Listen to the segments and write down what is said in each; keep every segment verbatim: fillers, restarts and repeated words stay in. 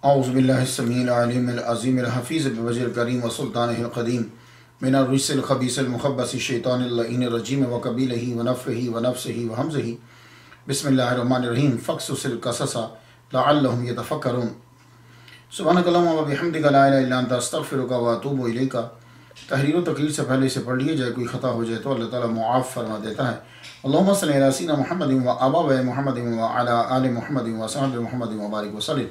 औज़ुबिल्लाहिस्समीइल अलीमिल अज़ीमिल हफ़ीज़ बिवजहिल करीम व सुल्तानिहिल क़दीम मिनर रिज्सिल ख़बीसिल मुख़ब्बसिश शैतानिर लईनिर रजीम व क़बीलिही व नफ़्ख़िही व नफ़्सिही व हम्ज़िही बिस्मिल्लाहिर रहमानिर रहीम फ़क़्सुसिल क़ससा लअल्लहुम यतफ़क्करून सुब्हानकल्लाहुम्मा व बिहम्दिका ला इलाहा इल्ला अंता अस्तग़फ़िरुका व अतूबु इलैका। तहरीर व तक़रीर से पहले इसे पढ़ लिए जाए, कोई ख़ता हो जाए तो अल्लाह ताला मुआफ़ फरमा देता है। अल्लाहुम्मा सल्लि अला सय्यिदिना मुहम्मदिन व आबाए मुहम्मदिन व अला आलि मुहम्मदिन व असहाबि मुहम्मदिन व बारिक वसल्लिम।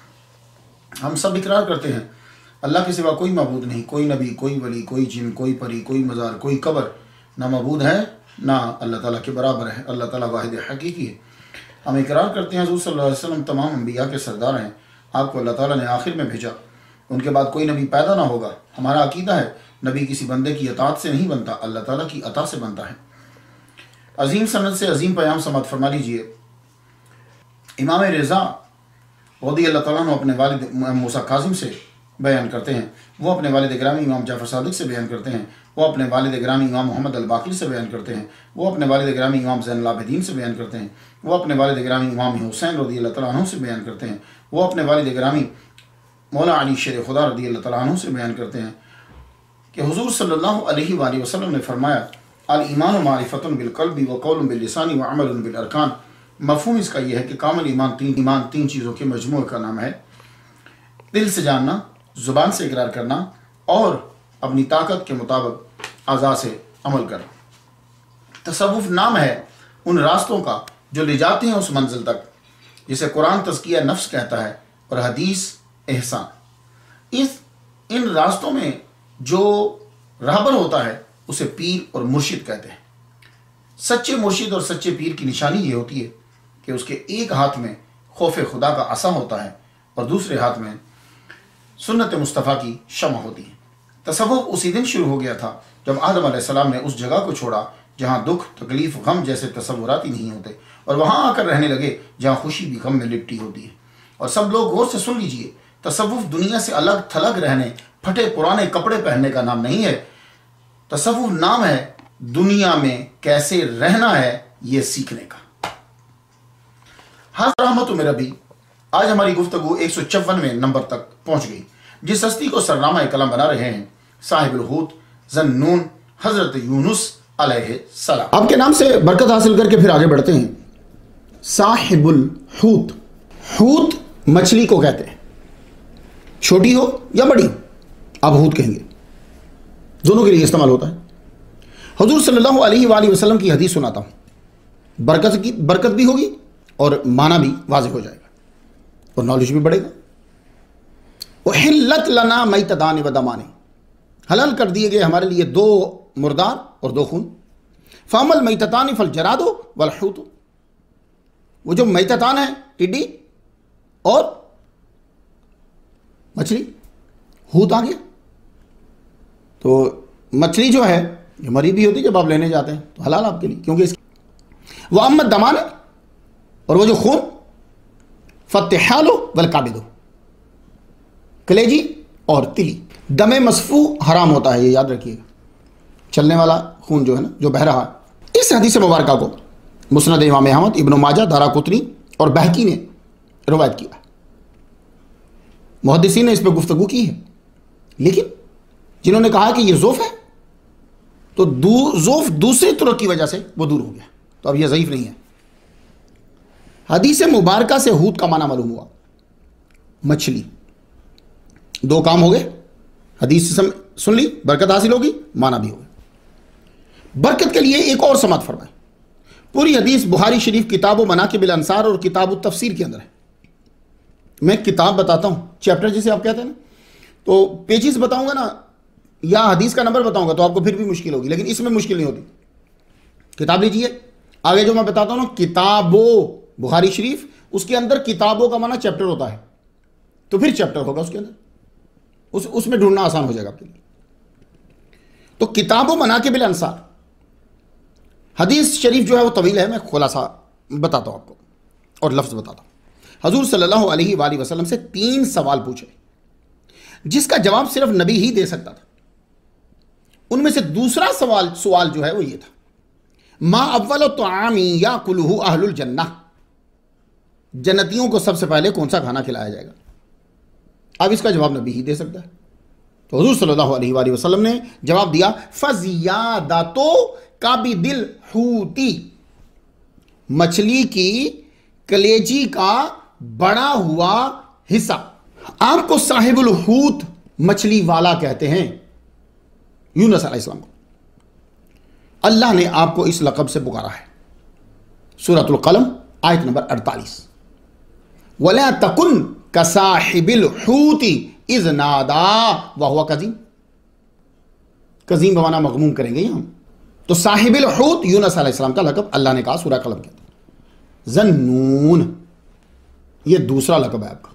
हम सब इकरार करते हैं अल्लाह के सिवा कोई मबूद नहीं, कोई नबी, कोई वली, कोई जिन, कोई परी, कोई मज़ार, कोई कब्र ना मबूद है ना अल्लाह ताला के बराबर है। अल्लाह ताला वाहिद हकीकी है। हम इकरार करते हैं हुज़ूर सल्लल्लाहु अलैहि वसल्लम तमाम अंबिया के सरदार हैं। आपको अल्लाह ताला ने आखिर में भेजा, उनके बाद कोई नबी पैदा ना होगा। हमारा अकीदा है नबी किसी बंदे की अतात से नहीं बनता, अल्लाह ताला की अता से बनता है। अजीम सनद से अजीम पैगाम समात फरमा लीजिए। इमाम रज़ा रज़ी अल्लाह तआला अन्हु अपने वालिद मूसा काज़िम से बयान करते हैं, वो अपने वालिद गिरामी इमाम जाफ़र सादिक से बयान करते हैं, वो अपने वालिद गिरामी इमाम मोहम्मद अल बाक़िर से बयान करते हैं, वो अपने वालिद गिरामी इमाम ज़ैनुल आबिदीन से बयान करते हैं, वो अपने वालिद गिरामी इमाम हुसैन रज़ी अल्लाह तआला अन्हु से बयान करते हैं, वो अपने वालिद गिरामी मौला अली शेर खुदा रज़ी अल्लाह तआला अन्हु से बयान करते हैं कि हुज़ूर सल्लल्लाहु अलैहि वसल्लम ने फरमाया, अल ईमान मारिफतुन बिल क़ल्बि व क़ौलुन बिल लिसानी व अमलुन बिल अरकान। मफ़हूम इसका यह है कि कामिल ईमान तीन ईमान तीन चीज़ों के मजमूए का नाम है। दिल से जानना, ज़ुबान से इकरार करना और अपनी ताकत के मुताबिक अज़ा से अमल करना। तसव्वुफ़ नाम है उन रास्तों का जो ले जाते हैं उस मंजिल तक, जिसे कुरान तज़किया नफ्स कहता है और हदीस एहसान। इस इन रास्तों में जो रहबर होता है उसे पीर और मुर्शिद कहते हैं। सच्चे मुर्शिद और सच्चे पीर की निशानी ये होती है कि उसके एक हाथ में खौफ खुदा का असा होता है और दूसरे हाथ में सुन्नत मुस्तफ़ा की शमा होती है। तसव्वुफ़ उसी दिन शुरू हो गया था जब आदम अलैहिस्सलाम ने उस जगह को छोड़ा जहाँ दुख, तकलीफ़, गम जैसे तसव्वुरात ही नहीं होते और वहाँ आकर रहने लगे जहाँ खुशी भी गम में लिपटी होती है। और सब लोग गौर से सुन लीजिए, तसव्वुफ़ दुनिया से अलग थलग रहने, फटे पुराने कपड़े पहनने का नाम नहीं है। तसव्वुफ़ नाम है दुनिया में कैसे रहना है ये सीखने का। हाँ रहमत मेरा भी आज हमारी गुफ्तगू एक सौ चौवनवें नंबर तक पहुंच गई, जिस हस्ती को सरनामा कलम बना रहे हैं साहिबुल हूत ज़न्नून हज़रत यूनुस अलैहिस्सलाम। आपके नाम से बरकत हासिल करके फिर आगे बढ़ते हैं। साहिबुल हूत, हूत मछली को कहते हैं, छोटी हो या बड़ी हो आप हूत कहेंगे, दोनों के लिए इस्तेमाल होता है। हुज़ूर सल्लल्लाहु अलैहि वसल्लम की हदीस सुनाता हूँ, बरकत की बरकत भी होगी और माना भी वाज़ेह हो जाएगा और नॉलेज भी बढ़ेगा। उहिल्लत लना मैतदान व दमाने, हलाल कर दिए गए हमारे लिए दो मुर्दार और दो खून। फामल मैततान फल जरादो वल हूत, वो जो मैततान है टिड्डी और मछली, हूत आ गया। तो मछली जो है ये मरी भी होती है, जब आप लेने जाते हैं तो हलाल आपके लिए, क्योंकि इसकी वह अम्मद दमान है और वो जो खून फत्तेहालो वल काबिदो, कलेजी और तिली। दमे मसफू हराम होता है, ये याद रखिएगा, चलने वाला खून जो है ना, जो बह रहा है। इस हदीस मुबारक को मुस्नद इमाम अहमद, इब्न माजा, दाराकुतनी और बहकी ने रवायत किया। मुहद्दिसीन ने इस पर गुफ्तगू की है, लेकिन जिन्होंने कहा कि ये ज़ोफ़ है तो दू ज़ोफ़ दूसरे तुरक की वजह से वो दूर हो गया, तो अब यह ज़ईफ़ नहीं है। हदीस मुबारका से हूत का माना मालूम हुआ मछली। दो काम हो गए, हदीस से सुन ली, बरकत हासिल होगी, माना भी होगा। बरकत के लिए एक और समात फरमाए। पूरी हदीस बुखारी शरीफ किताब मनाकिबिल अंसार और किताब तफसीर के अंदर है। मैं किताब बताता हूँ, चैप्टर जिसे आप कहते हैं ना, तो पेजेस बताऊंगा ना या हदीस का नंबर बताऊंगा तो आपको फिर भी मुश्किल होगी, लेकिन इसमें मुश्किल नहीं होती। किताब लीजिए, आगे जो मैं बताता हूँ ना, किताबो बुखारी शरीफ, उसके अंदर किताबों का माना चैप्टर होता है, तो फिर चैप्टर होगा उसके अंदर, उस उसमें ढूंढना आसान हो जाएगा आपके लिए। तो किताबों मनाकिबिल अंसार, हदीस शरीफ जो है वो तवील है, मैं खुलासा बताता हूँ आपको और लफ्ज़ बताता हूँ। हुज़ूर सल्लल्लाहु अलैहि वसल्लम से तीन सवाल पूछे जिसका जवाब सिर्फ नबी ही दे सकता था। उनमें से दूसरा सवाल सवाल जो है वो ये था, मा अव्वल तआमी याकुलुहु अहलुल जन्नह, जन्नतियों को सबसे पहले कौन सा खाना खिलाया जाएगा। अब इसका जवाब नबी ही दे सकता है। तो हुजूर सल्लल्लाहु अलैहि वसल्लम ने जवाब दिया, फज़ियादतो काबिदिल हूती, मछली की कलेजी का बड़ा हुआ हिस्सा। आपको साहिबुल हूत मछली वाला कहते हैं, यूनुस अलैहिस्सलाम को। अल्लाह ने आपको इस लक़ब से पुकारा है। सूरतुल कलम आयत नंबर अड़तालीस, वला तकुन कसाहिबिल हूती इज़ नादा वहुवा कज़ीम। कज़ीम बमाना मग़मूम करेंगे हम। तो साहिबिल हूत यूनुस अलैहिस्सलाम का लक़ब अल्लाह ने कहा सूरह कलम के अंदर। ज़न्नून ये दूसरा लक़ब है आपका।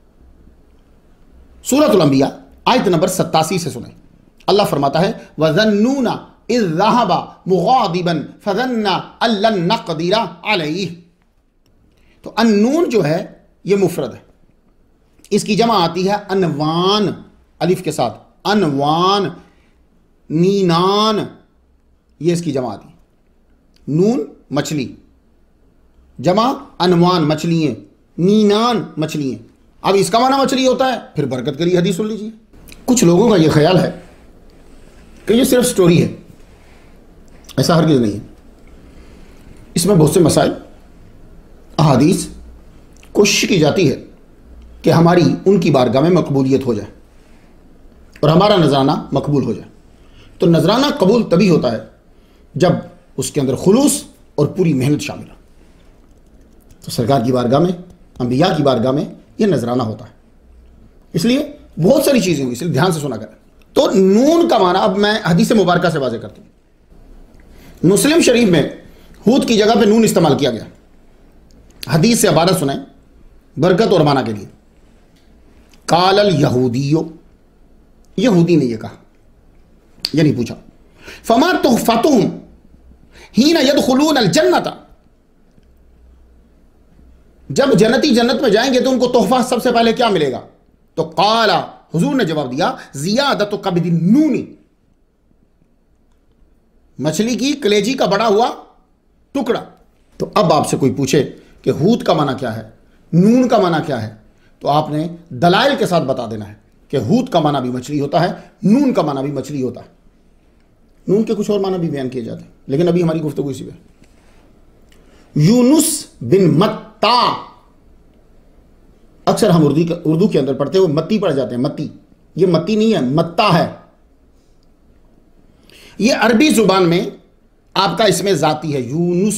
सूरतुल अंबिया आयत नंबर सत्तासी से सुने, अल्लाह फरमाता है, वज़न्नूना इज़ ज़हबा मुग़ादिबन फ़ज़न्ना अल्लन नक़दिरा अलैहि। तो अन्नून जो है ये मुफ़रद है, इसकी जमा आती है अनवान, अलिफ के साथ, अनवान, नीनान, ये इसकी जमा आती है। नून मछली, जमा अनवान मछलियाँ, नीनान मछलियाँ। अब इसका माना मछली होता है, फिर बरकत करी हदीस सुन लीजिए। कुछ लोगों का ये ख्याल है कि ये सिर्फ स्टोरी है, ऐसा हरगिज़ नहीं है। इसमें बहुत से मसाइल अहादीस कोशिश की जाती है कि हमारी उनकी बारगाह में मकबूलियत हो जाए और हमारा नजराना मकबूल हो जाए। तो नजराना कबूल तभी होता है जब उसके अंदर खुलूस और पूरी मेहनत शामिल हो। तो सरकार की बारगाह में, अंबिया की बारगाह में यह नजराना होता है। इसलिए बहुत सारी चीज़ें होंगी, इसलिए ध्यान से सुना करें। तो नून का माना अब मैं हदीस मुबारका से वाज़ेह करता हूँ। मुस्लिम शरीफ में हूत की जगह पे नून इस्तेमाल किया गया। हदीस से इबारत सुने बरकत और माना के लिए। कालल यहूदियो, यहूदी ने यह कहा, यह नहीं पूछा, फमा तुहफतुहुम हीना यदखुलून अल जन्नता, जब जन्नती जन्नत में जाएंगे तो उनको तोहफा सबसे पहले क्या मिलेगा? तो काला, हुजूर ने जवाब दिया, ज़ियादतु कबिदिन नूनी, मछली की कलेजी का बड़ा हुआ टुकड़ा। तो अब आपसे कोई पूछे कि हूत का माना क्या है, नून का माना क्या है, तो आपने दलाइल के साथ बता देना है कि हूत का माना भी मछली होता है, नून का माना भी मछली होता है। नून के कुछ और माना भी बयान किए जाते हैं, लेकिन अभी हमारी गुफ्तगू इसी पे। यूनुस बिन मत्ता, अक्सर हम उर्दू उर्दू के अंदर पढ़ते हुए मत्ती पढ़ जाते हैं। मत्ती, ये मत्ती नहीं है, मत्ता है। ये अरबी जुबान में आपका इसमें जाती है यूनुस।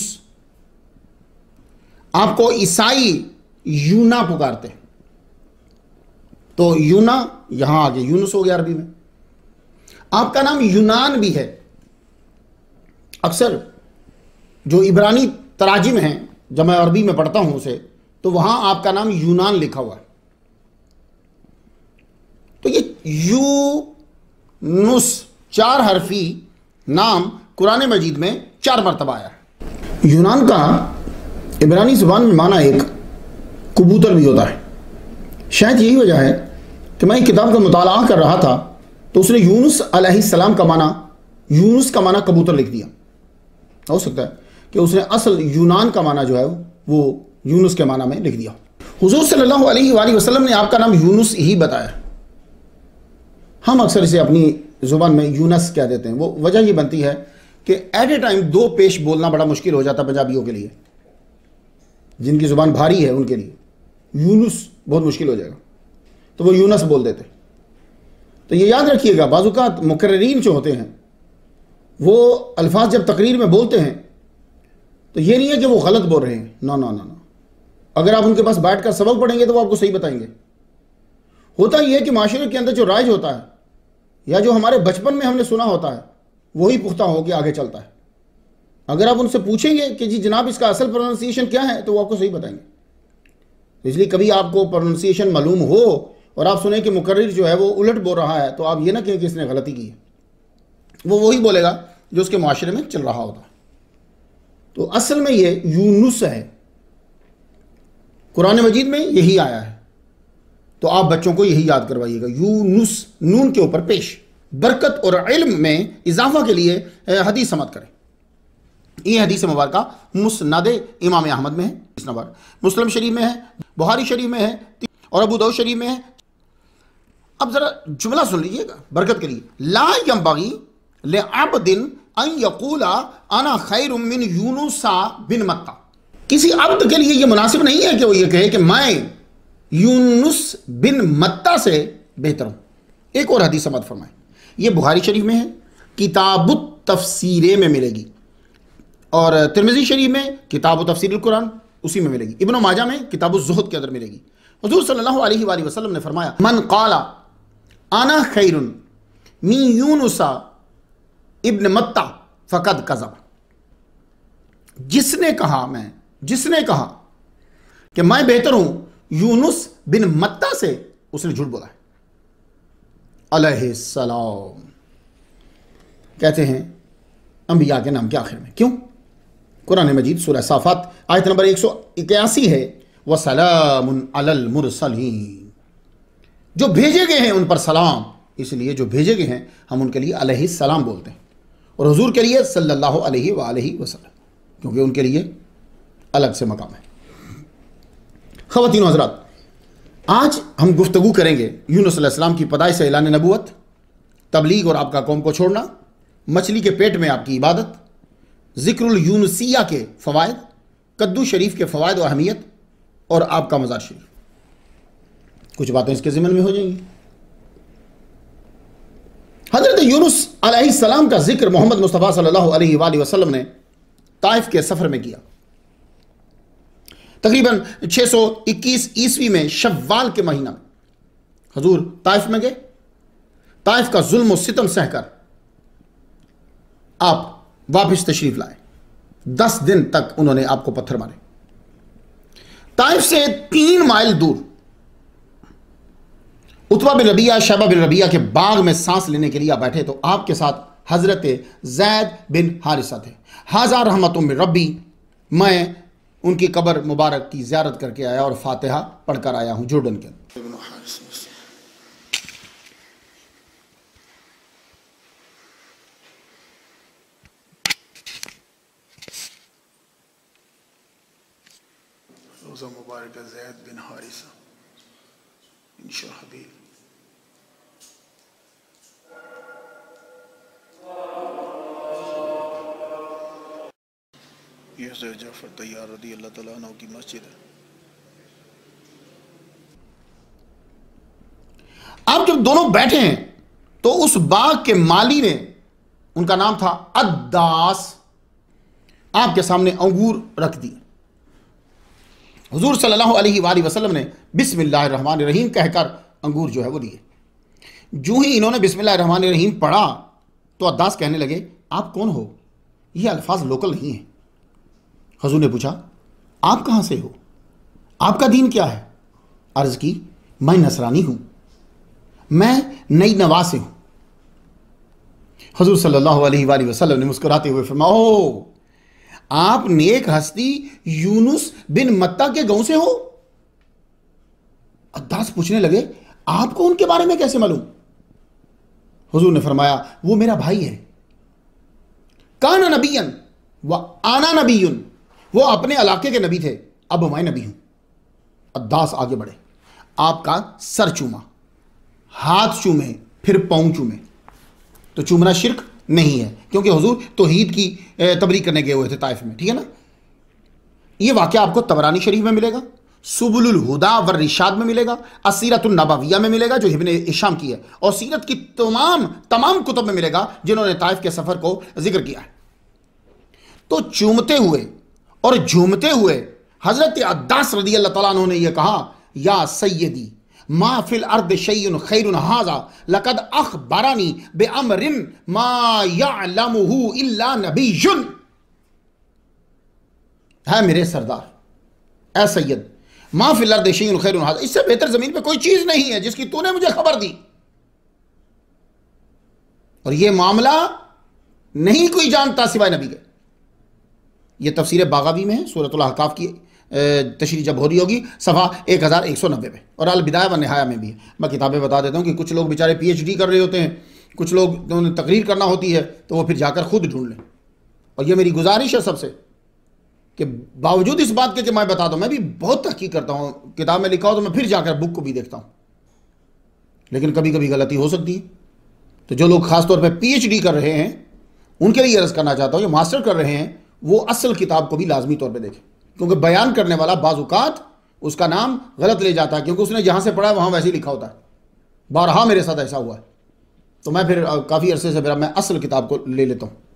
आपको ईसाई यूना पुकारते हैं, तो यूना यहां आगे यूनुस हो गया अरबी में। आपका नाम यूनान भी है। अक्सर जो इब्रानी तराजिम हैं, जब मैं अरबी में पढ़ता हूं उसे, तो वहां आपका नाम यूनान लिखा हुआ है। तो ये यूनुस चार हरफी नाम कुरान मजीद में चार मरतबा आया है। यूनान का इब्रानी जुबान में माना एक कबूतर भी होता है। शायद यही वजह है कि मैं एक किताब का मुताला कर रहा था तो उसने यूनुस अलैहिस्सलाम का माना, यूनुस का माना कबूतर लिख दिया। हो सकता है कि उसने असल यूनान का माना जो है वो यूनुस के माना में लिख दिया। हुजूर सल्लल्लाहु अलैहि वसल्लम ने आपका नाम यूनुस ही बताया। हम अक्सर इसे अपनी ज़ुबान में यूनस कह देते हैं। वो वजह ये बनती है कि एट ए टाइम दो पेश बोलना बड़ा मुश्किल हो जाता पंजाबियों के लिए, जिनकी ज़ुबान भारी है उनके लिए यूनुस बहुत मुश्किल हो जाएगा, तो वो यूनस बोल देते। तो ये याद रखिएगा, बाज़ुकात मुकर्रिरीन जो होते हैं वो अल्फाज जब तकरीर में बोलते हैं तो ये नहीं है कि वो गलत बोल रहे हैं, ना ना ना ना। अगर आप उनके पास बैठ कर सबक पढ़ेंगे तो वो आपको सही बताएंगे। होता यह है कि माशरे के अंदर जो राज होता है या जो हमारे बचपन में हमने सुना होता है वही पुख्ता होकर आगे चलता है। अगर आप उनसे पूछेंगे कि जी जनाब इसका असल प्रोनाउंसिएशन क्या है, तो वो आपको सही बताएंगे। इसलिए कभी आपको प्रोनाउंसिएशन मालूम हो और आप सुने कि मुकर्रिर जो है वो उलट बोल रहा है, तो आप ये ना कहें कि इसने गलती की है। वो वही बोलेगा जो उसके माशरे में चल रहा होता है। तो असल में ये यूनुस है, कुरान मजीद में यही आया है। तो आप बच्चों को यही याद करवाइएगा, यूनुस नून के ऊपर पेश। बरकत और इल्म में इजाफा के लिए हदीस समझ करें। ये हदीस मुबारका मुस्नद इमाम अहमद में है, इस नंबर मुस्लिम शरीफ में है, बुखारी शरीफ में है और अबू दाऊद शरीफ में है। अब जरा जुमला सुन लीजिएगा बरकत के लिए। ला यंबगी ले अब्दिन अन यकूला अना खैरुम मिन यूनुसा बिन मत्ता। किसी अब्द के लिए यह मुनासिब नहीं है कि वो ये कहे कि मैं यूनुस बिन मत्ता से बेहतर हूं। एक और हदीस समझ फरमाए, ये बुखारी शरीफ में है, किताबुत तफसीरे में मिलेगी, और तिरमिज़ी शरीफ में किताबुत तफसीरुल कुरान उसी में मिलेगी, इब्न माजा में किताबुज़ ज़ुहद के अंदर मिलेगी। हुज़ूर सल्लल्लाहु अलैहि वसल्लम ने फरमाया, मन क़ाला अना खैरुन मिन यूनुसा इब्न मत्ता फ़क़द कज़ब। जिसने कहा मैं जिसने कहा कि मैं बेहतर हूं यूनुस बिन मत्ता से, उसने झूठ बोला है। अलैहिस्सलाम कहते हैं अंबिया के नाम के आखिर में। क्यों? कुरान मजीद सूरह साफात आयत नंबर एक सौ इक्यासी है, वसलामुन अलल मुरसलीन, जो भेजे गए हैं उन पर सलाम, इसलिए जो भेजे गए हैं हम उनके लिए अलैहिस्सलाम बोलते हैं, और हुजूर के लिए सल्लल्लाहु अलैहि वालैहि वसल्लम, क्योंकि उनके लिए अलग से मकाम है। ख़वातीन हज़रात, आज हम गुफ्तगू करेंगे यूनुस अलैहिस्सलाम की पैदाइश से ऐलान नबूवत, तबलीग और आपका कौम को छोड़ना, मछली के पेट में आपकी इबादत, ज़िक्रुल यूनुसिया के फ़वाइद, कद्दू शरीफ के फ़वाइद और अहमियत, और आपका मज़ार शरीफ। कुछ बातें इसके ज़िम्मन में हो जाएंगी। हज़रत यूनुस अलैहिस्सलाम का जिक्र मोहम्मद मुस्तफ़ा सल्लल्लाहु अलैहि वसल्लम ने ताइफ के सफ़र में किया। तकरीबन छः सौ इक्कीस ईस्वी में शव्वाल के महीना में हजूर ताइफ में गए। ताइफ का जुल्म और सितम सहकर आप वापस तशरीफ लाए। दस दिन तक उन्होंने आपको पत्थर मारे। ताइफ से तीन माइल दूर उतबा बिन रबिया शैबा बिन रबिया के बाग में सांस लेने के लिए आप बैठे, तो आपके साथ हजरत जैद बिन हारिसा थे। हाजा रहमतुम मिन रब्बी, मैं उनकी कब्र मुबारक की ज़ियारत करके आया और फातिहा पढ़कर आया हूं जॉर्डन के अंदर। रोज़ा मुबारक ज़ैद बिन हारिसा इंशाअल्लाह। यह जाफर तैयार रदी अल्लाह तआला अन्हु की मस्जिद है। आप जब दोनों बैठे हैं तो उस बाग के माली ने, उनका नाम था अद्दास, आपके सामने अंगूर रख दिए। हुजूर सल्लल्लाहु अलैहि वसल्लम ने बिस्मिल्लाहिर रहमानिर रहीम कहकर अंगूर जो है वो दिए। जो ही इन्होंने बिस्मिल्लाहिर रहमानिर रहीम पढ़ा तो अद्दास कहने लगे, आप कौन हो? ये अल्फाज लोकल नहीं है। हुजूर ने पूछा, आप कहां से हो? आपका दीन क्या है? अर्ज की, मैं नसरानी हूं, मैं नई नवा से हूं। हुजूर सल्लल्लाहु अलैहि वसल्लम ने मुस्कुराते हुए फरमाया, ओ आप नेक हस्ती यूनुस बिन मत्ता के गांव से हो? अद्दास पूछने लगे, आपको उनके बारे में कैसे मालूम? हुजूर ने फरमाया, वो मेरा भाई है। काना नबियन व आना नबियुन, वो अपने इलाके के नबी थे, अब मैं नबी हूं। अद्दास आगे बढ़े, आपका सर चूमा, हाथ चूमे, फिर पांव चूमे। तो चूमना शिर्क नहीं है, क्योंकि हुजूर तौहीद की तबलीग करने गए हुए थे ताइफ में, ठीक है ना। यह वाक़या आपको तबरानी शरीफ में मिलेगा, सुबुलुल हुदा व रिशाद में मिलेगा, असीरतुन नबविया में मिलेगा जो इब्ने हिशाम की है, और सीरत की तमाम तमाम कुतुब में मिलेगा जिन्होंने ताइफ के सफ़र को जिक्र किया है। तो चूमते हुए और झूमते हुए हजरत अद्दास रदी अल्लाह तआला अन्हु ने यह कहा, या सय्यदी मा फिल अर्द शैयुन खैरुन हाज़ा लक़द अख़बरनी बिअम्रिन मा यअलमुहु इल्ला नबियुन। है मेरे सरदार, ए सैयद, मा फिल अर्द शैयुन खैरुन हाज़ा, इससे बेहतर जमीन पे कोई चीज नहीं है जिसकी तूने मुझे खबर दी, और यह मामला नहीं कोई जानता सिवाय नबी के। यह तफसीर बागावी में है, सूरतुल अहकाफ की तशरीह जब हो रही होगी सफ़ा एक हज़ार एक सौ नब्बे में, और अल बिदाया व निहाया में भी है। मैं किताबें बता देता हूँ कि कुछ लोग बेचारे पीएचडी कर रहे होते हैं, कुछ लोग उन्हें तकरीर करना होती है तो वो फिर जाकर खुद ढूंढ लें। और ये मेरी गुजारिश है सबसे कि बावजूद इस बात के कि मैं बता दूँ, मैं भी बहुत तहकीक करता हूँ, किताब में लिखा हो तो मैं फिर जाकर बुक को भी देखता हूँ, लेकिन कभी कभी गलती हो सकती है। तो जो लोग खासतौर पर पीएचडी कर रहे हैं उनके लिए अर्ज करना चाहता हूँ, जो मास्टर कर रहे हैं वो असल किताब को भी लाजमी तौर पे देखें, क्योंकि बयान करने वाला बाजुकात उसका नाम गलत ले जाता है, क्योंकि उसने जहाँ से पढ़ा वहाँ वैसे ही लिखा होता है। बारहा मेरे साथ ऐसा हुआ है, तो मैं फिर काफ़ी अरसे से मेरा मैं असल किताब को ले लेता हूँ।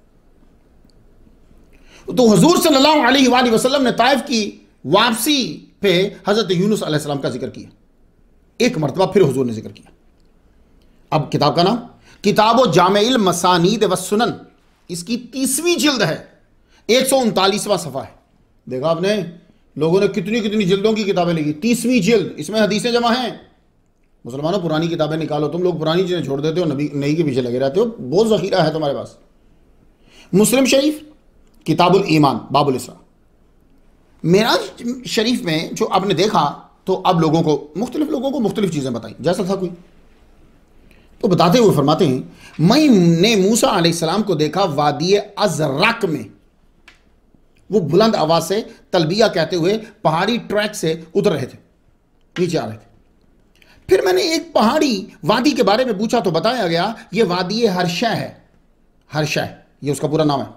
तो हुजूर सल्लल्लाहु अलैहि वसल्लम ने ताइफ की वापसी पे हज़रत यूनुस अलैहिस्सलाम का जिक्र किया, एक मरतबा फिर हुजूर ने जिक्र किया। अब किताब का नाम किताब जामिल मसानीद व सुनन, इसकी तीसवीं जिल्द है, एक सौ उनतालीसवां सफ़ा है। देखा आपने लोगों ने कितनी कितनी जिल्दों की किताबें लिखी, तीसवीं जिल्द, इसमें हदीसें जमा हैं। मुसलमानों पुरानी किताबें निकालो, तुम लोग पुरानी चीज़ें छोड़ देते हो, नबी नई के पीछे लगे रहते हो, बहुत ज़ख़ीरा है तुम्हारे पास। मुस्लिम शरीफ किताबुल ईमान बाबुल इस्लाम। मेराज शरीफ में जो आपने देखा, तो अब लोगों को मुख्तलिफ लोगों को मुख्तलिफ चीज़ें बताई, जैसा था कोई तो बताते हुए फरमाते हैं मैंने मूसा अलैहिस्सलाम को देखा वादी अज़रक में, वो बुलंद आवाज से तलबिया कहते हुए पहाड़ी ट्रैक से उतर रहे थे, नीचे आ रहे थे। फिर मैंने एक पहाड़ी वादी के बारे में पूछा तो बताया गया ये वादी हर्षा है, हर्षा है ये उसका पूरा नाम है।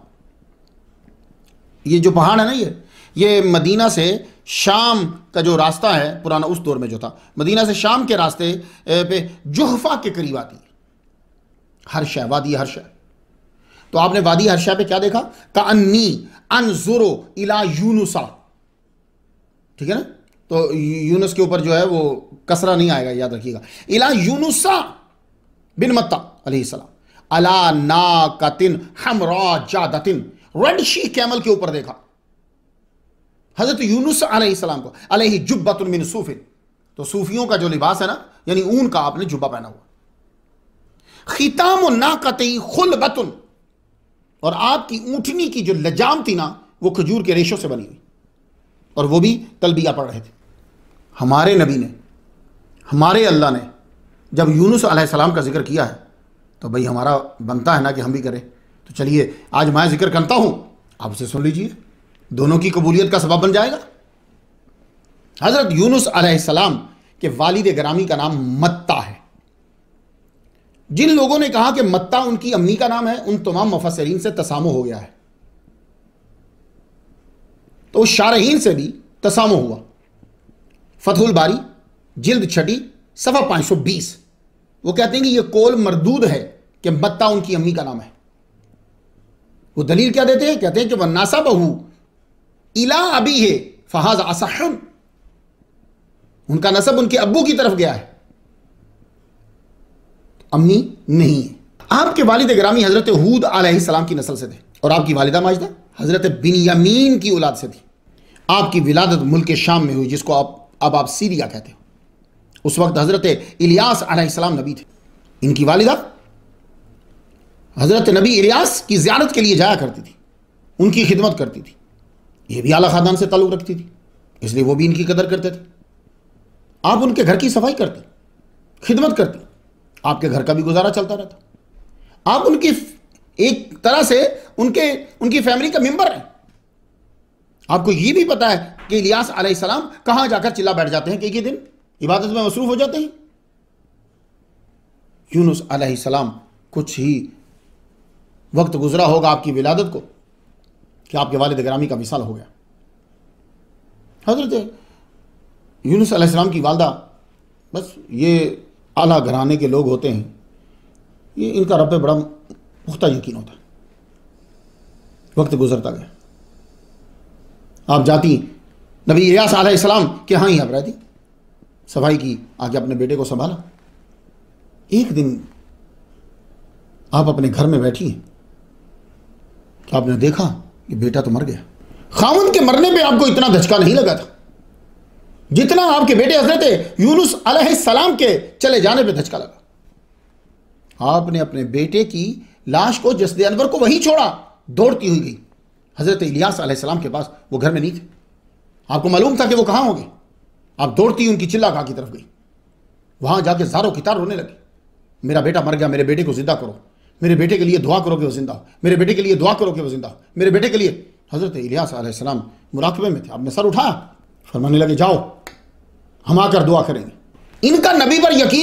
ये जो पहाड़ है ना, ये ये मदीना से शाम का जो रास्ता है पुराना, उस दौर में जो था, मदीना से शाम के रास्ते पे जुहफा के करीब आती है हर्षा, वादी हर्षा। तो आपने वादी हर्षा पे क्या देखा? कान्नी अनजुरो इला यूनुसा, ठीक है ना, तो यूनुस के ऊपर जो है वो कसरा नहीं आएगा, याद रखिएगा। इला यूनुसा बिन मत्ता अलैहिस्सलाम अला नाकतिन हमरा जादतिन, रेड शी कैमल के ऊपर देखा हजरत यूनुस अलैहिस्सलाम को। अलैहि जुब्बतुन मिन सूफिन, तो सूफियों का जो लिबास है ना, यानी ऊन का आपने जुब्बा पहना हुआ। खिताम नाकती खुलबतुन, और आपकी ऊंटनी की जो लजाम थी ना वो खजूर के रेशों से बनी हुई, और वो भी तलबिया पढ़ रहे थे। हमारे नबी ने, हमारे अल्लाह ने जब यूनुस अलैहिस्सलाम का जिक्र किया है तो भाई हमारा बनता है ना कि हम भी करें। तो चलिए आज मैं जिक्र करता हूं, आप उसे सुन लीजिए, दोनों की कबूलियत का सबब बन जाएगा। हजरत यूनुस अलैहिस्सलाम के वालिद गिरामी का नाम मत्ता है। जिन लोगों ने कहा कि मत्ता उनकी अम्मी का नाम है, उन तमाम मुफस्सिरीन से तसामु हो गया है, तो शारहीन से भी तसामु हुआ। फतहुल बारी जिल्द छठी सफा पाँच सौ बीस, वो कहते हैं कि यह कौल मरदूद है कि मत्ता उनकी अम्मी का नाम है। वो दलील क्या देते हैं? कहते हैं कि वह नासा बहू इला अबी है फहाज असहन, उनका नसब उनके अब्बू की तरफ गया है, अम्मी नहीं है। आपके वालिद गिरामी हजरत हूद अलैहिस्सलाम की नस्ल से थे, और आपकी वालिदा माजिदा हजरत बिन्यामीन की औलाद से थी। आपकी विलादत मुल्क शाम में हुई, जिसको आप अब आप सीरिया कहते हो। उस वक्त हजरत इलियास अलैहिस्सलाम नबी थे। इनकी वालिदा हजरत नबी इलियास की ज़ियारत के लिए जाया करती थी, उनकी खिदमत करती थी। ये भी आला खानदान से ताल्लुक़ रखती थी, इसलिए वो भी इनकी कदर करते थे। आप उनके घर की सफाई करती, खिदमत करती, आपके घर का भी गुजारा चलता रहता। आप उनकी एक तरह से उनके उनकी फैमिली का मेंबर हैं। आपको ये भी पता है कि इलियास अलैहिस्सलाम कहां जाकर चिल्ला बैठ जाते हैं, कई दिन इबादत में मसरूफ हो जाते हैं। यूनुस अलैहिस्सलाम कुछ ही वक्त गुजरा होगा आपकी विलादत को कि आपके वालिद गिरामी का विसाल हो गया। हजरत यूनुस अलैहिस्सलाम की वालदा, बस ये आला घराने के लोग होते हैं, ये इनका रब पे बड़ा पुख्ता यकीन होता है। वक्त गुजरता गया, आप जाती नबी इलियास अलैहिस्सलाम के यहाँ ही आप रहती, सफाई की, आके अपने बेटे को संभाला। एक दिन आप अपने घर में बैठी हैं तो आपने देखा कि बेटा तो मर गया। खामन के मरने पे आपको इतना धचका नहीं लगा था जितना आपके बेटे हजरत यूनुस अलैहिस्सलाम के चले जाने पे धचका लगा। आपने अपने बेटे की लाश को जस्द अनवर को वहीं छोड़ा, दौड़ती हुई गई हजरत इलियास अलैहिस्सलाम के पास। वो घर में नहीं थे, आपको मालूम था कि वो कहां होंगे। आप दौड़ती उनकी चिल्ला गाह की तरफ गई, वहां जाके ज़ारो कितार रोने लगी, मेरा बेटा मर गया, मेरे बेटे को जिंदा करो, मेरे बेटे के लिए दुआ करो कि वो जिंदा हो, मेरे बेटे के लिए दुआ करो कि वो जिंदा हो, मेरे बेटे के लिए। हजरत इलियास अलैहिस्सलाम मुराकबे में थे, आपने सर उठाया, फरमाने लगे जाओ हम आकर दुआ करेंगे। इनका नबी पर यकीन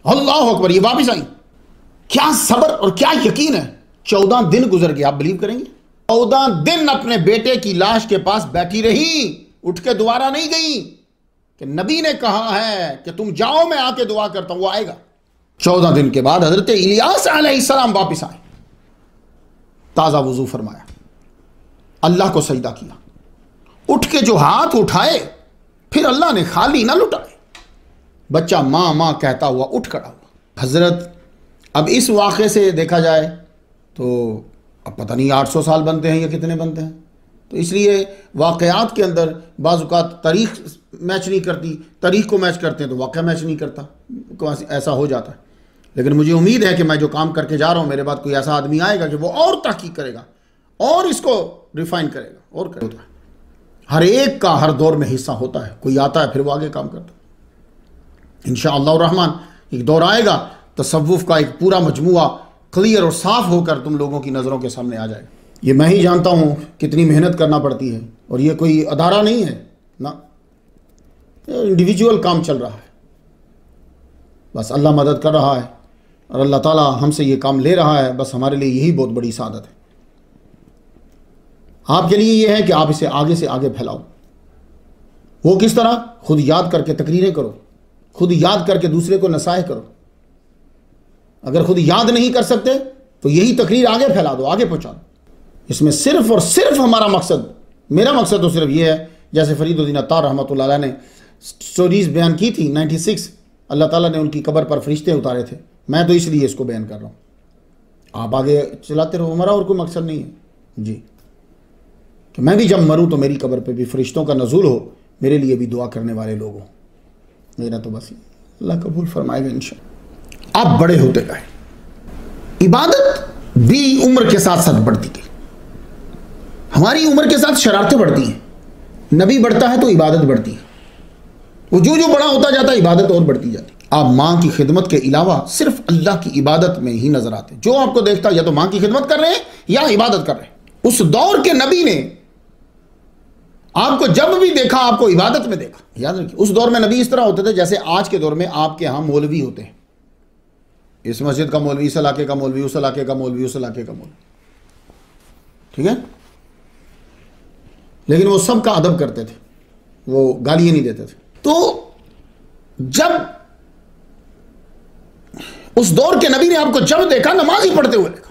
अल्लाह अकबर, ये वापिस आई। क्या सब्र और क्या यकीन है। चौदह दिन गुजर गए, आप बिलीव करेंगे? चौदह दिन अपने बेटे की लाश के पास बैठी रही, उठ के दोबारा नहीं गई कि नबी ने कहा है कि तुम जाओ, मैं आके दुआ करता हूं, वो आएगा। चौदह दिन के बाद हजरत इलियास अलैहिस्सलाम वापिस आए, ताजा वुजू फरमाया, अल्लाह को सजदा किया, उठ के जो हाथ उठाए, फिर अल्लाह ने खाली ना लुटाए, बच्चा मां मां कहता हुआ उठ खड़ा हुआ। हजरत अब इस वाक़े से देखा जाए तो अब पता नहीं आठ सौ साल बनते हैं या कितने बनते हैं, तो इसलिए वाक़यात के अंदर बाज़ औक़ात तारीख़ मैच नहीं करती, तारीख़ को मैच करते हैं तो वाक़या मैच नहीं करता, ऐसा हो जाता है। लेकिन मुझे उम्मीद है कि मैं जो काम करके जा रहा हूँ, मेरे बाद कोई ऐसा आदमी आएगा कि वो और तहक़ीक़ करेगा और इसको रिफ़ाइन करेगा और करेगा। हर एक का हर दौर में हिस्सा होता है, कोई आता है फिर वो आगे काम करता है। इंशाअल्लाह रहमान एक दौर आएगा, तसव्वुफ़ का एक पूरा मजमुआ क्लियर और साफ़ होकर तुम लोगों की नज़रों के सामने आ जाएगा। ये मैं ही जानता हूँ कितनी मेहनत करना पड़ती है, और ये कोई अदारा नहीं है ना, इंडिविजुअल काम चल रहा है, बस अल्लाह मदद कर रहा है और अल्लाह ताला हमसे ये काम ले रहा है, बस हमारे लिए यही बहुत बड़ी सादत है। आपके लिए ये है कि आप इसे आगे से आगे फैलाओ। वो किस तरह? खुद याद करके तकरीरें करो, खुद याद करके दूसरे को नसाइह करो। अगर खुद याद नहीं कर सकते तो यही तकरीर आगे फैला दो, आगे पहुंचा दो। इसमें सिर्फ और सिर्फ हमारा मकसद, मेरा मकसद तो सिर्फ ये है, जैसे फरीदुद्दीन अत्तार रहमतुल्लाह अलैह ने स्टोरीज बयान की थी छियानवे, अल्लाह ताला ने उनकी कब्र पर फरिश्ते उतारे थे, मैं तो इसलिए इसको बयान कर रहा हूँ। आप आगे चलाते रहो, हमारा और कोई मकसद नहीं है जी, कि मैं भी जब मरूँ तो मेरी कब्र पे भी फरिश्तों का नज़ूल हो, मेरे लिए भी दुआ करने वाले लोग हों। मेरा तो बस अल्लाह कबूल फरमाएगा इंशाअल्लाह। आप बड़े होते गए, इबादत भी उम्र के साथ साथ बढ़ती गई। हमारी उम्र के साथ शरारतें बढ़ती हैं, नबी बढ़ता है तो इबादत बढ़ती है, वो जो जो बड़ा होता जाता है इबादत और बढ़ती जाती है। आप माँ की खिदमत के अलावा सिर्फ अल्लाह की इबादत में ही नजर आते, जो आपको देखता या तो माँ की खिदमत कर रहे हैं या इबादत कर रहे हैं। उस दौर के नबी ने आपको जब भी देखा आपको इबादत में देखा। याद रखिए, उस दौर में नबी इस तरह होते थे जैसे आज के दौर में आपके यहाँ मौलवी होते हैं, इस मस्जिद का मौलवी, इस इलाके का मौलवी, उस इलाके का मौलवी, उस इलाके का मौलवी, ठीक है। लेकिन वो सबका अदब करते थे, वो गालियां नहीं देते थे। तो जब उस दौर के नबी ने आपको जब देखा नमाज ही पढ़ते हुए देखा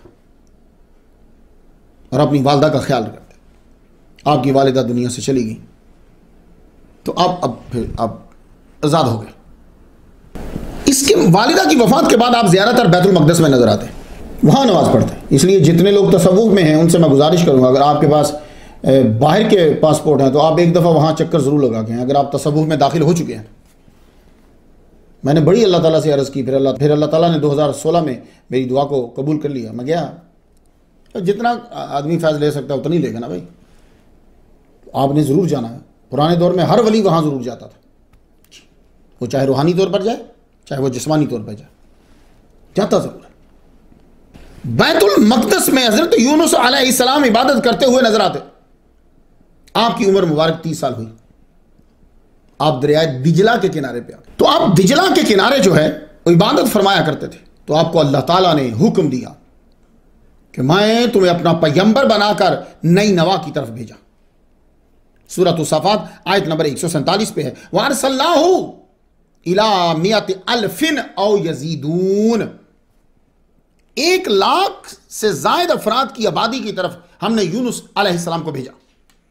और अपनी वालिदा का ख्याल करते। आपकी वालिदा दुनिया से चली गई तो आप अब फिर आप आज़ाद हो गए। इसके वालिदा की वफात के बाद आप ज़्यादातर बैतुल मक़दस में नजर आते हैं, वहाँ नमाज़ पढ़ते हैं। इसलिए जितने लोग तसव्वुफ़ में हैं उनसे मैं गुजारिश करूँगा, अगर आपके पास बाहर के पासपोर्ट हैं तो आप एक दफ़ा वहाँ चक्कर ज़रूर लगा के हैं, अगर आप तसव्वुफ़ में दाखिल हो चुके हैं। मैंने बड़ी अल्लाह ताला से अर्ज़ की, फिर अल्लाह फिर अल्लाह ताला ने दो हज़ार सोलह में मेरी दुआ को कबूल कर लिया। मैं गया, जितना आदमी फैज़ ले सकता है उतना ही लेगा ना भाई, आपने ज़रूर जाना है। पुराने दौर में हर वली वहाँ ज़रूर जाता था, वो चाहे रूहानी तौर पर जाए चाहे वो जिस्मानी तौर पर जाए, जाता ज़रूर है। बैतुल मक़दस में हज़रत यूनुस अलैहिस्सलाम इबादत करते हुए नजर आते। आपकी उम्र मुबारक तीस साल हुई, आप दरिया दिजला के किनारे पे आ गए। तो आप दिजला के किनारे जो है वो इबादत फरमाया करते थे। तो आपको अल्लाह ताला ने हुक्म दिया कि मैं तुम्हें अपना पैगंबर बनाकर नई नवा की तरफ भेजा। सूरत सफ़ात आयत नंबर एक सौ सैंतालीस पे है, वअरसलनाहु इला मियति अल्फिन औ यजीदून, एक लाख से जायद अफराद की आबादी की तरफ हमने यूनुस अलैहिस्सलाम को भेजा।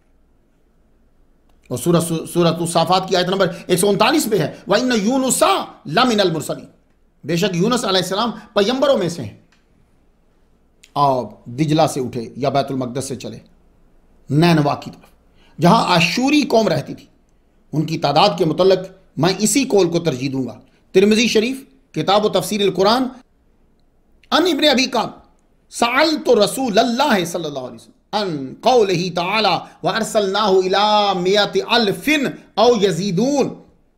और सूरत सूरत साफात की आयत नंबर एक सौ उनतालीस पे है, व इन्न यूनुसा लमिनल मुरसलीन, बेशक यूनुस अलैहिस्सलाम पैगंबरों में से हैं। और दिजला से उठे या बैतुल मक़दस से चले नैनवा की तरफ, जहां आशूरी कौम रहती थी। उनकी तादाद के मुतल्लिक़ मैं इसी कौल को तरजीह दूंगा। तिरमिज़ी शरीफ किताब तफसीर कुरान अन इब्न अबी काब सअलतु रसूलल्लाह सल्लल्लाहु अलैहि वसल्लम अन कौलिही तआला व अरसलनाहु इला मियति अल्फिन औ यजीदून।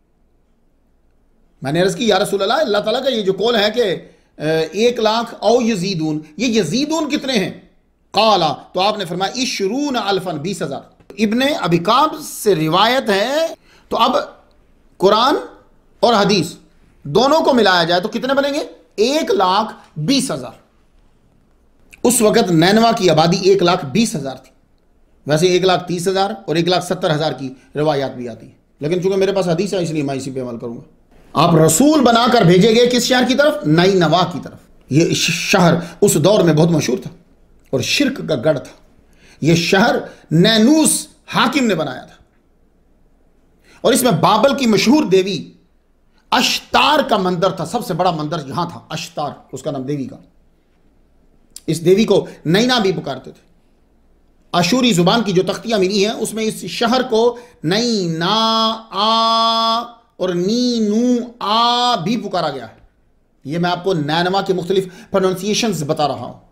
मैंने अर्ज़ की, या रसूल अल्लाह, अल्लाह ताला का ये जो कौल है कि एक लाख औ यजीदून, ये यजीदून कितने हैं? काला, तो आपने फरमाया इशरून अल्फन, बीस हजार। इब्ने अबी काब से रिवायत है। तो अब कुरान और हदीस दोनों को मिलाया जाए तो कितने बनेंगे? एक लाख बीस हजार। उस वक्त नैनवा की आबादी एक लाख बीस हजार थी। वैसे एक लाख तीस हजार और एक लाख सत्तर हजार की रिवायात भी आती है, लेकिन चूंकि मेरे पास हदीस है इसलिए मैं इसी पे अमल करूंगा। आप रसूल बनाकर भेजे गए किस शहर की तरफ? नई नवा की तरफ। यह शहर उस दौर में बहुत मशहूर था और शिर्क का गढ़ था। यह शहर नैनूस हाकिम ने बनाया था और इसमें बाबल की मशहूर देवी अश्तार का मंदिर था। सबसे बड़ा मंदिर यहां था, अश्तार उसका नाम देवी का। इस देवी को नैना भी पुकारते थे। अशूरी जुबान की जो तख्तियां मिली हैं उसमें इस शहर को नई ना आ और नी नू आ भी पुकारा गया है। यह मैं आपको नैनवा के मुख्तलिफ प्रोनाउंसिएशंस बता रहा हूं।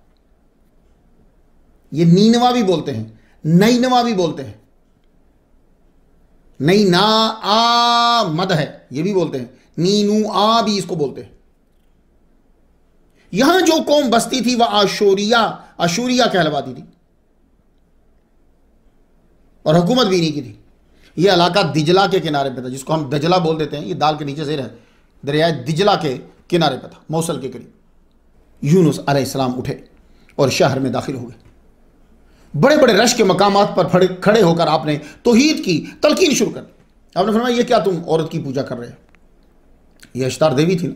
यह नीनवा भी बोलते हैं, नईनवा भी बोलते हैं, नई ना आ मद है यह भी बोलते हैं, नी नू आ भी इसको बोलते हैं। यहां जो कौम बसती थी वह आशूरिया अशूरिया कहलवाती थी और हुकूमत भी इन्हीं की थी। यह इलाका दिजला के किनारे पे था, जिसको हम दजला बोल देते हैं। यह दाल के नीचे से है, दरियाए दिजला के किनारे पे था, मौसल के करीब। यूनुस अलैहिस्सलाम उठे और शहर में दाखिल हो गए। बड़े बड़े रश के मकामात पर खड़े होकर आपने तौहीद की तलकीन शुरू कर दी। आपने फरमाया ये क्या तुम औरत की पूजा कर रहे हो? यह अश्तार देवी थी ना,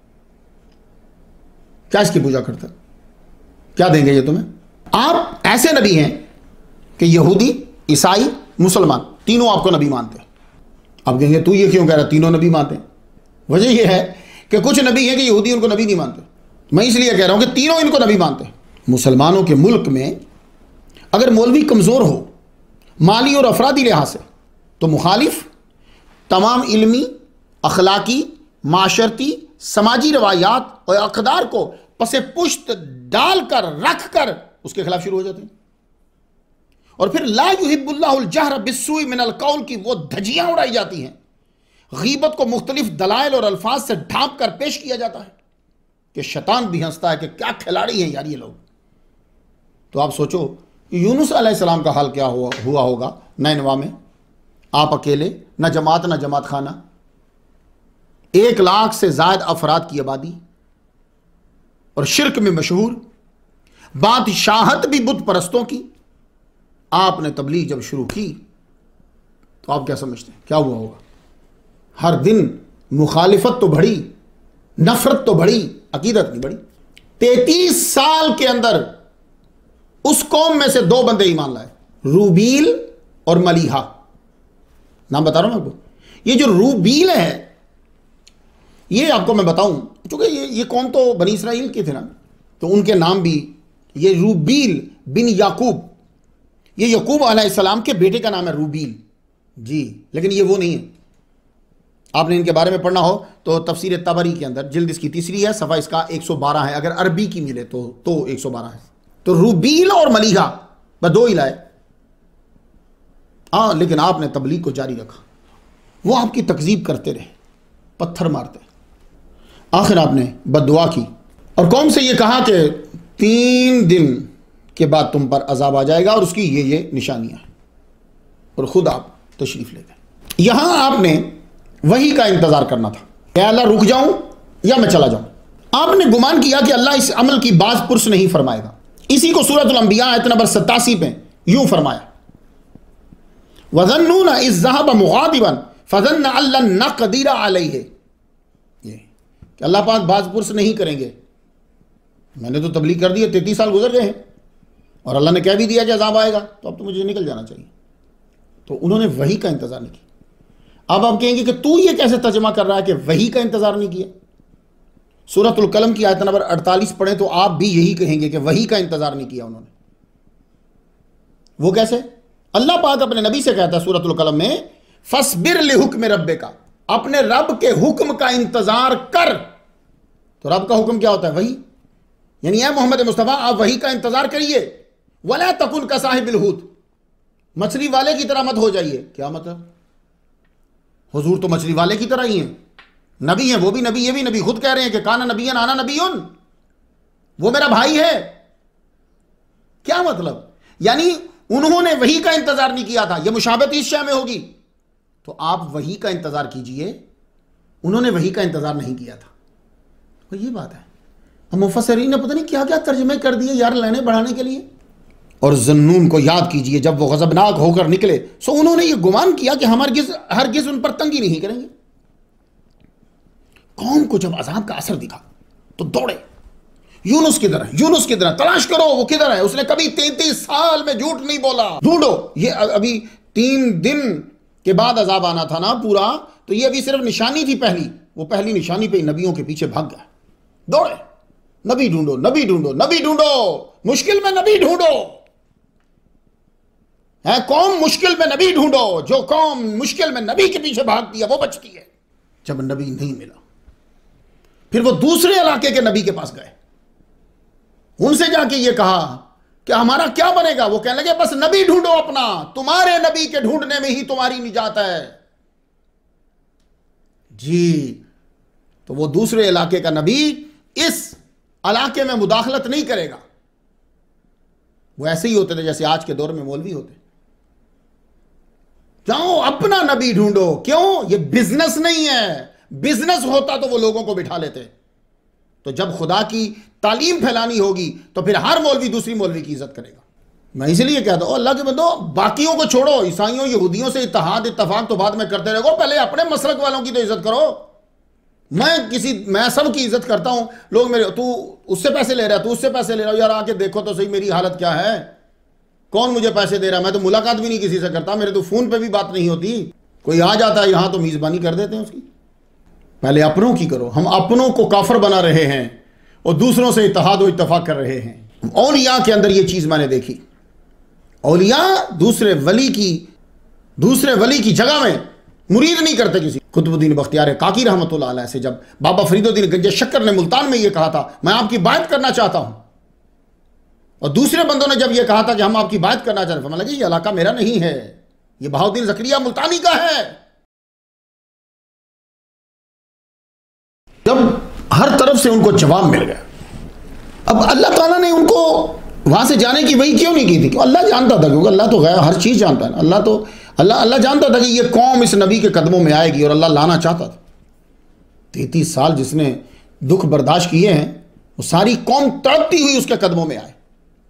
क्या इसकी पूजा करता? क्या देंगे ये तुम्हें? आप ऐसे नबी हैं कि यहूदी, ईसाई, मुसलमान तीनों आपको नबी मानते हैं। आप कहेंगे तू ये क्यों कह रहा तीनों नबी मानते हैं? वजह यह है कि कुछ नबी हैं कि यहूदी उनको नबी नहीं मानते। मैं इसलिए कह रहा हूं कि तीनों इनको नबी मानते हैं। मुसलमानों के मुल्क में अगर मौलवी कमजोर हो माली और अफरादी लिहाज से तो मुखालिफ तमाम इल्मी, अखलाकी, माशरती, समाजी रवायात और अकदार को पसे पुश्त डालकर रख कर उसके खिलाफ शुरू हो जाते हैं। और फिर ला युहिब्बुल्लाहुल जहर बिस्सूई मिनल कौल की वो धजियां उड़ाई जाती हैं। गीबत को मुख्तलिफ दलाइल और अल्फाज से ढांप कर पेश किया जाता है कि शैतान भी हंसता है कि क्या खिलाड़ी हैं यार ये लोग। तो आप सोचो यूनुस अलैहिस्सलाम का हाल क्या हुआ हुआ होगा नैनवा में। आप अकेले, न जमात न जमात खाना, एक लाख से ज्यादा अफराद की आबादी और शिरक में मशहूर, बादशाहत भी बुत परस्तों की। आपने तबलीग जब शुरू की तो आप क्या समझते हैं क्या हुआ होगा? हर दिन मुखालिफत तो बढ़ी, नफरत तो बढ़ी, अकीदत नहीं बढ़ी। तैतीस साल के अंदर उस कौम में से दो बंदे ईमान लाए, रूबील और मलीहा। नाम बता रहा हूं आपको। ये जो रूबील है ये आपको मैं बताऊं क्योंकि ये ये कौम तो बनी इसराइल के थे ना, तो उनके नाम भी ये रूबील बिन याकूब, ये याकूब अलैहिस्सलाम के बेटे का नाम है रूबील जी, लेकिन ये वो नहीं है। आपने इनके बारे में पढ़ना हो तो तफसीर तबरी के अंदर जिल्द इसकी तीसरी है, सफ़ा इसका एक सौ बारह है, अगर अरबी की मिले तो तो एक सौ बारह है। तो रूबील और मलीहा बस दो ही लाए। हाँ, लेकिन आपने तबलीग को जारी रखा। वो आपकी तकजीब करते रहे, पत्थर मारते, आखिर आपने बद्दुआ की और कौम से ये कहा कि तीन दिन के बाद तुम पर अजाब आ जाएगा और उसकी ये ये निशानियां हैं, और खुद आप तशरीफ ले गए। यहां आपने वही का इंतजार करना था कि अल्लाह रुक जाऊं या मैं चला जाऊं। आपने गुमान किया कि अल्लाह इस अमल की बाज पुरस नहीं फरमाएगा। इसी को सूरतुल अंबिया आयत नंबर सत्तासी पे यूं फरमाया, वज़न्नूना इज़ ज़हब मुग़ादिबन फ़ज़न्न अल्लन नक़दिर अलैहि, ये कि अल्लाह पाक बाज पुरस नहीं करेंगे। मैंने तो तबलीग कर दी है, तैंतीस साल गुजर गए हैं और अल्लाह ने कह भी दिया कि अज़ाब आएगा, तो अब तो मुझे निकल जाना चाहिए। तो उन्होंने वही का इंतजार नहीं किया। अब आप कहेंगे कि तू ये कैसे तर्जुमा कर रहा है कि वही का इंतजार नहीं किया? सूरतुल कलम की आयत नंबर अड़तालीस पढ़े तो आप भी यही कहेंगे कि वही का इंतजार नहीं किया उन्होंने। वो कैसे? अल्लाह पाक अपने नबी से कहता है सूरतुल कलम में, फस्बिर लिहुक्म रब्बिका, अपने रब के हुक्म का इंतजार कर। तो रब का हुक्म क्या होता है? वही। यानी है मोहम्मद मुस्तफ़ा आप वही का इंतजार करिए। वला तकुन का साहिबिल हूत, मछली वाले की तरह मत हो जाइए। क्या मतलब? हुजूर तो मछली वाले की तरह ही हैं, नबी हैं, वो भी नबी, ये भी नबी, खुद कह रहे हैं कि काना नबीयन आना नबीयुन, वो मेरा भाई है। क्या मतलब? यानी उन्होंने वही का इंतजार नहीं किया था। यह मुशाबत इस शय में होगी तो आप वही का इंतजार कीजिए उन्होंने वही का इंतज़ार नहीं किया था। तो ये बात है। अब मुफस्सिरीन ने पता नहीं क्या क्या तर्जमे कर दिए यार लेने बढ़ाने के लिए। और ज़न्नून को याद कीजिए, जब वो गज़बनाक होकर निकले सो उन्होंने ये गुमान किया कि हम हरगिज़ हरगिज़ उन पर तंगी नहीं करेंगे। कौम को जब अज़ाब का असर दिखा तो दौड़े, यूनुस किधर है, यूनुस किधर है, तलाश करो वो किधर है। उसने कभी तैंतीस साल में झूठ नहीं बोला, ढूंढो। ये अभी तीन दिन के बाद अजाब आना था ना पूरा, तो ये अभी सिर्फ निशानी थी पहली। वो पहली निशानी पे नबियों के पीछे भाग गया, दौड़े, नबी ढूंढो, नबी ढूंढो, नबी ढूंढो, मुश्किल में नबी ढूंढो। है कौम मुश्किल में नबी ढूंढो। जो कौम मुश्किल में नबी के पीछे भागती है वो बचती है। जब नबी नहीं मिला फिर वो दूसरे इलाके के नबी के पास गए, उनसे जाके ये कहा कि हमारा क्या बनेगा। वो कहने लगे बस नबी ढूंढो अपना, तुम्हारे नबी के ढूंढने में ही तुम्हारी निजात है जी। तो वो दूसरे इलाके का नबी इस इलाके में मुदाखलत नहीं करेगा। वो ऐसे ही होते थे जैसे आज के दौर में मौलवी होते। जाओ अपना नबी ढूंढो। क्यों? ये बिजनेस नहीं है। बिजनेस होता तो वो लोगों को बिठा लेते। तो जब खुदा की तालीम फैलानी होगी तो फिर हर मौलवी दूसरी मौलवी की इज्जत करेगा। मैं इसलिए कहता हूं अल्लाह के बंदो, बाकियों को छोड़ो, ईसाइयों यहूदियों से इत्तेहाद इत्तफाक तो बाद में करते रहो, पहले अपने मसलक वालों की तो इज्जत करो। मैं किसी मैं सब की इज्जत करता हूं। लोग मेरे, तू उससे पैसे ले रहा है, तू उससे पैसे ले रहा है, यार आके देखो तो सही मेरी हालत क्या है, कौन मुझे पैसे दे रहा है। मैं तो मुलाकात भी नहीं किसी से करता, मेरे तो फोन पे भी बात नहीं होती। कोई आ जाता है यहां तो मेजबानी कर देते हैं उसकी। पहले अपनों की करो। हम अपनों को काफर बना रहे हैं और दूसरों से इत्तेहाद और इत्तफाक कर रहे हैं। औलिया के अंदर यह चीज मैंने देखी। औलिया दूसरे वली की दूसरे वली की जगह में मुरीद नहीं करते किसी। कुतुबुद्दीन बख्तियार काकी रहमतुल्लाह अलैह से जब बाबा फरीदुद्दीन गंजे शक्कर ने मुल्तान में यह कहा था मैं आपकी बात करना चाहता हूं, और दूसरे बंदों ने जब यह कहा था कि हम आपकी बात करना चाहते हैं, लगे ये इलाका मेरा नहीं है, यह बहाउद्दीन ज़करिया मुल्तानी का है। जब हर तरफ से उनको जवाब मिल गया, अब अल्लाह ताला ने उनको वहां से जाने की वही क्यों नहीं की थी? क्यों? अल्लाह जानता था, क्योंकि अल्लाह तो गया हर चीज जानता है। अल्लाह तो अल्लाह अल्लाह जानता था कि ये कौम इस नबी के कदमों में आएगी और अल्लाह लाना चाहता था। तैतीस साल जिसने दुख बर्दाश्त किए हैं वो सारी कौम तड़पती हुई उसके कदमों में आए।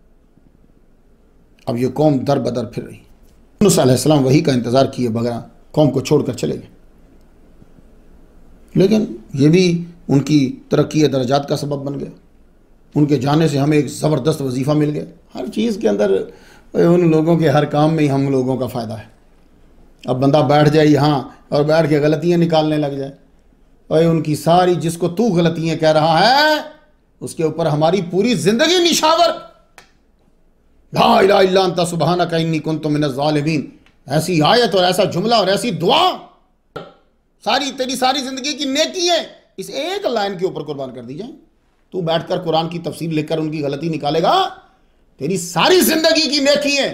अब ये कौम दर बदर फिर रही। मूसा अलैहिस्सलाम वही का इंतजार किए बगैर कौम को छोड़कर चले गए, लेकिन ये भी उनकी तरक्की दर्जात का सबब बन गया। उनके जाने से हमें एक ज़बरदस्त वजीफ़ा मिल गया। हर चीज़ के अंदर उन लोगों के हर काम में ही हम लोगों का फ़ायदा है। अब बंदा बैठ जाए यहाँ और बैठ के गलतियाँ निकालने लग जाए, और उनकी सारी, जिसको तू गलतियाँ कह रहा है उसके ऊपर हमारी पूरी ज़िंदगी निशावर। ला इलाहा इल्ला अंता सुब्हानका इन्नी कुन्तु मिनज़ ज़ालिमीन, ऐसी आयत और ऐसा जुमला और ऐसी दुआ, सारी तेरी सारी ज़िंदगी की नेकियाँ इस एक लाइन के ऊपर कुर्बान कर दी जाए। तू बैठकर कुरान की तफसीर लेकर उनकी गलती निकालेगा, तेरी सारी जिंदगी की नेकियां,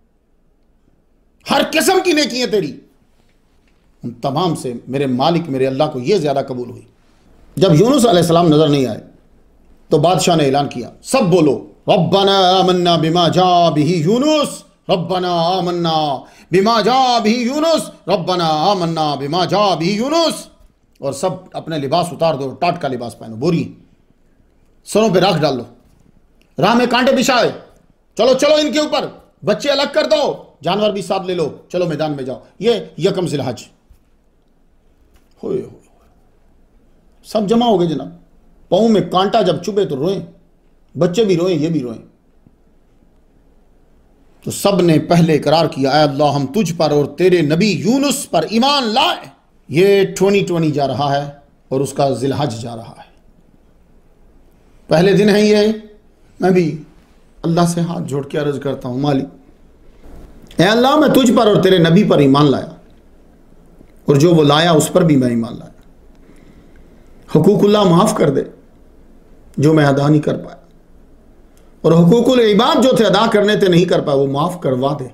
हर किस्म की नेकियां तेरी, उन तमाम से मेरे मालिक मेरे अल्लाह को यह ज्यादा कबूल हुई। जब यूनुस अलैहिस्सलाम नजर नहीं आए तो बादशाह ने ऐलान किया, सब बोलो रब्बना आमन्ना बिमा जा बिही यूनुस, रब्बना आमन्ना बिमा जा बिही यूनुस, रब्बना आमन्ना बिमा जा बिही यूनुस। और सब अपने लिबास उतार दो, टाट का लिबास पहनो, बोरी सरों पे राख डाल लो, राह में कांटे बिछाए, चलो चलो इनके ऊपर, बच्चे अलग कर दो, जानवर भी साथ ले लो, चलो मैदान में जाओ। ये यकम ज़िलहज होए हो, सब जमा हो गए जनाब। पाँव में कांटा जब चुभे तो रोए, बच्चे भी रोए, ये भी रोए। तो सब ने पहले करार किया, ऐ अल्लाह हम तुझ पर और तेरे नबी यूनुस पर ईमान लाए। ये ट्वेंटी ट्वेंटी जा रहा है और उसका ज़िलहज जा रहा है, पहले दिन है ये। मैं भी अल्लाह से हाथ जोड़ के अर्ज करता हूँ, मालिक ऐ अल्लाह मैं तुझ पर और तेरे नबी पर ईमान लाया, और जो वो लाया उस पर भी मैं ईमान लाया। हुकूकुल्लाह माफ़ कर दे जो मैं अदा नहीं कर पाया, और हुकूकुल इबाद जो थे अदा करने थे नहीं कर पाया, वो माफ़ करवा दे।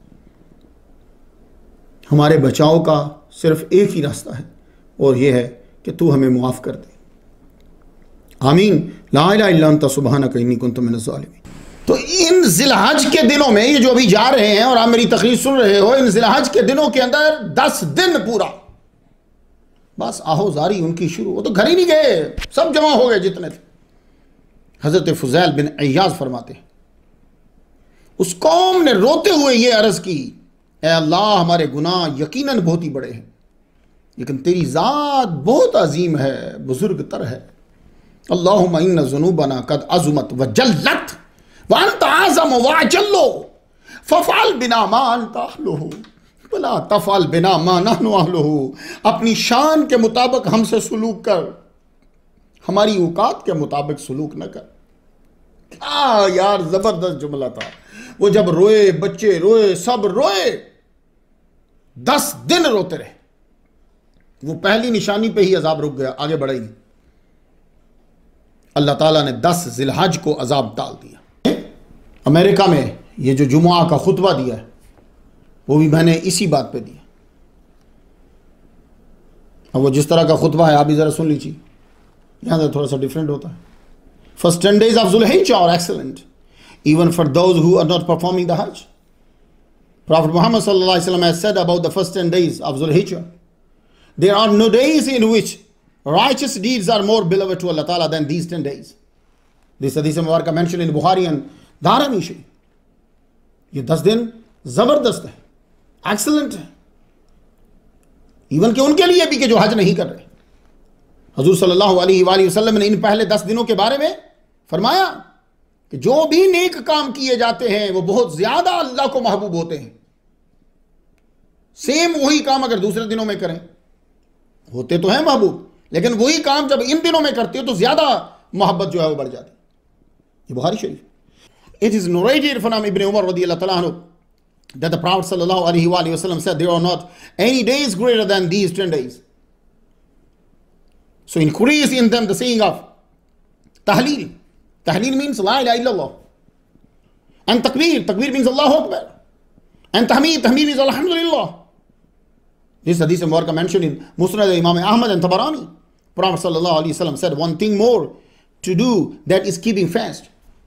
हमारे बचाव का सिर्फ एक ही रास्ता है, और यह है कि तू हमें माफ़ कर दे। आमीन। ला इलाहा इल्ला अंता सुब्हानका इन्नी कुन्तु मिनज़ ज़ालिमीन। तो इन ज़िलहज के दिनों में, ये जो अभी जा रहे हैं और आप मेरी तकरीर सुन रहे हो, इन ज़िलहज के दिनों के अंदर दस दिन पूरा बस आहोजारी उनकी शुरू। वो तो घर ही नहीं गए, सब जमा हो गए जितने थे। हजरत फुजैल बिन अय्याज फरमाते हैं, उस कौम ने रोते हुए ये अर्ज की, ए अल्लाह हमारे गुनाह यकीनन बहुत ही बड़े हैं, लेकिन तेरी ज़ात बहुत अजीम है, बुजुर्ग तर है। अल्लाहुम्मा इन्ना ज़ुनूबना कद अज़मत व जल्लत व अंत आज़म व अजल्लो फफ़अल बिना मा अंत अहलुहु वला तफ़अल बिना मा नहनु अहलुहु। अपनी शान के मुताबिक हमसे सुलूक कर, हमारी औकात के मुताबिक सुलूक न कर। क्या यार जबरदस्त जुमला था। वो जब रोए, बच्चे रोए, सब रोए, दस दिन रोते रहे। वो पहली निशानी पे ही अजाब रुक गया, आगे बढ़ा ही नहीं। अल्लाह ताला ने दस जिलहज को अजाब डाल दिया। अमेरिका में ये जो जुमुआ का खुतबा दिया है वो भी मैंने इसी बात पे दिया। अब वो जिस तरह का खुतबा है आप भी जरा सुन लीजिए, यहां से थोड़ा सा डिफरेंट होता है। फर्स्ट टेन डेज ऑफ जुल्हिज्जा are excellent even for those who are not performing the Hajj. Prophet Muhammad sallallahu alaihi wasallam has said about the first ten days of Zulhijjah, there are no days in which righteous deeds are more beloved to Allah Ta'ala than these ten days. This hadith mubarak mentioned in Bukhari and Darimi Sharif. ये दस दिन जबरदस्त है, excellent है, even कि उनके लिए भी कि जो हज नहीं कर रहे। हजूर सल्लल्लाहु अलैहि वसल्लम ने इन पहले दस दिनों के बारे में फरमाया कि जो भी नेक काम किए जाते हैं वो बहुत ज्यादा अल्लाह को महबूब होते हैं। सेम वही काम अगर दूसरे दिनों में करें, होते तो हैं महबूब, लेकिन वही काम जब इन दिनों में करते हो तो ज्यादा मोहब्बत जो है वो बढ़ जाती है। ये बुखारी शरीफ। It is narrated from Ibn Umar radiyallahu ta'ala anhu that the Prophet sallallahu alaihi wasallam said there are not any days greater than these ten days. So increase in them the saying of tahleel. Tahleel means la ilaha illallah. And takbir, takbir means Allahu Akbar. And tahmeed, tahmeed means alhamdulillah. This hadith mubarak mentioned in Musnad Imam Ahmad and Tabarani. Prophet sallallahu alaihi wasallam said one thing more to do, that is keeping fast.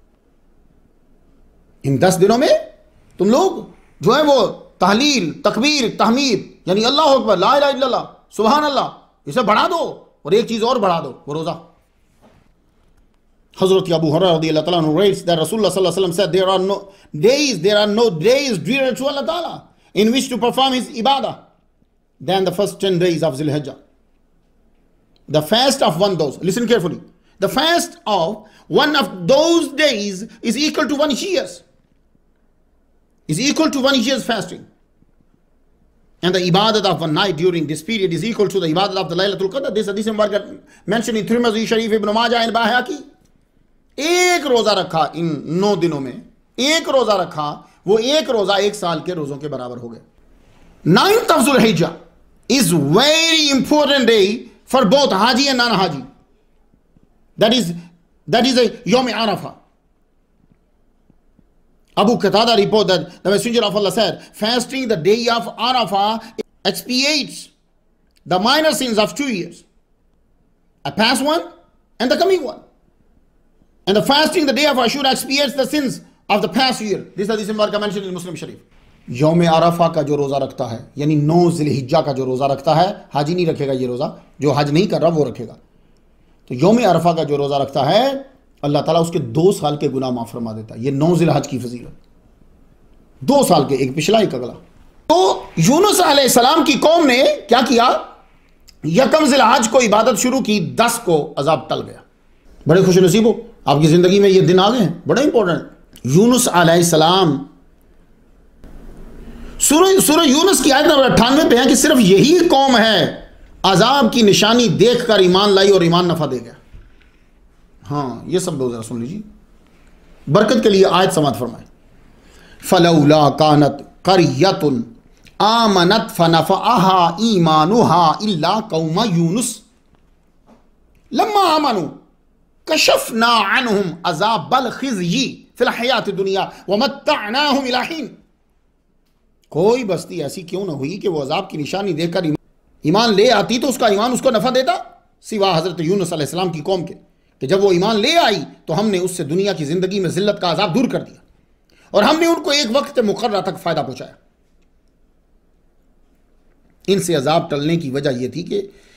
इन दस दिनों में तुम लोग जो है वो तहलील, तकबीर, तहमीद यानी अल्लाह अकबर, ला इलाहा इल्लल्लाह, सुभान अल्लाह, इसे बढ़ा दो और एक चीज और बढ़ा दो, वो रोजा। हजरत अबू हुरैरा रज़ियल्लाहु ताला अन्हु writes that Rasulullah sallallahu alaihi wasallam said there are no days, there are no days dearer to Allah Ta'ala in which to perform his ibadah than the first ten days of Zul-Hijjah. The fast of one of those, listen carefully, the fast of one of those days is equal to one year's. Is equal to one year's fasting. And the ibadat of one night during this period is equal to the ibadat of the Laylatul Qadr. This hadith mubarak mentioned in Tirmidhi Sharif, Ibn Majah and Bayhaqi. एक रोजा रखा इन नौ दिनों में, एक रोजा रखा, वो एक रोजा एक साल के रोजों के बराबर हो गए। Ninth of Zulhijjah is very important day for both Haji and non-Haji. That is, that is a Yom Arafah. Abu Qatada report that the Messenger of Allah said, fasting the day of Arafah expiates the minor sins of two years, a past one and the coming one. And the fasting the day of Ashura expiates the sins of the past year. This hadith is mentioned in Muslim Sharif. यौम आराफा का जो रोज़ा रखता है, यानी नौ ज़िलहिज्जा का जो रोज़ा रखता है, हाजी नहीं रखेगा ये रोज़ा, जो हज नहीं कर रहा वो रखेगा। तो यौम आराफा का जो रोज़ा रखता है, अल्लाह ताला उसके दो साल के गुनाह माफ़ फरमा देता है। ये नौ ज़िलहज की फजीलत, दो साल के, एक पिछला एक अगला। तो यूनुस अलैहिस्सलाम की कौम ने क्या किया, यकम ज़िलहज को इबादत शुरू की, दस को अजाब टल गया। बड़े खुश नसीब हो, आपकी ज़िंदगी में ये दिन आ गए हैं, बड़े इंपॉर्टेंट। यूनुस अलैहिस्सलाम, सूरह सूरह यूनुस की आयत नंबर अट्ठानवे पे है कि सिर्फ यही कौम है अजाब की निशानी देखकर ईमान लाई और ईमान नफा दे गया। हाँ, ये सब लोग जरा सुन लीजिए, बरकत के लिए आयत समात फरमाए। फलौला कानत करियतुन आमनत फनफअहा ईमानुहा इल्ला कौम यूनुस लम्मा आमनु कशफना अन्हुम अज़ाबल खिज़्यि फिल हयात दुनिया व मत्तअनाहुम इला हिन। कोई बस्ती ऐसी क्यों न हुई कि वो अजाब की निशानी देखकर ईमान ले आती तो उसका ईमान उसको नफा देता, सिवा हजरत यूनुस अलैहिस्सलाम की कौम के, कि जब वो ईमान ले आई तो हमने उससे दुनिया की जिंदगी में जिल्लत का अजाब दूर कर दिया और हमने उनको एक वक्त मुकर्रर तक फायदा पहुंचाया। इनसे अजाब टलने की वजह यह थी कि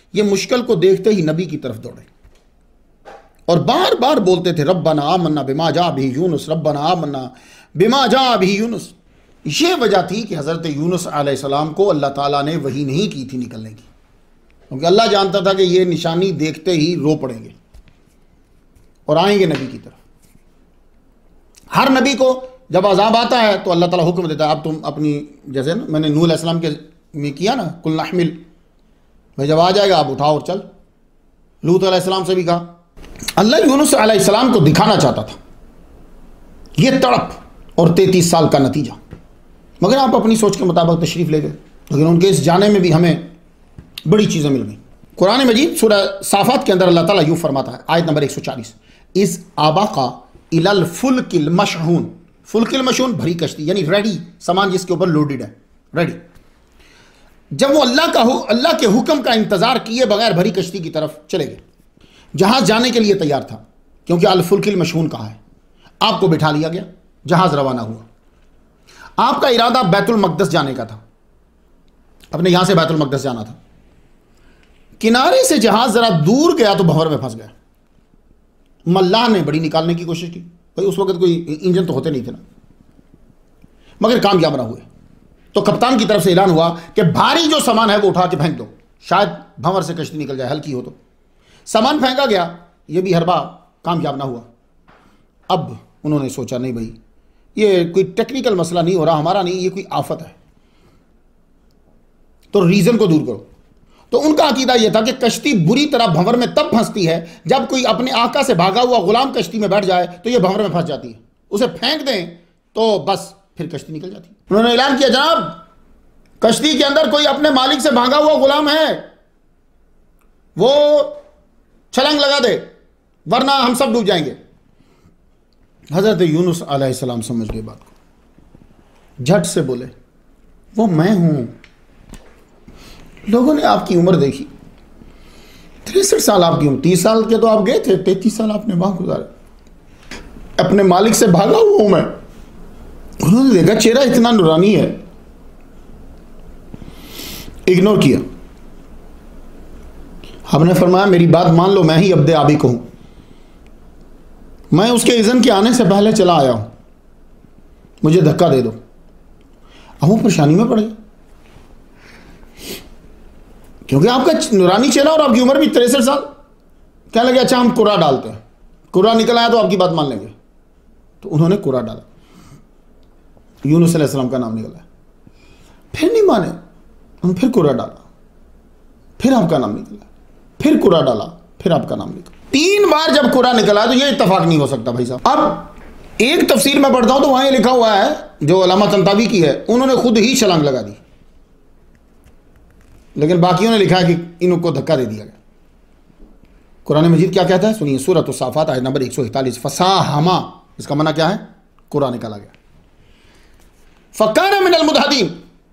ये मुश्किल को देखते ही नबी की तरफ दौड़े और बार बार बोलते थे रब्बना आमन्ना बिमा जा भी यूनुस, रब्बना आमन्ना बिमा जा भी यूनुस। ये वजह थी कि हज़रत यूनुस अलैहिस्सलाम को अल्लाह ताला ने वही नहीं की थी निकलने की, क्योंकि अल्लाह जानता था कि ये निशानी देखते ही रो पड़ेंगे और आएंगे नबी की तरफ। हर नबी को जब अजाब आता है तो अल्लाह ताला हुक्म देता है, अब तुम अपनी, जैसे ना मैंने नूह अलैहिस्सलाम के में किया ना, कुल नहमिल, भाई जब आ जाएगा आप उठाओ और चल। लूत अलैहिस्सलाम से भी कहा। अल्लाह यूनुस अलैहिस्सलाम को दिखाना चाहता था ये तड़प और तैंतीस साल का नतीजा, मगर आप अपनी सोच के मुताबिक तशरीफ़ ले गए। लेकिन उनके इस जाने में भी हमें बड़ी चीज़ें मिल गई। कुरान मजीद सूरह साफ़ात के अंदर अल्लाह ताला यूँ फरमाता है, आयत नंबर एक सौ चालीस, इस आबा का इलल फुल्किल मशहून, फुल्किल मशहून भरी कश्ती, यानी रेडी, सामान जिसके ऊपर लोडेड है, रेडी। जब वो अल्लाह का अल्लाह के हुक्म का इंतज़ार किए बगैर भरी कश्ती की तरफ चले गए, जहाज़ जाने के लिए तैयार था, क्योंकि अल फुल्किल मशहून कहा है। आपको बिठा लिया गया, जहाज़ रवाना हुआ। आपका इरादा बैतुल मक़दस जाने का था, अपने यहां से बैतुल मक़दस जाना था। किनारे से जहाज जरा दूर गया तो भंवर में फंस गया। मल्लाह ने बड़ी निकालने की कोशिश की, भाई उस वक्त कोई इंजन तो होते नहीं थे ना, मगर कामयाब ना हुए। तो कप्तान की तरफ से ऐलान हुआ कि भारी जो सामान है वो उठा के फेंक दो, शायद भंवर से कश्ती निकल जाए, हल्की हो तो। सामान फेंका गया, ये भी हरबा कामयाब ना हुआ। अब उन्होंने सोचा नहीं भाई, ये कोई टेक्निकल मसला नहीं हो रहा हमारा, नहीं, ये कोई आफत है, तो रीजन को दूर करो। तो उनका अकीदा यह था कि कश्ती बुरी तरह भंवर में तब फंसती है जब कोई अपने आका से भागा हुआ गुलाम कश्ती में बैठ जाए तो ये भंवर में फंस जाती है, उसे फेंक दें तो बस फिर कश्ती निकल जाती है। उन्होंने ऐलान किया, जनाब कश्ती के अंदर कोई अपने मालिक से भागा हुआ गुलाम है, वो छलांग लगा दे वरना हम सब डूब जाएंगे। हजरत यूनुस अलैहिस्सलाम समझ गए बात को, झट से बोले, वो मैं हूं। लोगों ने आपकी उम्र देखी, तिरसठ साल आपकी उम्र, तीस साल के तो आप गए थे, तैतीस साल आपने वहां गुजारे, अपने मालिक से भागा हुआ हूं मैं। उन्होंने देखा चेहरा इतना नूरानी है, इग्नोर किया। हमने फरमाया मेरी बात मान लो, मैं ही अब्दे आबी को हूं, मैं उसके इज़न के आने से पहले चला आया हूं, मुझे धक्का दे दो। अब वो परेशानी में पड़ गए, क्योंकि आपका नूरानी चेहरा और आपकी उम्र भी तिरसठ साल। क्या लगे, अच्छा हम कुरा डालते हैं, कुरा निकल आया तो आपकी बात मान लेंगे। तो उन्होंने कुरा डाला, यूनुस अलैहिस्सलाम का नाम निकला, फिर नहीं माने, हम फिर कुरा डाला, फिर आपका नाम निकला, फिर कुरा डाला, फिर आपका नाम निकला। तीन बार जब कुरा निकला तो ये इत्तेफाक नहीं हो सकता भाई साहब। अब एक तफसीर में पढ़ता हूं तो वहां ये लिखा हुआ है, जो अल्लामा तंतावी की है, उन्होंने खुद ही छलांग लगा दी, लेकिन बाकियों ने लिखा है कि इनको धक्का दे दिया गया। कुरान मजीद क्या कहता है, सुनिए, सूरत साफात आयत नंबर एक सौ इकतालीस, फसाहमा, इसका माना क्या है, कुरा निकाला गया। फकाना मिनल मुदहदीन,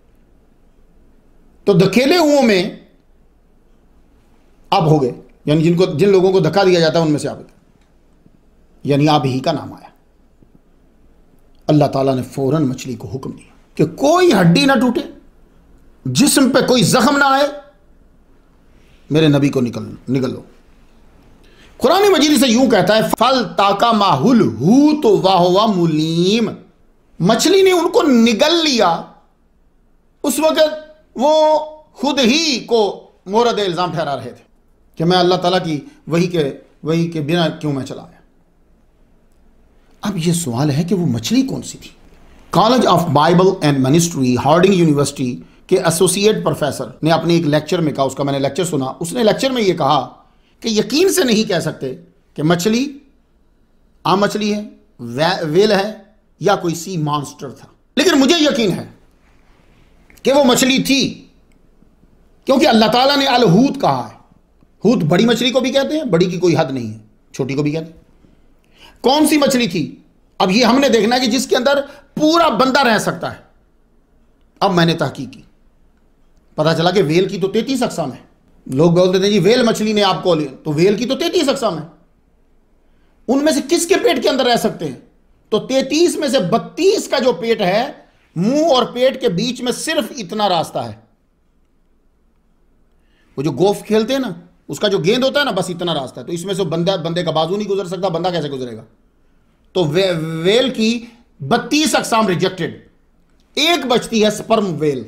तो धकेले हुओं में आप हो गए, यानी जिनको जिन लोगों को धक्का दिया जाता है उनमें से आप, यानी आप ही का नाम आया। अल्लाह ताला ने फौरन मछली को हुक्म दिया कि कोई हड्डी ना टूटे, जिस्म पे कोई जख्म ना आए, मेरे नबी को निकल निकल लो। कुरान मजीद से यूं कहता है, फल ताका माहुल हु तो वाह मुलीम, मछली ने उनको निगल लिया। उस वक्त वो खुद ही को मोरद इल्जाम ठहरा रहे थे कि मैं अल्लाह ताला की वही के वही के बिना क्यों मैं चला आया। अब यह सवाल है कि वो मछली कौन सी थी। College of Bible and ministry Harding university के एसोसिएट प्रोफेसर ने अपने एक लेक्चर में कहा, उसका मैंने लेक्चर सुना, उसने लेक्चर में यह कहा कि यकीन से नहीं कह सकते कि मछली आम मछली है, वे, वेल है या कोई सी मॉन्स्टर था, लेकिन मुझे यकीन है कि वो मछली थी, क्योंकि अल्लाह ताला ने अल हूत कहा है। हूत बड़ी मछली को भी कहते हैं, बड़ी की कोई हद नहीं है, छोटी को भी कहते हैं। कौन सी मछली थी, अब ये हमने देखना है कि जिसके अंदर पूरा बंदा रह सकता है। अब मैंने तहकीक की, पता चला कि वेल की तो तैंतीस अक़साम है। लोग बोलते थे जी वेल मछली ने आपको, तो वेल की तो तैंतीस अक़साम है, उनमें से किसके पेट के अंदर रह सकते हैं? तो तैंतीस में से बत्तीस का जो पेट है, मुंह और पेट के बीच में सिर्फ इतना रास्ता है, वो जो गोल्फ खेलते हैं ना, उसका जो गेंद होता है ना, बस इतना रास्ता है, तो इसमें से बंदा बंदे का बाजू नहीं गुजर सकता, बंदा कैसे गुजरेगा? तो वे, वेल की बत्तीस अकसाम रिजेक्टेड, एक बचती है स्पर्म वेल,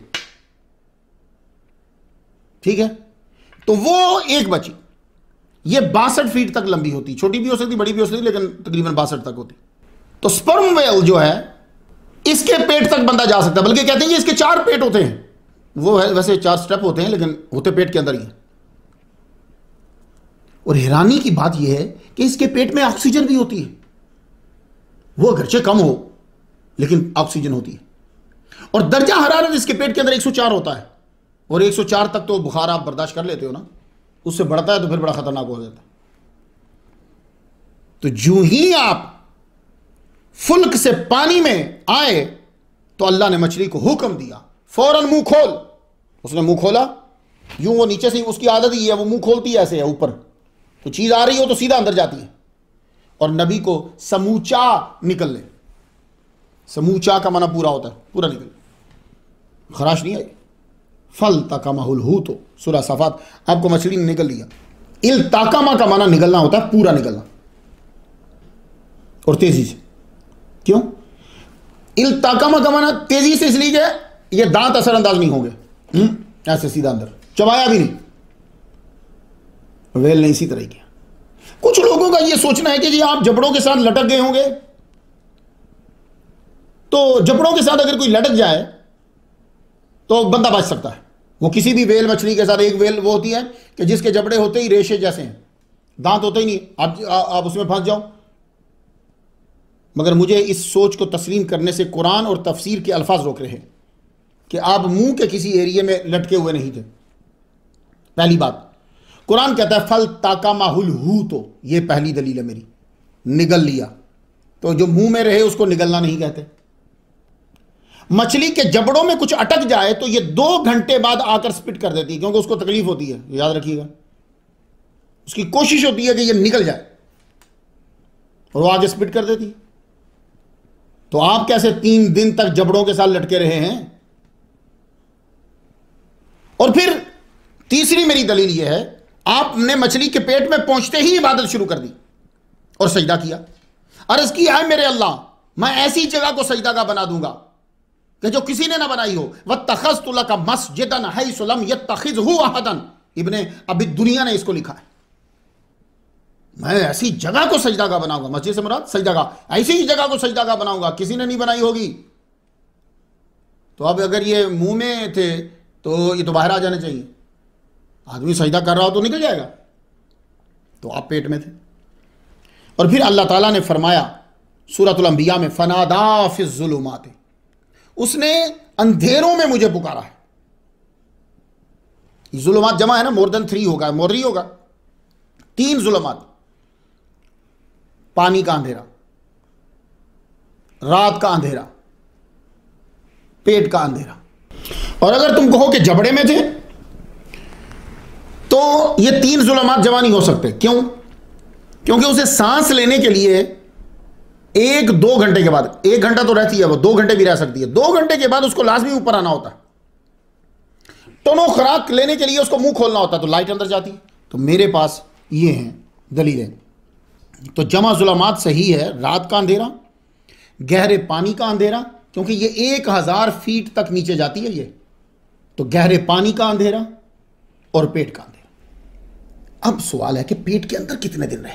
ठीक है? तो वो एक बची, ये बासठ फीट तक लंबी होती, छोटी भी हो सकती, बड़ी भी हो सकती, लेकिन तकरीबन बासठ तक होती। तो स्पर्म वेल जो है, इसके पेट तक बंदा जा सकता है, बल्कि कहते हैं कि इसके चार पेट होते हैं। वो है वैसे चार स्टेप होते हैं, लेकिन होते पेट के अंदर ही है। और हैरानी की बात यह है कि इसके पेट में ऑक्सीजन भी होती है, वो अगरचे कम हो लेकिन ऑक्सीजन होती है। और दर्जा हरारत इसके पेट के अंदर एक सौ चार होता है, और एक सौ चार तक तो बुखार आप बर्दाश्त कर लेते हो ना, उससे बढ़ता है तो फिर बड़ा खतरनाक हो जाता है। तो जो ही आप फुल्क से पानी में आए तो अल्लाह ने मछली को हुक्म दिया, फौरन मुंह खोल। उसने मुंह खोला, यूं वो नीचे से, उसकी आदत ही है, वो मुंह खोलती है ऐसे है, ऊपर तो चीज आ रही हो तो सीधा अंदर जाती है, और नबी को समूचा निकल ले। समूचा का माना पूरा होता है, पूरा निकल, खराश नहीं आई। फल ताकामाहुल हू, तो सूरह सफात, आपको मछली ने निकल लिया। इल ताकामा का माना निकलना होता है, पूरा निकलना, और तेजी से। क्यों इल ताकामा का माना तेजी से? इसलिए कि ये दांत असरअंदाज नहीं होंगे, ऐसे सीधा अंदर, चबाया भी नहीं। वेल ने इसी तरह किया। कुछ लोगों का ये सोचना है कि जी आप जबड़ों के साथ लटक गए होंगे, तो जबड़ों के साथ अगर कोई लटक जाए तो बंदा बच सकता है। वो किसी भी वेल मछली के साथ, एक वेल वो होती है कि जिसके जबड़े होते ही रेशे जैसे हैं, दांत होते ही नहीं, आप आप उसमें फंस जाओ। मगर मुझे इस सोच को तस्लीम करने से कुरान और तफसीर के अल्फाज रोक रहे हैं कि आप मुंह के किसी एरिया में लटके हुए नहीं थे। पहली बात, कुरान कहता है फल ताकामाहुल हू, तो ये पहली दलील है मेरी, निगल लिया। तो जो मुंह में रहे उसको निगलना नहीं कहते। मछली के जबड़ों में कुछ अटक जाए तो ये दो घंटे बाद आकर स्पिट कर देती है, क्योंकि उसको तकलीफ होती है, याद रखिएगा। उसकी कोशिश होती है कि ये निकल जाए, और वो आगे स्पिट कर देती है। तो आप कैसे तीन दिन तक जबड़ों के साथ लटके रहे हैं? और फिर तीसरी मेरी दलील यह है, आपने मछली के पेट में पहुंचते ही इबादत शुरू कर दी और सजदा किया। अर्ज किया है मेरे अल्लाह, मैं ऐसी जगह को सजदा का बना दूंगा कि जो किसी ने ना बनाई हो। वत्तखज़्तु लका मस्जिदन हैसु लम यत्तखिज़हु अहदन, इब्ने अबी दुनिया ने इसको लिखा है। मैं ऐसी जगह को सजदा का बनाऊंगा, मस्जिद से मुराद सजदा का, ऐसी ही जगह को सजदा का बनाऊंगा, किसी ने नहीं बनाई होगी। तो अब अगर ये मुंह में थे तो ये तो बाहर आ जाने चाहिए। आदमी सजदा कर रहा हो तो निकल जाएगा, तो आप पेट में थे। और फिर अल्लाह ताला ने फरमाया सूरतुल अंबिया में, फनादा फिज़ ज़ुलुमात, उसने अंधेरों में मुझे पुकारा है। जुलुमात जमा है ना, मोर देन थ्री होगा, मोरी होगा, तीन जुलुमात, पानी का अंधेरा, रात का अंधेरा, पेट का अंधेरा। और अगर तुम कहो कि जबड़े में थे तो ये तीन जुलुमात जमा नहीं हो सकते। क्यों? क्योंकि उसे सांस लेने के लिए एक दो घंटे के बाद, एक घंटा तो रहती है वो, दो घंटे भी रह सकती है, दो घंटे के बाद उसको लाजमी ऊपर आना होता है। दोनों खुराक लेने के लिए उसको मुंह खोलना होता है, तो लाइट अंदर जाती है। तो मेरे पास ये हैं दलीलें। तो जमा जुलमात सही है, रात का अंधेरा, गहरे पानी का अंधेरा, क्योंकि ये एक हजार फीट तक नीचे जाती है ये, तो गहरे पानी का अंधेरा और पेट का अंधेरा। अब सवाल है कि पेट के अंदर कितने दिन रहे?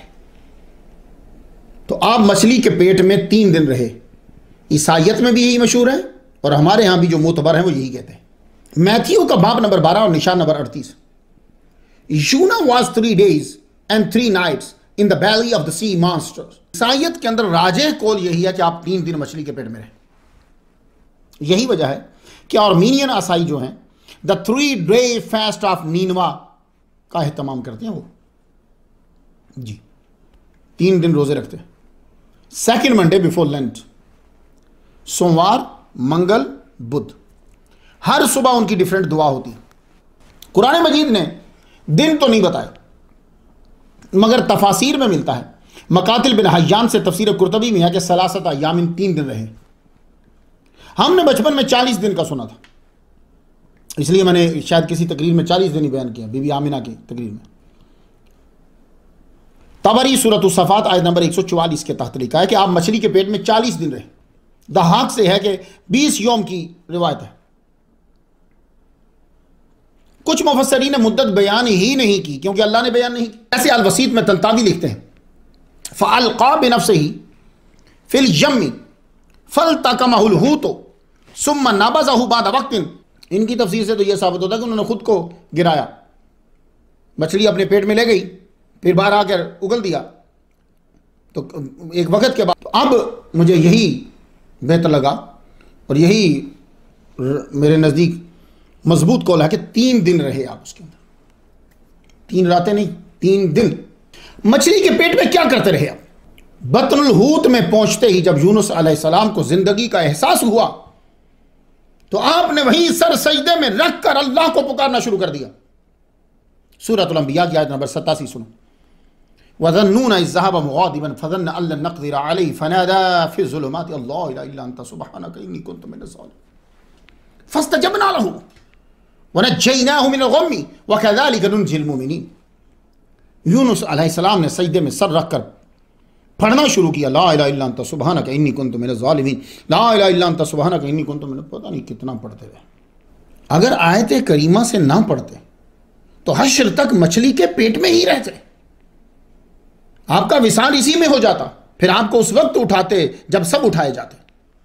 तो आप मछली के पेट में तीन दिन रहे। ईसाइयत में भी यही मशहूर है, और हमारे यहां भी जो मोतबर हैं वो यही कहते हैं। मैथ्यू का बाब नंबर बारह और निशान नंबर अड़तीस, यूना was three days and three nights in the valley of the sea monsters. ईसाइयत के अंदर राजे कौल यही है कि आप तीन दिन मछली के पेट में रहे। यही वजह है कि आर्मीनियन ईसाई जो हैं the three day fast of नीनवा का एहतमाम करते हैं। वो जी तीन दिन रोजे रखते हैं, सेकेंड मंडे बिफोर लेंट, सोमवार, मंगल, बुध। हर सुबह उनकी डिफरेंट दुआ होती है। कुरान मजीद ने दिन तो नहीं बताए, मगर तफासीर में मिलता है। मकातिल बिन हय्यान से तफसीर कुर्तबी में है कि सलासत अय्यामिन, तीन दिन रहे। हमने बचपन में चालीस दिन का सुना था, इसलिए मैंने शायद किसी तकरीर में चालीस दिन ही बयान किया, बीबी आमिना की तकरीर में। तबरी सूरत सफ़ात आयत नंबर एक सौ चौवालीस के तहत लिखा है कि आप मछली के पेट में चालीस दिन रहे। दहाक से है कि बीस योम की रिवायत है। कुछ मुफस्सरीन ने मुद्दत बयान ही नहीं की क्योंकि अल्लाह ने बयान नहीं की। ऐसे अल वसीत में तंतावी लिखते हैं फ़अल्क़ा बिनफ़्सिही फ़िल यम्मी फ़ल्तक़महुल हूत सुम्मा नबज़हु बअद वक़्तिन। इनकी तफसीर से तो यह साबित होता है कि उन्होंने खुद को गिराया, मछली अपने पेट में ले गई, फिर बाहर आकर उगल दिया। तो एक वक्त के बाद अब मुझे यही बेहतर लगा और यही मेरे नज़दीक मजबूत कौल है कि तीन दिन रहे आप उसके अंदर, तीन रातें नहीं, तीन दिन मछली के पेट में क्या करते रहे आप? बतनुल हूत में पहुंचते ही जब यूनुस अलैहिस्सलाम को जिंदगी का एहसास हुआ तो आपने वहीं सर सजदे में रखकर अल्लाह को पुकारना शुरू कर दिया। सूरतुल अंबिया की आयत नंबर सत्तासी सुनो। वज़न्नून इज़ ज़हब मुग़ादिबन फ़ज़न्न अन लन नक़दिर अलैहि फ़नादा फ़ी ज़ुलुमाति अल्ला इलाहा इल्ला अन्ता सुब्हानका इन्नी कुन्तु मिनज़ ज़ालिमीन फ़स्तजबना लहु वनज्जयनाहु मिनल ग़म्मि वकज़ालिका नुंजिल मुमिनीन। यूनुस अलैहिस्सलाम ने सजदे में सर रखकर पढ़ना शुरू किया, ला इलाहा इल्ला अन्ता सुब्हानका इन्नी कुन्तु मिनज़ ज़ालिमीन, ला इलाहा इल्ला अन्ता सुब्हानका इन्नी कुन्तु मिनज़, पता नहीं कितना पढ़ते हुए। अगर आयत करीमा से ना पढ़ते तो हश्र तक मछली के पेट में ही रहते, आपका विसाल इसी में हो जाता, फिर आपको उस वक्त उठाते जब सब उठाए जाते।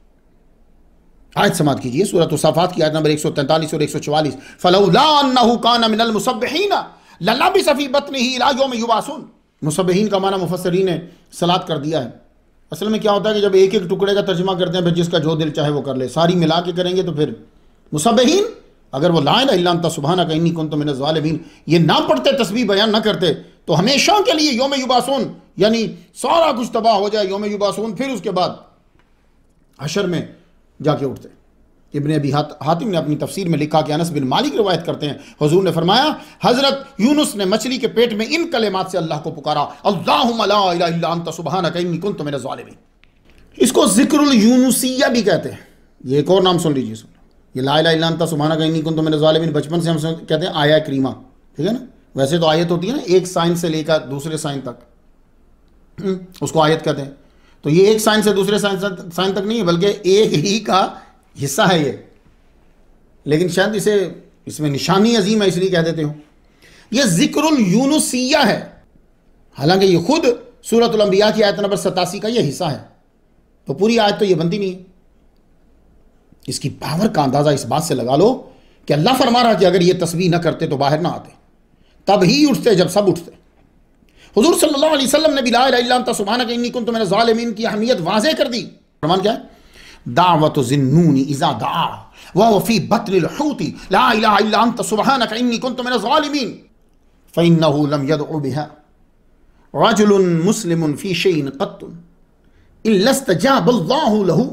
आयत समाप्त कीजिए, सूरत सफ़ात की आयत नंबर एक सौ तैंतालीस और एक सौ चौवालीस। फलौला अन्नहु कान मिनल मुसब्बिहीन ललबिस फी बत्निही इला यौम युबासून। मुसब्बिहीन का माना मुफस्सिरीन ने सलात कर दिया है। असल में क्या होता है कि जब एक एक टुकड़े का तर्जुमा करते हैं फिर जिसका जो दिल चाहे वो कर ले, सारी मिला के करेंगे तो फिर मुसब्बिहीन, अगर वो ला इलाहा इल्ला अन्ता सुब्हानका इन्नी कुन्तु मिनज़ ज़ालिमीन ये ना पढ़ते, तस्बीह बयान ना करते तो हमेशा के लिए यौम युबासून यानी सारा कुछ तबाह हो जाए, यौम युबासून, फिर उसके बाद हशर में जाके उठते। इब्ने अबी हातिम ने अपनी तफसीर में लिखा कि अनस बिन मालिक रिवायत करते हैं, हुजूर ने फरमाया हजरत यूनुस ने मछली के पेट में इन कलेमात से अल्लाह को पुकारा, अल्लाहुम्मा ला इलाहा इल्ला अन्ता सुब्हानका इन्नी कुन्तु मिनज़ ज़ालिमीन। इसको ज़िक्रुल यूनुसिया भी कहते हैं। ये एक और नाम सुन लीजिए, सुन ये ला इलाहा इल्ला अन्ता सुब्हानका इन्नी कुन्तु मिनज़ ज़ालिमीन बचपन से हम कहते हैं आया करीमा, ठीक है ना। वैसे तो आयत होती है ना एक साइन से लेकर दूसरे साइन तक, उसको आयत कहते हैं। तो ये एक साइन से दूसरे साइन साइन तक नहीं है बल्कि एक ही का हिस्सा है ये, लेकिन शायद इसे इसमें निशानी अजीम है इसलिए कह देते हो। ये जिक्रुल यूनुसिया है, हालांकि ये खुद सूरतुल अंबिया की आयत नंबर सतासी का ये हिस्सा है, तो पूरी आयत तो ये बनती नहीं है। इसकी पावर का अंदाजा इस बात से लगा लो कि अल्लाह फरमा रहा कि अगर ये तस्बीह न करते तो बाहर ना आते, तब ही उठते जब सब उठते। हुजूर सल्लल्लाहु अलैहि वसल्लम ने भी ला इलाहा इल्ला अन्ता सुब्हानका इन्नी कुन्तु मिनज़ ज़ालिमीन की अहमियत वाज़ेह कर दी। फरमान क्या है? दावतु ज़िन्नूनी इज़ा दआ व फ़ी बत्निल हूती ला इलाहा इल्ला अन्ता सुब्हानका इन्नी कुन्तु मिनज़ ज़ालिमीन फ़इन्नहु लम यदउ बिहा रजुलुन मुस्लिमुन फ़ी शैइन क़त्तु इल्ला इस्तजाबल्लाहु लहू।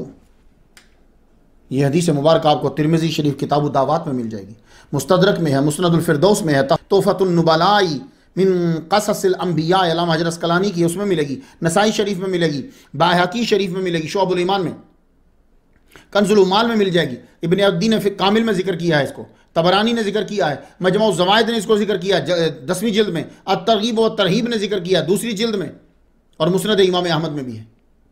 यह हदीस मुबारक आपको तिरमिज़ी शरीफ किताबु दावात में मिल जाएगी, मुस्तदरक में है, मुस्नदुल फिरदौस में है, तोहफ़तुन नुबलाई मिन क़ससिल अंबिया अल्लामा हजरत अस्क़लानी की उसमें मिलेगी, नसाई शरीफ में मिलेगी, बायहक़ी शरीफ में मिलेगी, शुअबुल ईमान में, कंज़ुल उम्माल में मिल जाएगी, इब्ने अद्दी ने कामिल में जिक्र किया है इसको, तबरानी ने जिक्र किया है, मजमू ज़वाइद ने इसको जिक्र किया दसवीं जिल्द में, अत-तरग़ीब व तरहीब ने जिक्र किया दूसरी जिल्द में, और मुस्नद इमाम अहमद में भी है।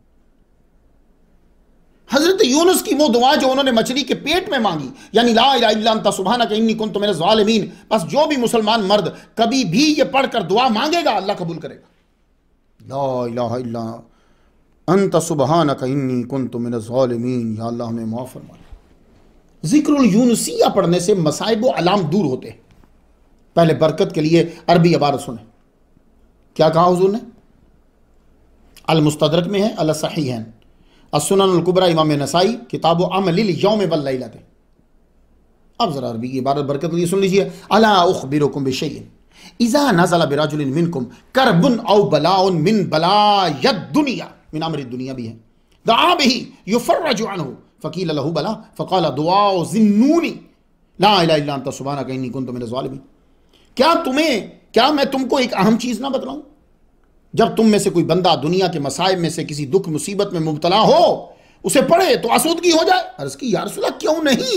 हजरत यूनुस की वो दुआ जो उन्होंने मछली के पेट में मांगी, यानी ला इलाहा इल्ला अन्ता सुब्हानका इन्नी कुन्तु मिनज़ ज़ालिमीन, बस जो भी मुसलमान मर्द कभी भी ये पढ़कर दुआ मांगेगा अल्लाह कबूल करेगा। ला इलाहा इल्ला अन्ता सुब्हानका इन्नी कुन्तु मिनज़ ज़ालिमीन, या अल्लाह हमें माफ़ फरमा। ज़िक्रुल यूनुसिया पढ़ने से मसाइब व अलाम दूर होते हैं। पहले बरकत के लिए अरबी इबारत सुने, क्या कहा हुजूर ने? अल मुस्तदरक में है, अल सहीहैन, अस्सुननुल कुबरा इमाम नसाई, किताब अमलिल यौम वल लैलत। अब जरा अरबी की इबारत बरकत के लिए सुन लीजिए। अला उख़बिरुकुम बिशैइन इज़ा नज़ला बिरजुलिन मिनकुम करबुन औ बलाउन मिन बलायद दुनिया, मिन अमरि दुनिया भी है, दआ बिही युफ़र्रजु अन्हु फ़क़ील लहु बला फ़क़ाल दुआउ ज़िन्नूनी ला इलाहा इल्ला अन्ता सुब्हानका इन्नी कुन्तु मिनज़ ज़ालिमीन। क्या तुम्हें क्या मैं तुमको एक अहम चीज़ ना बतलाऊँ? जब तुम में से कोई बंदा दुनिया के मसाइब में से किसी दुख मुसीबत में मुब्तला हो, उसे पढ़े तो आसूदगी हो जाए। अर्ज़ की या रसूल अल्लाह क्यों नहीं,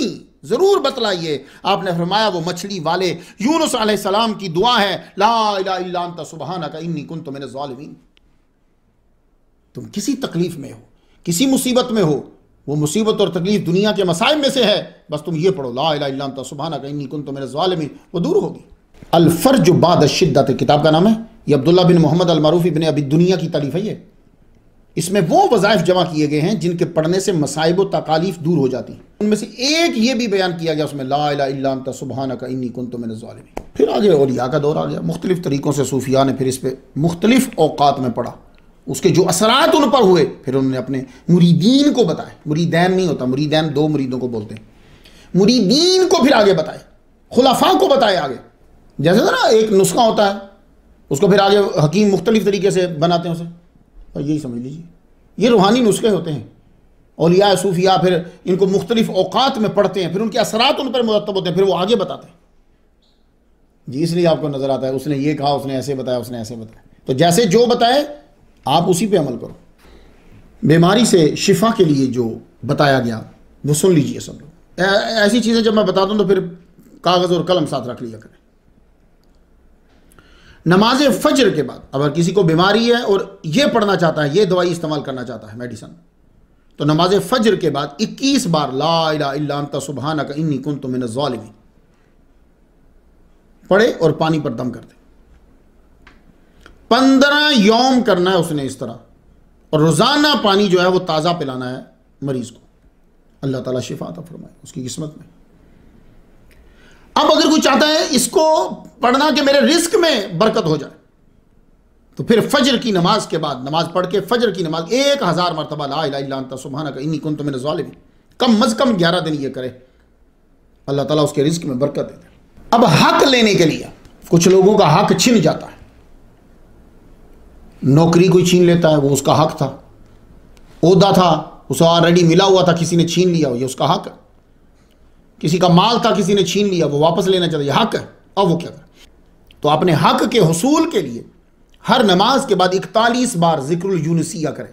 ज़रूर बतलाइए। आपने फरमाया वो मछली वाले यूनुस अलैहिस्सलाम की दुआ है, ला इलाहा इल्ला अंता सुब्हानका इन्नी कुन्तु मिनज़ ज़ालिमीन। तुम किसी तकलीफ में हो, किसी मुसीबत में हो, वो मुसीबत और तकलीफ दुनिया के मसाइब में से है, बस तुम ये पढ़ो ला इलाहा इल्ला अंता सुब्हानका इन्नी कुन्तु मिनज़ ज़ालिमीन, वो दूर होगी। अल फर्ज बाद शिद्दत किताब का नाम है, ये अब्दुल्ला बिन मोहम्मद अल मारूफ इब्न अबी दुनिया की तारीफ है ये। इसमें वो वज़ाइफ जमा किए गए हैं जिनके पढ़ने से मसाइब व तकालीफ दूर हो जाती हैं। उनमें से एक ये भी बयान किया गया उसमें, ला इलाहा इल्ला अंता सुब्हानका इन्नी कुन्तु मिनज़ ज़ालिमीन। फिर आगे औलिया का दौर आ गया। मुख्तलिफ तरीक़ों से सूफिया ने फिर इस पर मुख्तलिफ औक़ात में पढ़ा, उसके जो असरात उन पर हुए फिर उन्होंने अपने मुरीदीन को बताए। मुरीदैन नहीं होता, मुरीदैन दो मुरीदों को बोलते हैं। मुरीदीन को फिर आगे बताए, खुलाफा को बताए आगे। जैसे ना एक नुस्खा होता है, उसको फिर आगे हकीम मुख्तलिफ तरीके से बनाते हैं उसे, और यही समझ लीजिए ये रूहानी नुस्खे होते हैं। औलिया सूफिया फिर इनको मुख्तलिफ औकात में पढ़ते हैं, फिर उनके असरात उन पर मुरतब होते हैं, फिर वो आगे बताते हैं जी। इसलिए आपको नज़र आता है उसने ये कहा, उसने ऐसे बताया, उसने ऐसे बताया। तो जैसे जो बताए आप उसी पे अमल करो। बीमारी से शिफा के लिए जो बताया गया वो सुन लीजिए सब लोग। ऐसी चीज़ें जब मैं बताता हूँ तो फिर कागज़ और कलम साथ रख लिया करें। नमाज फजर के बाद अगर किसी को बीमारी है और ये पढ़ना चाहता है, ये दवाई इस्तेमाल करना चाहता है, मेडिसन, तो नमाज फजर के बाद इक्कीस बार ला इलाहा इल्ला अंता सुब्हानका इन्नी कुन्तु मिनज़ ज़ालिमीन पढ़े और पानी पर दम कर दे। पंद्रह यौम करना है उसने इस तरह, और रोज़ाना पानी जो है वो ताज़ा पिलाना है मरीज़ को। अल्लाह ताला शिफा अता फरमाए उसकी किस्मत में। अब अगर कोई चाहता है इसको पढ़ना कि मेरे रिस्क में बरकत हो जाए, तो फिर फजर की नमाज के बाद नमाज पढ़ के फजर की नमाज एक हज़ार मरतबा ला इलाहा इल्ला अंता सुब्हानका इन्नी कुन्तु मिनज़ ज़ालिमीन कम अज़ कम ग्यारह दिन ये करे, अल्लाह ताला उसके रिस्क में बरकत दे दे। अब हक लेने के लिए कुछ लोगों का हक छिन जाता है। नौकरी कोई छीन लेता है, वो उसका हक था। ओहदा था, उसे ऑलरेडी मिला हुआ था, किसी ने छीन लिया, ये उसका हक है। किसी का माल था, किसी ने छीन लिया, वो वापस लेना चाहता, ये हक है। अब वो क्या करे? तो अपने हक के हुसूल के लिए हर नमाज के बाद इकतालीस बार जिक्रुल यूनुसिया करे।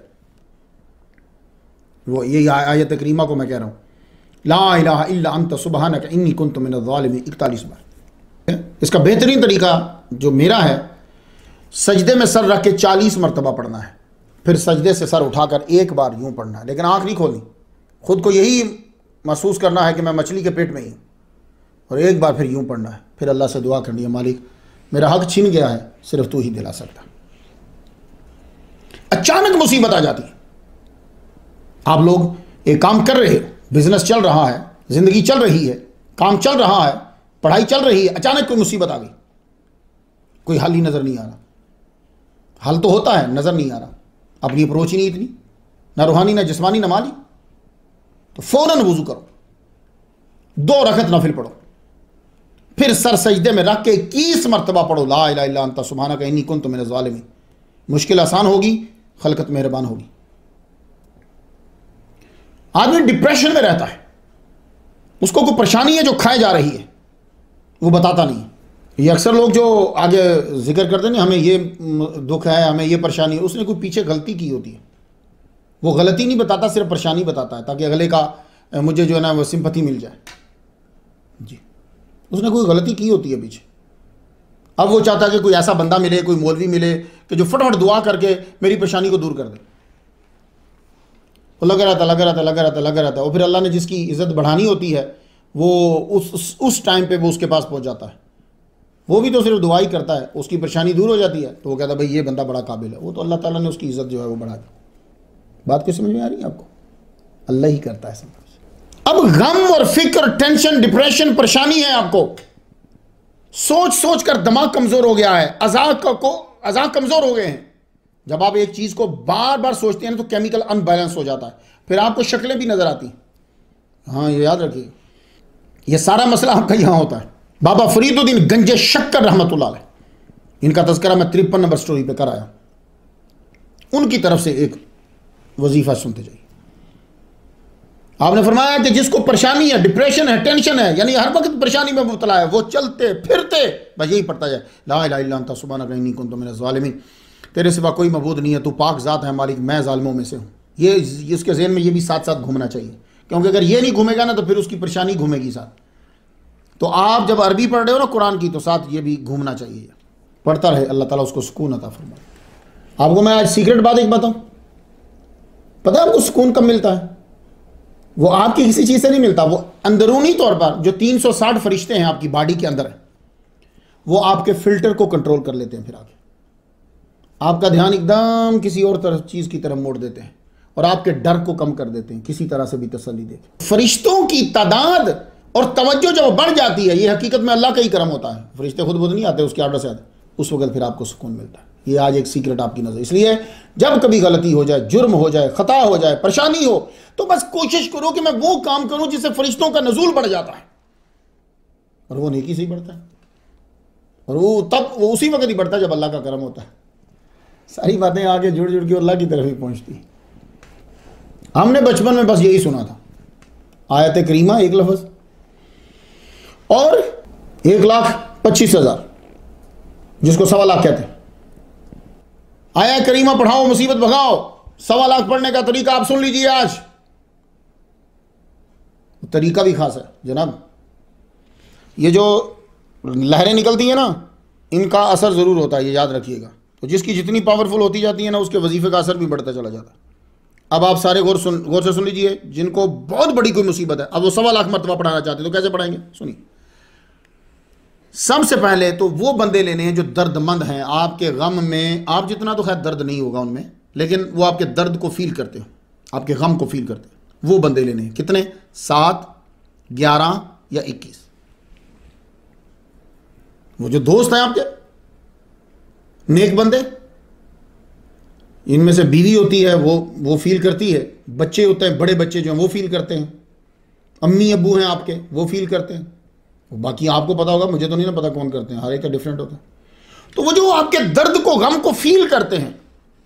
वो ये आयत करीमा को मैं कह रहा हूँ, ला इलाहा इल्ला अंता सुब्हानका इन्नी कुन्तु मिनज़ ज़ालिमीन इकतालीस बार। इसका बेहतरीन तरीका जो मेरा है, सजदे में सर रख के चालीस मरतबा पढ़ना है, फिर सजदे से सर उठाकर एक बार यूं पढ़ना है, लेकिन आँख नहीं खोलनी। खुद को यही महसूस करना है कि मैं मछली के पेट में ही हूँ, और एक बार फिर यूं पढ़ना है। फिर अल्लाह से दुआ करनी है, मालिक मेरा हक छीन गया है, सिर्फ तू ही दिला सकता। अचानक मुसीबत आ जाती है, आप लोग एक काम कर रहे हो, बिजनेस चल रहा है, जिंदगी चल रही है, काम चल रहा है, पढ़ाई चल रही है, अचानक कोई मुसीबत आ गई, कोई हल ही नजर नहीं आ रहा। हल तो होता है, नजर नहीं आ रहा, अपनी अप्रोच ही नहीं इतनी, ना रूहानी ना जिस्मानी ना माली। तो फौरन वुजू करो, दो रकत नफिल पढ़ो, फिर सर सजदे में रख के इक्कीस मरतबा पढ़ो ला इलाहा इल्ला अंता सुब्हानका इन्नी कुन्तु मिनज़ ज़ालिमीन। मुश्किल आसान होगी, खलकत मेहरबान होगी। आदमी डिप्रेशन में रहता है, उसको कोई परेशानी है जो खाए जा रही है, वो बताता नहीं। ये अक्सर लोग जो आगे जिक्र करते हैं, हमें ये दुख है, हमें ये परेशानी है, उसने कोई पीछे गलती की होती है। वो गलती नहीं बताता, सिर्फ परेशानी बताता है, ताकि अगले का मुझे जो है ना वो सिंपैथी मिल जाए जी। उसने कोई गलती की होती है पीछे। अब वो चाहता है कि कोई ऐसा बंदा मिले, कोई मौलवी मिले कि जो फटाफट दुआ करके मेरी परेशानी को दूर कर दे। वो लगा रहता लगा रहता लगा रहता लगा रहता और फिर अल्लाह ने जिसकी इज्जत बढ़ानी होती है वो उस उस टाइम पे वो उसके पास पहुंच जाता है। वो भी तो सिर्फ दुआ ही करता है, उसकी परेशानी दूर हो जाती है, तो वो कहता है भाई ये बंदा बड़ा काबिल है। वो तो अल्लाह ताला ने उसकी इज्जत जो है वो बढ़ा दी। बात क्यों समझ में आ रही है आपको? अल्लाह ही करता है सब कुछ। अब गम और फिक्र, टेंशन, डिप्रेशन, परेशानी है आपको, सोच सोच कर दिमाग कमजोर हो गया है, अज़ाक को अज़ाक कमजोर हो गए हैं। जब आप एक चीज को बार बार सोचते हैं तो केमिकल अनबैलेंस हो जाता है, फिर आपको शक्लें भी नजर आती। हाँ ये याद रखिए, ये सारा मसला आपका यहां होता है। बाबा फरीदुद्दीन गंजे शक्कर रहमतुल्लाह अलैह, इनका तज़किरा मैं तिरपन नंबर स्टोरी पे कराया, उनकी तरफ से एक वजीफा सुनते जाइए। आपने फरमाया कि जिसको परेशानी है, डिप्रेशन है, टेंशन है, यानी हर वक्त परेशानी में मुब्तला है, वो चलते फिरते बस यही पढ़ता जाए ला इलाहा इल्ला अंता सुब्हानका इन्नी कुन्तु मिनज़ ज़ालिमीन। तेरे सिवा कोई मबूद नहीं है, तू पाक ज़ात है मालिक, मैं ज़ालिमों में से हूँ। ये इसके ज़हन में ये भी साथ साथ घूमना चाहिए क्योंकि अगर ये नहीं घूमेगा ना तो फिर उसकी परेशानी घूमेगी साथ। तो आप जब अरबी पढ़ रहे हो ना कुरान की, तो साथ ये भी घूमना चाहिए, पढ़ता रहे, अल्लाह ताला उसको सुकून अता फरमाए। आपको मैं आज सीक्रेट बात एक बताऊं, पता है आपको सुकून कब मिलता है? वो आपकी किसी चीज से नहीं मिलता, वो अंदरूनी तौर पर जो तीन सौ साठ फरिश्ते हैं आपकी बॉडी के अंदर है, वो आपके फिल्टर को कंट्रोल कर लेते हैं। फिर आगे आपका ध्यान एकदम किसी और तरफ चीज की तरफ मोड़ देते हैं और आपके डर को कम कर देते हैं, किसी तरह से भी तसल्ली देते। फरिश्तों की तादाद और तवज्जो जब बढ़ जाती है, ये हकीकत में अल्लाह का ही करम होता है, फरिश्ते खुद खुद नहीं आते, उसके आर्डर से आते, उस वक्त फिर आपको सुकून मिलता है। ये आज एक सीक्रेट आपकी नजर। इसलिए जब कभी गलती हो जाए, जुर्म हो जाए, खता हो जाए, परेशानी हो, तो बस कोशिश करो कि मैं वो काम करूं जिससे फरिश्तों का नजूल बढ़ जाता है, और वो नेकी से ही बढ़ता है, और वो तब वो उसी वक्त ही बढ़ता है जब अल्लाह का करम होता है। सारी बातें आगे जुड़ जुड़ के अल्लाह की तरफ ही पहुंचती। हमने बचपन में बस यही सुना था, आयत करीमा एक लफ्ज और एक लाख पच्चीस हजार, जिसको सवा लाख कहते हैं। आया करीमा पढ़ाओ मुसीबत भगाओ, सवा लाख पढ़ने का तरीका आप सुन लीजिए आज। तरीका भी खास है जनाब। ये जो लहरें निकलती हैं ना, इनका असर जरूर होता है, ये याद रखिएगा। तो जिसकी जितनी पावरफुल होती जाती है ना, उसके वजीफे का असर भी बढ़ता चला जाता है। अब आप सारे गौर सुन गौर से सुन लीजिए, जिनको बहुत बड़ी कोई मुसीबत है, अब वो सवा लाख मरतबा पढ़ाना चाहते हैं, तो कैसे पढ़ाएंगे? सुनिए, सबसे पहले तो वो बंदे लेने हैं जो दर्दमंद हैं। आपके गम में, आप जितना तो खैर दर्द नहीं होगा उनमें, लेकिन वो आपके दर्द को फील करते हो, आपके गम को फील करते हो, वो बंदे लेने हैं। कितने? सात, ग्यारह या इक्कीस। वो जो दोस्त हैं आपके नेक बंदे, इनमें से बीवी होती है, वो वो फील करती है, बच्चे होते हैं, बड़े बच्चे जो हैं वो फील करते हैं, अम्मी अब्बू हैं आपके वो फील करते हैं, बाकी आपको पता होगा, मुझे तो नहीं ना पता कौन करते हैं, हर एक का डिफरेंट होता है। तो वो जो आपके दर्द को, गम को फील करते हैं,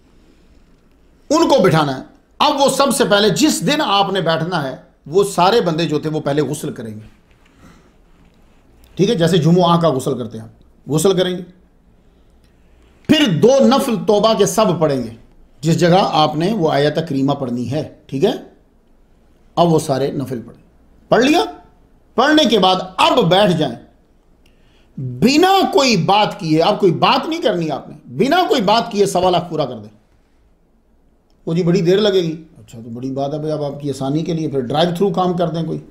उनको बिठाना है। अब वो सबसे पहले जिस दिन आपने बैठना है, वो सारे बंदे जो थे वो पहले गुस्ल करेंगे, ठीक है? जैसे जुमुआ का गुस्ल करते हैं आप, गुस्ल करेंगे। फिर दो नफल तौबा के सब पढ़ेंगे, जिस जगह आपने वो आयत करीमा पढ़नी है, ठीक है? अब वो सारे नफल पढ़े, पढ़ लिया। पढ़ने के बाद अब बैठ जाएं, बिना कोई बात किए। अब कोई बात नहीं करनी आपने, बिना कोई बात किए सवा लाख पूरा कर दे। वो जी बड़ी देर लगेगी, अच्छा तो बड़ी बात है भाई, अब आपकी आसानी के लिए फिर ड्राइव थ्रू काम कर दें कोई।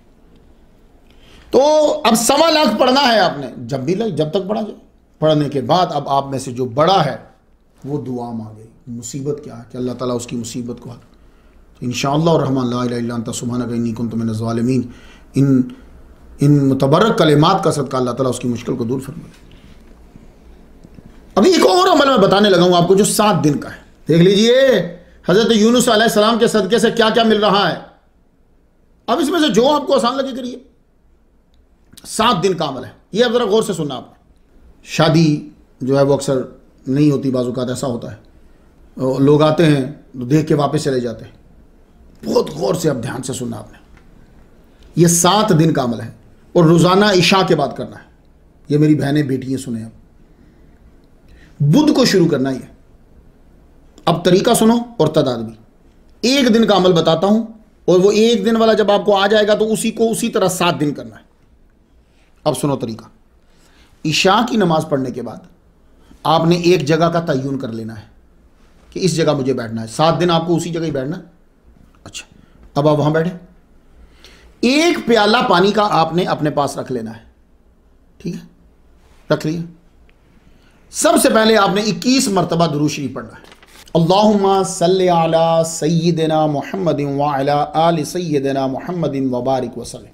तो अब सवा लाख पढ़ना है आपने, जब भी लग, जब तक पढ़ा जाए। पढ़ने के बाद अब आप में से जो बड़ा है वो दुआ मांगे। मुसीबत क्या है कि अल्लाह ताला उसकी मुसीबत को हल। इंशाअल्लाह रहमान ला इलाहा इल्ला अंता सुब्हानका इन्नी कुन्तु मिनज़ ज़ालिमीन। इन इन मुतबर्रक कलिमात का सदका अल्लाह ताला उसकी मुश्किल को दूर फरमाए। अभी एक और अमल मैं बताने लगा हूं आपको, जो सात दिन का है। देख लीजिए हजरत यूनुस अलैहिस्सलाम के सदके से क्या क्या मिल रहा है। अब इसमें से जो आपको आसान लगे करिए। सात दिन का अमल है, ये अब जरा गौर से सुनना आपने। शादी जो है वो अक्सर नहीं होती, बाज़ ऐसा होता है, लोग आते हैं तो देख के वापस चले जाते हैं। बहुत गौर से अब ध्यान से सुनना आपने। ये सात दिन का अमल है और रोज़ाना इशा के बाद करना है। ये मेरी बहनें बेटियां सुने, अब बुध को शुरू करना ही है। अब तरीका सुनो और तादाद भी। एक दिन का अमल बताता हूं और वो एक दिन वाला जब आपको आ जाएगा तो उसी को उसी तरह सात दिन करना है। अब सुनो तरीका। इशा की नमाज पढ़ने के बाद आपने एक जगह का तय्युन कर लेना है कि इस जगह मुझे बैठना है। सात दिन आपको उसी जगह ही बैठना है। अच्छा, अब आप वहां बैठे। एक प्याला पानी का आपने अपने पास रख लेना है, ठीक है? रख लिया। सबसे पहले आपने इक्कीस मरतबा दुरूद शरीफ पढ़ना है। अल्लाहुम्मा सल्लि अला सय्यिदिना मुहम्मदिन व अला आलि सय्यिदिना मुहम्मदिन व बारिक वसल्लम।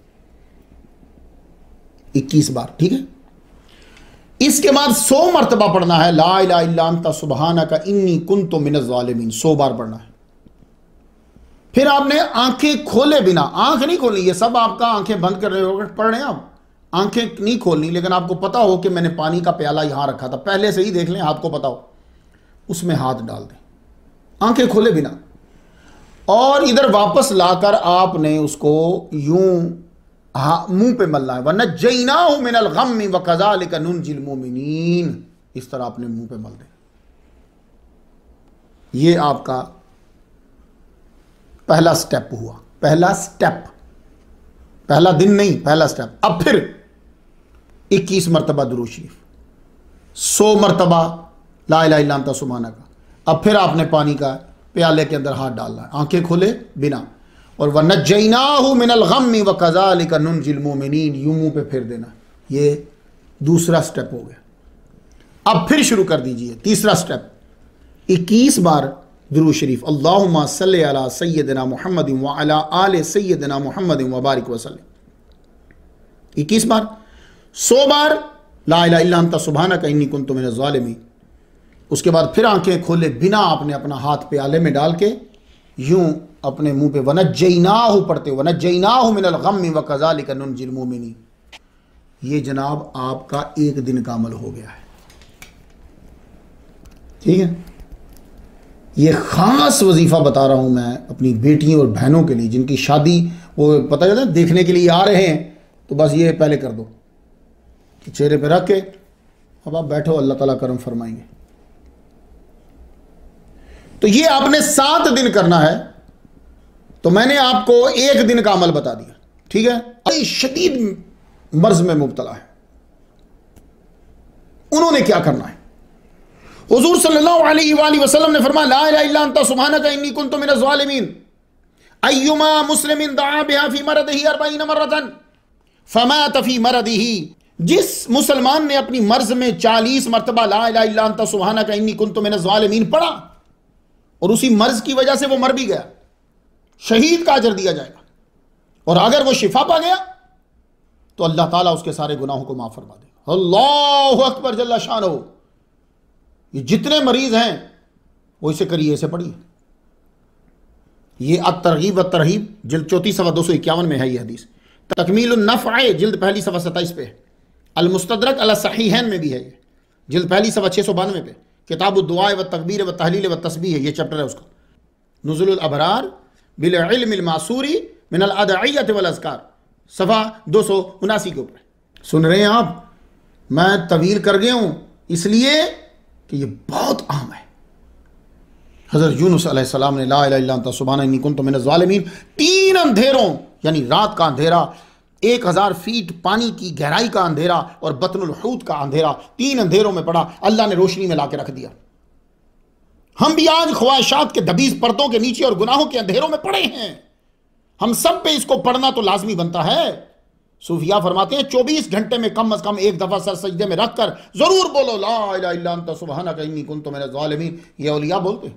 इक्कीस बार, ठीक है? इसके बाद सौ मरतबा पढ़ना है ला इलाहा इल्ला अंता सुब्हानका इन्नी कुन्तु मिनज़ ज़ालिमीन। सौ बार पढ़ना है। फिर आपने आंखें खोले बिना, आंख नहीं खोलनी, ये सब आपका आंखें बंद कर रहे हो, पढ़ रहे हैं आप, आंखें नहीं खोलनी, लेकिन आपको पता हो कि मैंने पानी का प्याला यहां रखा था, पहले से ही देख लें, हाथ को पता हो, उसमें हाथ डाल दें आंखें खोले बिना, और इधर वापस लाकर आपने उसको यूं हाँ मुंह पे मलना है। वरना जईनाहु मिनल गम्मि व कज़ालिका नुनजिल मोमिनीन, इस तरह आपने मुंह पे मल दे। ये आपका पहला स्टेप हुआ। पहला स्टेप, पहला दिन नहीं, पहला स्टेप। अब फिर इक्कीस मरतबा दुरूद शरीफ, सौ मरतबा ला इलाहा इल्ला अंता सुब्हानक का। अब फिर आपने पानी का प्याले के अंदर हाथ डालना है, आंखें खोले बिना, और वनज्जैनाहु मिनल गम्मि व कज़ालिका नुनजिल मोमिनीन, यूं मुंह पे फेर देना। ये दूसरा स्टेप हो गया। अब फिर शुरू कर दीजिए तीसरा स्टेप, इक्कीस बार दुरूद शरीफ, अल्लाहुम्मा सल्लि अला सय्यदिना मुहम्मदिन व अला आले सय्यदिना मुहम्मदिन व बारिक वसल्लम, इक्कीस बार। सौ बार ला इलाहा इल्ला अंता सुब्हानका इन्नी कुन्तु मिनज़ ज़ालिमीन। उसके बाद फिर आंखें खोले बिना आपने अपना हाथ प्याले में डाल के यूं अपने मुंह पे वनज्जैनाहु पढ़ते हो, वनज्जैनाहु मिनल गम्मि व कज़ालिका नुनजिल मोमिनीन। ये जनाब आपका एक दिन का अमल हो गया है। ठीक है, ये खास वजीफा बता रहा हूं मैं अपनी बेटियों और बहनों के लिए, जिनकी शादी वो पता चलता है देखने के लिए आ रहे हैं, तो बस ये पहले कर दो कि चेहरे पे रख के अब आप बैठो, अल्लाह ताला करम फरमाएंगे। तो ये आपने सात दिन करना है। तो मैंने आपको एक दिन का अमल बता दिया। ठीक है, अरे शदीद मर्ज में मुब्तला है, उन्होंने क्या करना है? हुजूर सल्लल्लाहु अलैहि वसल्लम ने फरमाया ला इलाहा इल्ला अंता सुब्हानका इन्नी कुन्तु मिनज़ ज़ालिमीन, अय्युमा मुस्लिमिन दआ बिहा फी मरदिही अर्बईन मर्रतन फमात फी मरदिही। जिस मुसलमान ने अपनी मर्ज में चालीस मरतबा ला इलाहा इल्ला अंता सुब्हानका इन्नी कुन्तु मिनज़ ज़ालिमीन पढ़ा और उसी मर्ज की वजह से वो मर भी गया, शहीद का अजर दिया जाएगा। और अगर वो शिफा पा गया तो अल्लाह ताला उसके सारे गुनाहों को माफ फरमा देगा। अल्लाहु अकबर जल्ला शानहू। ये जितने मरीज हैं वो इसे करिए, इसे पढ़िए। ये अत-तरगीब व-तरहीब जिल्द चौतीस सवा दो सौ इक्यावन में है ये हदीस। तकमीलुन नफ़अ जिल्द पहली सवा सत्ताईस पे है। अल-मुस्तदरक अला सहीहैन में भी है ये, जिल्द पहली सवा छः सौ बानवे पे। किताबुद दुआ व तकबीर व तहलील व तस्बीह है, ये चैप्टर है उसका। नुज़ुलुल अबरार बिल इल्मिल मासूरी मिनल अदइयत वल अज़कार, सफ़ा दो सौ उनासी के ऊपर। सुन रहे हैं आप? मैं तवील कर गया हूं इसलिए कि ये बहुत आम है। हज़रत यूनुस अलैहिस्सलाम ने ला इलाहा इल्ला अंता सुब्हानका इन्नी कुन्तु मिनज़ ज़ालिमीन तीन अंधेरों, यानी रात का अंधेरा, एक हजार फीट पानी की गहराई का अंधेरा और बतनुल हूत का अंधेरा, तीन अंधेरों में पड़ा, अल्लाह ने रोशनी में लाके रख दिया। हम भी आज ख्वाहिशात के दबीज पर्दों के नीचे और गुनाहों के अंधेरों में पड़े हैं। हम सब पे इसको पढ़ना तो लाजमी बनता है। सूफिया फरमाते हैं चौबीस घंटे में कम अज कम एक दफा सर सजदे में रखकर जरूर बोलो ला इलाहा इल्ला अंता सुब्हानका इन्नी कुन्तु मिनज़ ज़ालिमीन। ये औलिया बोलते।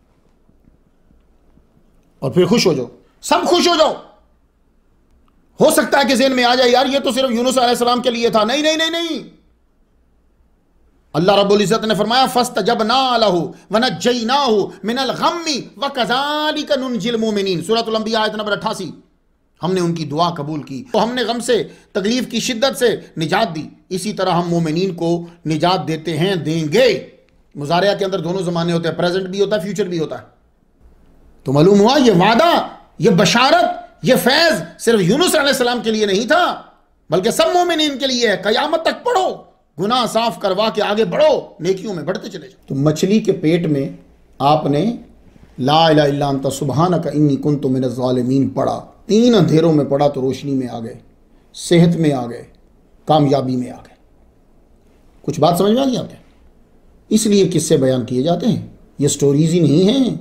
और फिर खुश हो जाओ, सब खुश हो जाओ। हो सकता है कि ज़हन में आ जाए यार ये तो सिर्फ यूनुस अलैहिस्सलाम के लिए था। नहीं नहीं नहीं नहीं, अल्लाह रब्बुल इज़्ज़त ने फरमाया फस्तजबना लहू वनज्जैनाहु मिनल गम्मि व कज़ालिका नुनजिल मोमिनीन, सूरतुल अंबिया आयत नंबर अट्ठासी। हमने उनकी दुआ कबूल की तो हमने गम से, तकलीफ की शिद्दत से निजात दी, इसी तरह हम मोमिनीन को निजात देते हैं, देंगे। मुजारिया के अंदर दोनों ज़माने होते हैं, प्रेजेंट भी होता है, फ्यूचर भी होता है। तो मालूम हुआ ये वादा, ये बशारत, ये फैज़ सिर्फ यूनुस अलैहिस्सलाम के लिए नहीं था, बल्कि सब मोमिनीन के लिए है। क़यामत तक पढ़ो, गुनाह साफ करवा के आगे बढ़ो, नेकियों में बढ़ते चले जाओ। तो मछली के पेट में आपने ला इलाहा इल्ला अंता सुब्हानका इन्नी कुन्तु मिनज़ ज़ालिमीन पढ़ा, तीन अंधेरों में पढ़ा तो रोशनी में आ गए, सेहत में आ गए, कामयाबी में आ गए। कुछ बात समझ में आ गई आपके? इसलिए किस्से बयान किए जाते हैं, ये स्टोरीज ही नहीं हैं।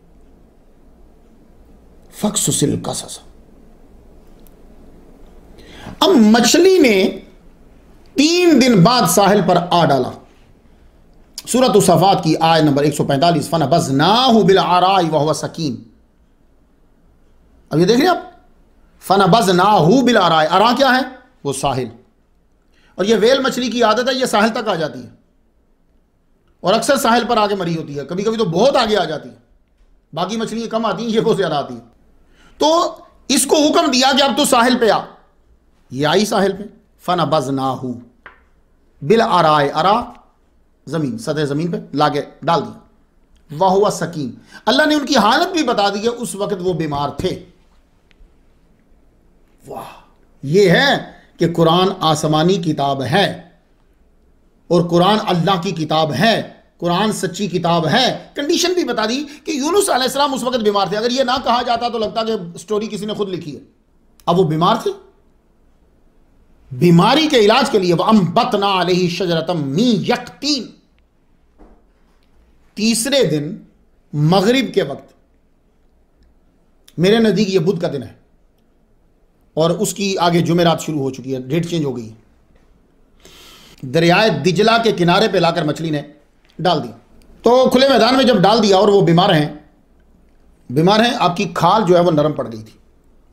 फ़क़्सुसिल क़सस। अब मछली ने तीन दिन बाद साहिल पर आ डाला। सूरत सफ़ात की आयत नंबर एक सौ पैंतालीस, फ़नबज़नाहु बिल-अराई व हुवा सकीम। अब ये देख रहे हैं आप, फ़नबज़नाहु बिल-अराई, अरा क्या है? वो साहिल। और ये वेल मछली की आदत है, ये साहिल तक आ जाती है और अक्सर साहिल पर आगे मरी होती है। कभी कभी तो बहुत आगे आ जाती है, बाकी मछलियां कम आती हैं, ये बहुत ज़्यादा आती है। तो इसको हुक्म दिया कि अब तो साहिल पे आ। ये आई साहिल पे। फ़नबज़नाहु बिल-अराई, अरा ज़मीन, सतह ज़मीन पे लाके डाल दिया। वह हुआ सकीम, अल्लाह ने उनकी हालत भी बता दी है, उस वक्त वो बीमार थे। वाह, ये है कि कुरान आसमानी किताब है और कुरान अल्लाह की किताब है। कुरान सच्ची किताब है। कंडीशन भी बता दी कि यूनुस अलैहिस्सलाम उस वक्त बीमार थे। अगर ये ना कहा जाता तो लगता कि स्टोरी किसी ने खुद लिखी है। अब वो बीमार थे, बीमारी के इलाज के लिए वअंबतना अलैहि शजरतम मिन यक़तीन, तीसरे दिन मगरिब के वक्त, मेरे नजदीक ये बुध का दिन है और उसकी आगे जुमेरात शुरू हो चुकी है, डेट चेंज हो गई है। दरियाए दिजला के किनारे पे लाकर मछली ने डाल दी। तो खुले मैदान में जब डाल दिया और वो बीमार हैं, बीमार हैं, आपकी खाल जो है वो नरम पड़ गई थी,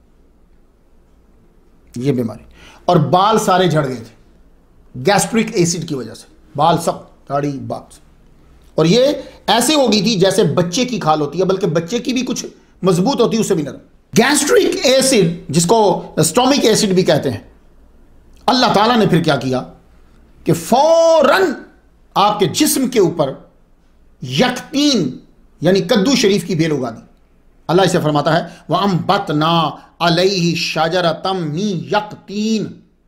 ये बीमारी, और बाल सारे झड़ गए थे गैस्ट्रिक एसिड की वजह से, बाल सब, दाढ़ी, बाल, और ये ऐसे हो गई थी जैसे बच्चे की खाल होती है, बल्कि बच्चे की भी कुछ मजबूत होती है, उससे भी नरम। गैस्ट्रिक एसिड, जिसको स्टोमिक एसिड भी कहते हैं, अल्लाह ताला ने फिर क्या किया कि फौरन आपके जिस्म के ऊपर यक़तीन यानी कद्दू शरीफ की बेल उगा दी। अल्लाह इसे फरमाता है वअंबतना अलैहि शजरतम मिन यक़तीन।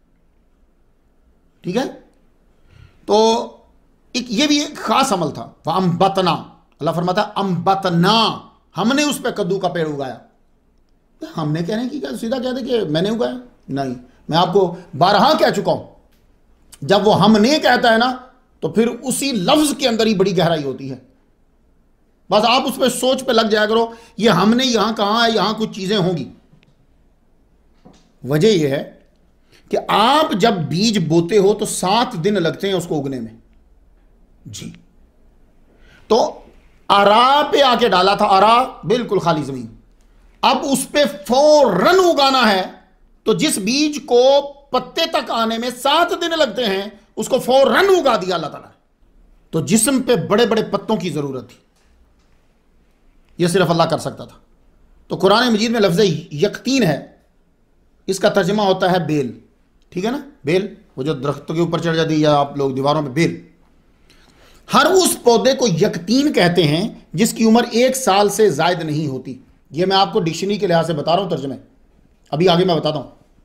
ठीक है, तो एक ये भी एक खास अमल था। वअंबतना, अल्लाह फरमाता है अंबतना, हमने उस पर कद्दू का पेड़ उगाया। हमने कहने की क्या, सीधा कहते कि मैंने उगाया? नहीं, मैं आपको बारहा कह चुका हूं, जब वो हमने कहता है ना तो फिर उसी लफ्ज के अंदर ही बड़ी गहराई होती है। बस आप उस पर सोच पे लग जाया करो, ये हमने यहां कहा है, यहां कुछ चीजें होंगी। वजह यह है कि आप जब बीज बोते हो तो सात दिन लगते हैं उसको उगने में जी। तो अरा पे आके डाला था, अरा बिल्कुल खाली जमीन, अब उस पे फौरन उगाना है, तो जिस बीज को पत्ते तक आने में सात दिन लगते हैं उसको फौरन उगा दिया अल्लाह ताला ने। तो जिस्म पे बड़े बड़े पत्तों की जरूरत थी, यह सिर्फ अल्लाह कर सकता था। तो कुरान मजीद में लफ्ज़ यक़तीन है, इसका तर्जुमा होता है बेल। ठीक है ना, बेल, वो जो दरख्तों के ऊपर चढ़ जाती है या आप लोग दीवारों में, बेल। हर उस पौधे को यक़तीन कहते हैं जिसकी उम्र एक साल से जायद नहीं होती। यह मैं आपको डिक्शनरी के लिहाज से बता रहा हूं, तर्जुमे अभी आगे मैं बताता हूं।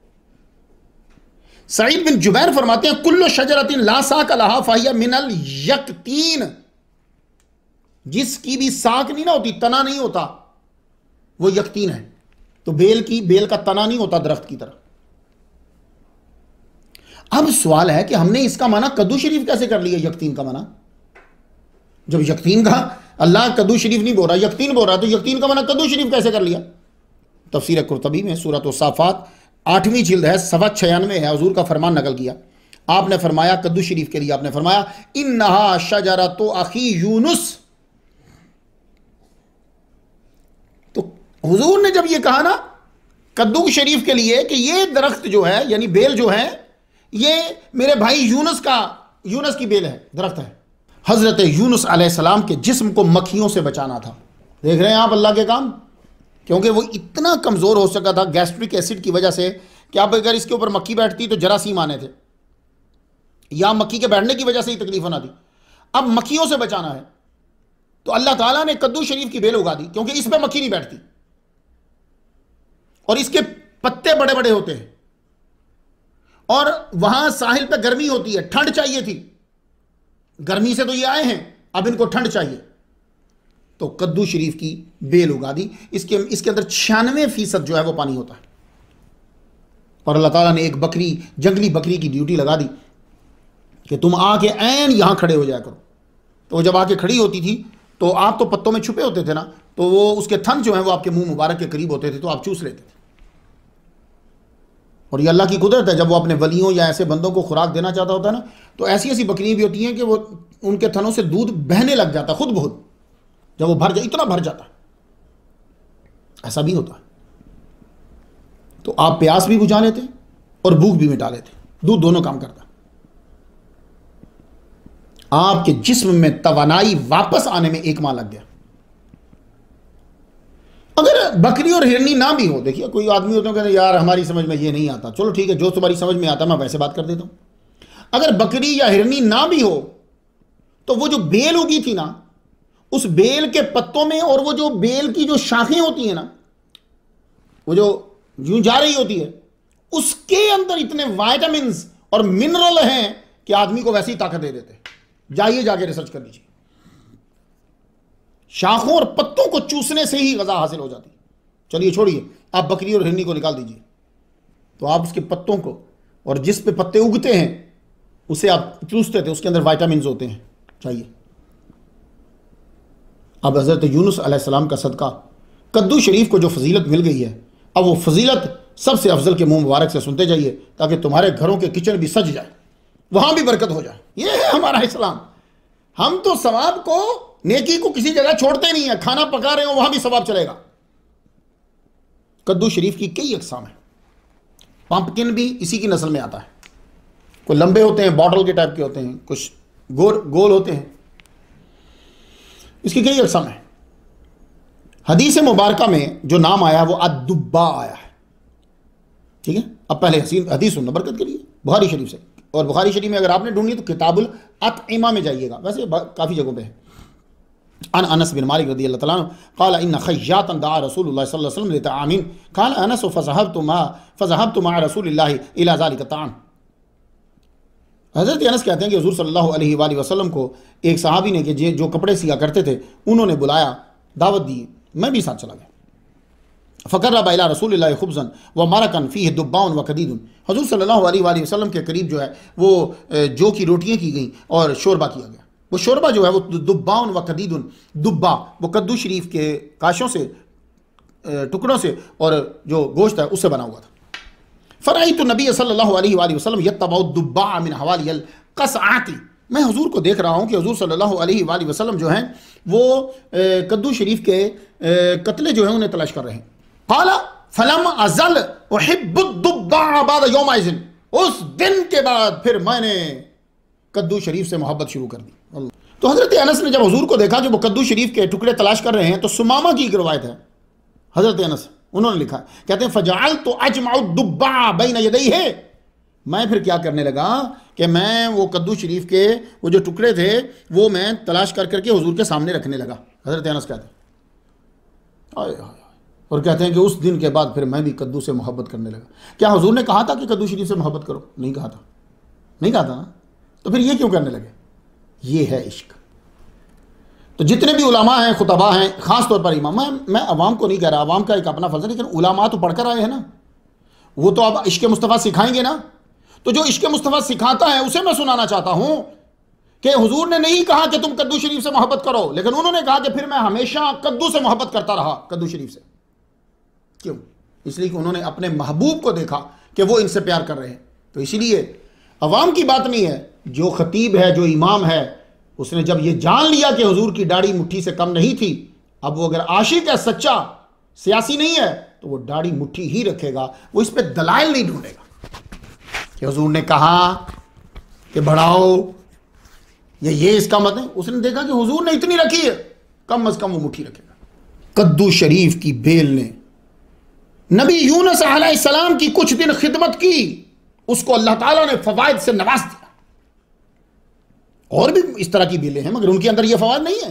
सईद बिन जुबैर फरमाते हैं कुल्लु शजरतिन ला साक लहा फाहिया मिनल यक़तीन, जिसकी भी साक नहीं ना होती, तना नहीं होता, वो यक़तीन है। तो बेल की, बेल का तना नहीं होता दरख्त की तरह। अब सवाल है कि हमने इसका माना कद्दू शरीफ कैसे कर लिया? यक़तीन का माना, जब यक़तीन का, अल्लाह कद्दू शरीफ नहीं बोल रहा, यक़तीन बोल रहा, तो यक़तीन का माना कद्दू शरीफ कैसे कर लिया? तफसीर कुर्तबी में सूरत साफात आठवीं जिल्द है, सवा छियानवे है, हुजूर का फरमान नकल किया। आपने फरमाया कद्दू शरीफ के लिए आपने फरमाया इन्नहा शजरतु अखी यूनुस। तो हुजूर ने जब ये कहा ना कद्दू शरीफ के लिए कि ये दरख्त जो है यानी बेल जो है ये मेरे भाई यूनुस का, यूनुस की बेल है, दरख्त है। हजरत यूनुस अलैहिस्सलाम के जिस्म को मक्खियों से बचाना था। देख रहे हैं आप अल्लाह के काम, क्योंकि वो इतना कमज़ोर हो सका था गैस्ट्रिक एसिड की वजह से कि अब अगर इसके ऊपर मक्खी बैठती तो जरासीम आने थे, या मक्खी के बैठने की वजह से ही तकलीफ होना थी। अब मक्खियों से बचाना है तो अल्लाह ताला ने कद्दू शरीफ की बेल उगा दी, क्योंकि इस पर मक्खी नहीं बैठती और इसके पत्ते बड़े बड़े होते हैं, और वहां साहिल पे गर्मी होती है, ठंड चाहिए थी, गर्मी से तो ये आए हैं, अब इनको ठंड चाहिए, तो कद्दू शरीफ की बेल उगा दी। इसके इसके अंदर छियानवे फीसद जो है वो पानी होता है। और अल्लाह ताला ने एक बकरी, जंगली बकरी की ड्यूटी लगा दी कि तुम आके ऐन यहां खड़े हो जाया करो। तो जब आके खड़ी होती थी तो आप तो पत्तों में छुपे होते थे ना, तो वो उसके थन जो है वो आपके मुंह मुबारक के करीब होते थे, तो आप चूस लेते थे। और ये अल्लाह की कुदरत है, जब वो अपने वलियों या ऐसे बंदों को खुराक देना चाहता होता है ना, तो ऐसी ऐसी बकरियां भी होती हैं कि वो उनके थनों से दूध बहने लग जाता खुद बहुत, जब वो भर जा, इतना भर जाता, ऐसा भी होता है। तो आप प्यास भी बुझा लेते और भूख भी मिटा लेते, दूध दोनों काम करता। आपके जिस्म में तवानाई वापस आने में एक माह लग गया। अगर बकरी और हिरनी ना भी हो, देखिए कोई आदमी होते हैं कहते यार हमारी समझ में ये नहीं आता, चलो ठीक है जो तुम्हारी समझ में आता मैं वैसे बात कर देता हूं। अगर बकरी या हिरनी ना भी हो तो वो जो बेल उगी थी ना, उस बेल के पत्तों में, और वो जो बेल की जो शाखें होती हैं ना, वो जो यूं जा रही होती है, उसके अंदर इतने विटामिन्स और मिनरल हैं कि आदमी को वैसे ही ताकत दे देते। जाइए जाके रिसर्च कर लीजिए। शाखों और पत्तों को चूसने से ही गज़ा हासिल हो जाती। चलिए छोड़िए, आप बकरी और हिरनी को निकाल दीजिए, तो आप उसके पत्तों को, और जिस पे पत्ते उगते हैं उसे आप चूसते थे, उसके अंदर वाइटामिन होते हैं, चाहिए। अब हज़रत यूनुस अलैहिस्सलाम का सदका कद्दू शरीफ को जो फजीलत मिल गई है, अब वो फजीलत सबसे अफजल के मुंह मुबारक से सुनते जाइए, ताकि तुम्हारे घरों के किचन भी सज जाए, वहां भी बरकत हो जाए। ये है हमारा इस्लाम। हम तो सवाब को, नेकी को किसी जगह छोड़ते नहीं है। खाना पका रहे हो वहां भी सवाब चलेगा। कद्दू शरीफ की कई अकसाम है। पंपकिन भी इसी की नस्ल में आता है। कोई लंबे होते हैं, बॉटल के टाइप के होते हैं, कुछ गोल गोल होते हैं। इसकी कई अकसाम है। हदीस मुबारका में जो नाम आया वो अद्दुब्बा आया है, ठीक है। अब पहले हसीन हदीस सुनना बरकत के लिए, बुखारी शरीफ से। और बुखारी शरीफ में अगर आपने ढूंढी तो किताबुल अतइमा में जाइएगा, वैसे काफ़ी जगहों पे है। अन अनस बिन मालिक रज़ियल्लाहु तआला अन्हु क़ाल इन्न ख़य्यातन दआ रसूलुल्लाह सल्लल्लाहु अलैहि वसल्लम लितआमीन क़ाल अनस फ़ज़हबतु मा फ़ज़हबतु मअ रसूलिल्लाहि इला ज़ालिका ताम। हज़रत अनस कहते हैं कि हुज़ूर सल्लल्लाहु अलैहि वसल्लम को एक सहाबी ने कि जो कपड़े सिया करते थे उन्होंने बुलाया, दावत दी, मैं भी साथ चला गया। फ़क़र्रब इला रसूलिल्लाहि ख़ुब्ज़न व मरकन फ़ीहि दुब्बाउन व कदीदुन। हुज़ूर सल्लल्लाहु अलैहि वसल्लम के करीब जो है वो जौ की रोटियाँ की गई और शोरबा किया गया। वो शोरबा जो है वो दुब्बाउन व कदीदुन, दुब्बा वो कद्दू शरीफ के काशों से, टुकड़ों से, और जो गोश्त है उससे बना हुआ था। फ़रअयतु नबी सल्लल्लाहु अलैहि वसल्लम यत्तबउ दुब्बा मिन हवालियल क़सआती। मैं हुजूर को देख रहा हूँ कि हुजूर सल्लल्लाहु अलैहि वसल्लम जो हैं वो कद्दू शरीफ के कतले जो हैं उन्हें तलाश कर रहे हैं। क़ाला फ़लम अज़ल उहिब्बु दुब्बा बाद यौमइज़िन। उस दिन के बाद फिर मैंने कद्दू शरीफ से मोहब्बत शुरू कर दी। तो हज़रत अनस ने जब हुजूर को देखा कि वो कद्दू शरीफ के टुकड़े तलाश कर रहे हैं, तो सुमामा की एक रवायत है, हज़रत अनस उन्होंने लिखा, कहते हैं फ़जअल तो अजमउ दुब्बा बैन यदैहि है। मैं फिर क्या करने लगा कि मैं वो कद्दू शरीफ के वो जो टुकड़े थे वो मैं तलाश कर करके हुजूर के सामने रखने लगा। हज़रत अनस कहते हैं, और कहते हैं कि उस दिन के बाद फिर मैं भी कद्दू से मोहब्बत करने लगा। क्या हुजूर ने कहा था कि कद्दू शरीफ से मोहब्बत करो? नहीं कहा था, नहीं कहा था ना, तो फिर ये क्यों करने लगे? ये है इश्क। तो जितने भी उलमा हैं, खुतबा हैं, ख़ास तौर पर इमाम, मैं मैं अवाम को नहीं कह रहा, अवाम का एक अपना फर्ज है, लेकिन उलमा तो पढ़कर आए हैं ना, वो तो अब इश्क मुस्तफ़ा सिखाएंगे ना। तो जो इश्क मुस्तफ़ा सिखाता है उसे मैं सुनाना चाहता हूँ कि हुजूर ने नहीं कहा कि तुम कद्दू शरीफ से मोहब्बत करो, लेकिन उन्होंने कहा कि फिर मैं हमेशा कद्दू से मोहब्बत करता रहा, कद्दू शरीफ से। क्यों? इसलिए कि उन्होंने अपने महबूब को देखा कि वो इनसे प्यार कर रहे हैं। तो इसीलिए अवाम की बात नहीं है, जो खतीब है, जो इमाम है, उसने जब ये जान लिया कि हुजूर की दाढ़ी मुट्ठी से कम नहीं थी, अब वो अगर आशिक है, सच्चा सियासी नहीं है, तो वो दाढ़ी मुट्ठी ही रखेगा, वो इस पर दलाइल नहीं ढूंढेगा कि हुजूर ने कहा कि बढ़ाओ, ये ये इसका मत है। उसने देखा कि हुजूर ने इतनी रखी है, कम अज कम वो मुट्ठी रखेगा। कद्दू शरीफ की बेल ने नबी यूनुस अलैहिस्सलाम की कुछ दिन खिदमत की, उसको अल्लाह ताला ने फवाइद से नवाज दिया। और भी इस तरह की बेलें हैं, मगर उनके अंदर यह फवाइद नहीं है।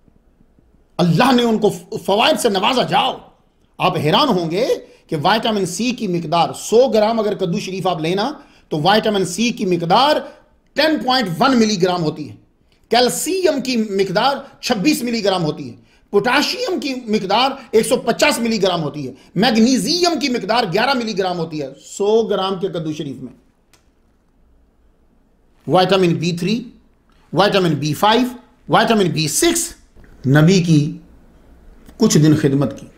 अल्लाह ने उनको फवाइद से नवाजा। जाओ, आप हैरान होंगे कि विटामिन सी की मिकदार सौ ग्राम अगर कद्दू शरीफ आप लेना तो विटामिन सी की मिकदार दस पॉइंट एक मिलीग्राम होती है। कैल्शियम की मिकदार छब्बीस मिलीग्राम होती है। पोटाशियम की मिकदार एक सौ पचास मिलीग्राम होती है। मैग्नीशियम की मिकदार ग्यारह मिलीग्राम होती है सौ ग्राम के कद्दू शरीफ में। Vitamin B three, vitamin B five, vitamin B six. नबी की कुछ दिन खिदमत की,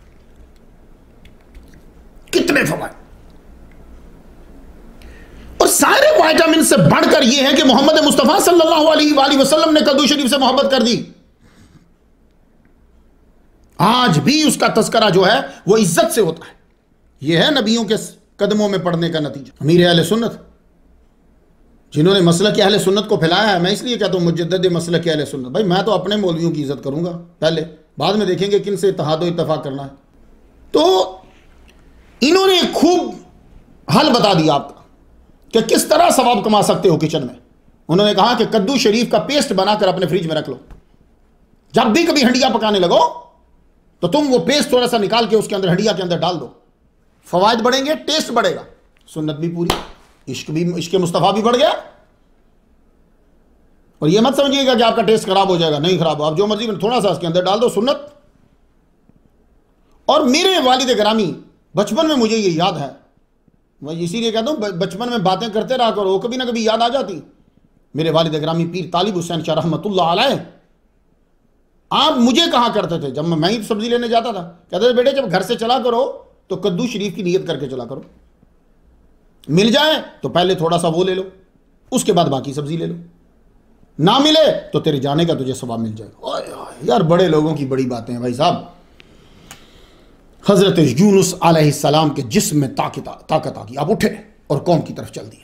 कितने फवाइद। और सारे विटामिन से बढ़कर यह है कि मोहम्मद मुस्तफा सल्लल्लाहु अलैहि वसल्लम ने कद्दू शरीफ से मोहब्बत कर दी। आज भी उसका तस्करा जो है वो इज्जत से होता है। यह है नबियों के कदमों में पड़ने का नतीजा। अमीर अहले सुन्नत, जिन्होंने मसलक अहले सुन्नत को फैलाया है, मैं इसलिए कहता हूं मुजद्दिद मसलक अहले सुन्नत। भाई मैं तो अपने मौलवियों की इज्जत करूंगा पहले, बाद में देखेंगे किन से इत्तेहाद और इत्तेफाक करना है। तो इन्होंने खूब हल बता दिया आपका कि किस तरह सवाब कमा सकते हो किचन में। उन्होंने कहा कि कद्दू शरीफ का पेस्ट बनाकर अपने फ्रिज में रख लो। जब भी कभी हंडिया पकाने लगो तो तुम वो पेस्ट थोड़ा सा निकाल के उसके अंदर हंडिया के अंदर डाल दो। फवायद बढ़ेंगे, टेस्ट बढ़ेगा, सुन्नत भी पूरी, इश्क भी, इश्क मुस्तफ़ा भी बढ़ गया। और ये मत समझिएगा कि आपका टेस्ट खराब हो जाएगा, नहीं खराब हो, आप जो मर्जी में थोड़ा सा इसके अंदर डाल दो, सुन्नत। और मेरे वालिद ग्रामी बचपन में मुझे ये याद है, मैं इसीलिए कहता हूँ बचपन में बातें करते रहा करो, कभी ना कभी याद आ जाती। मेरे वालिद ग्रामी पीर तालिब हुसैन शाह रहमतुल्लाह अलैह, आप मुझे कहा करते थे, जब मैं मैं ही सब्जी लेने जाता था, कहते थे बेटे जब घर से चला करो तो कद्दू शरीफ की नियत करके चला करो, मिल जाए तो पहले थोड़ा सा वो ले लो, उसके बाद बाकी सब्जी ले लो, ना मिले तो तेरे जाने का तुझे सवाब मिल जाएगा। यार बड़े लोगों की बड़ी बातें हैं भाई साहब। हजरत यूनुस अलैहिस्सलाम के जिस्म में ताकत ताकत आ गई, आप उठे और कौम की तरफ चल दिए।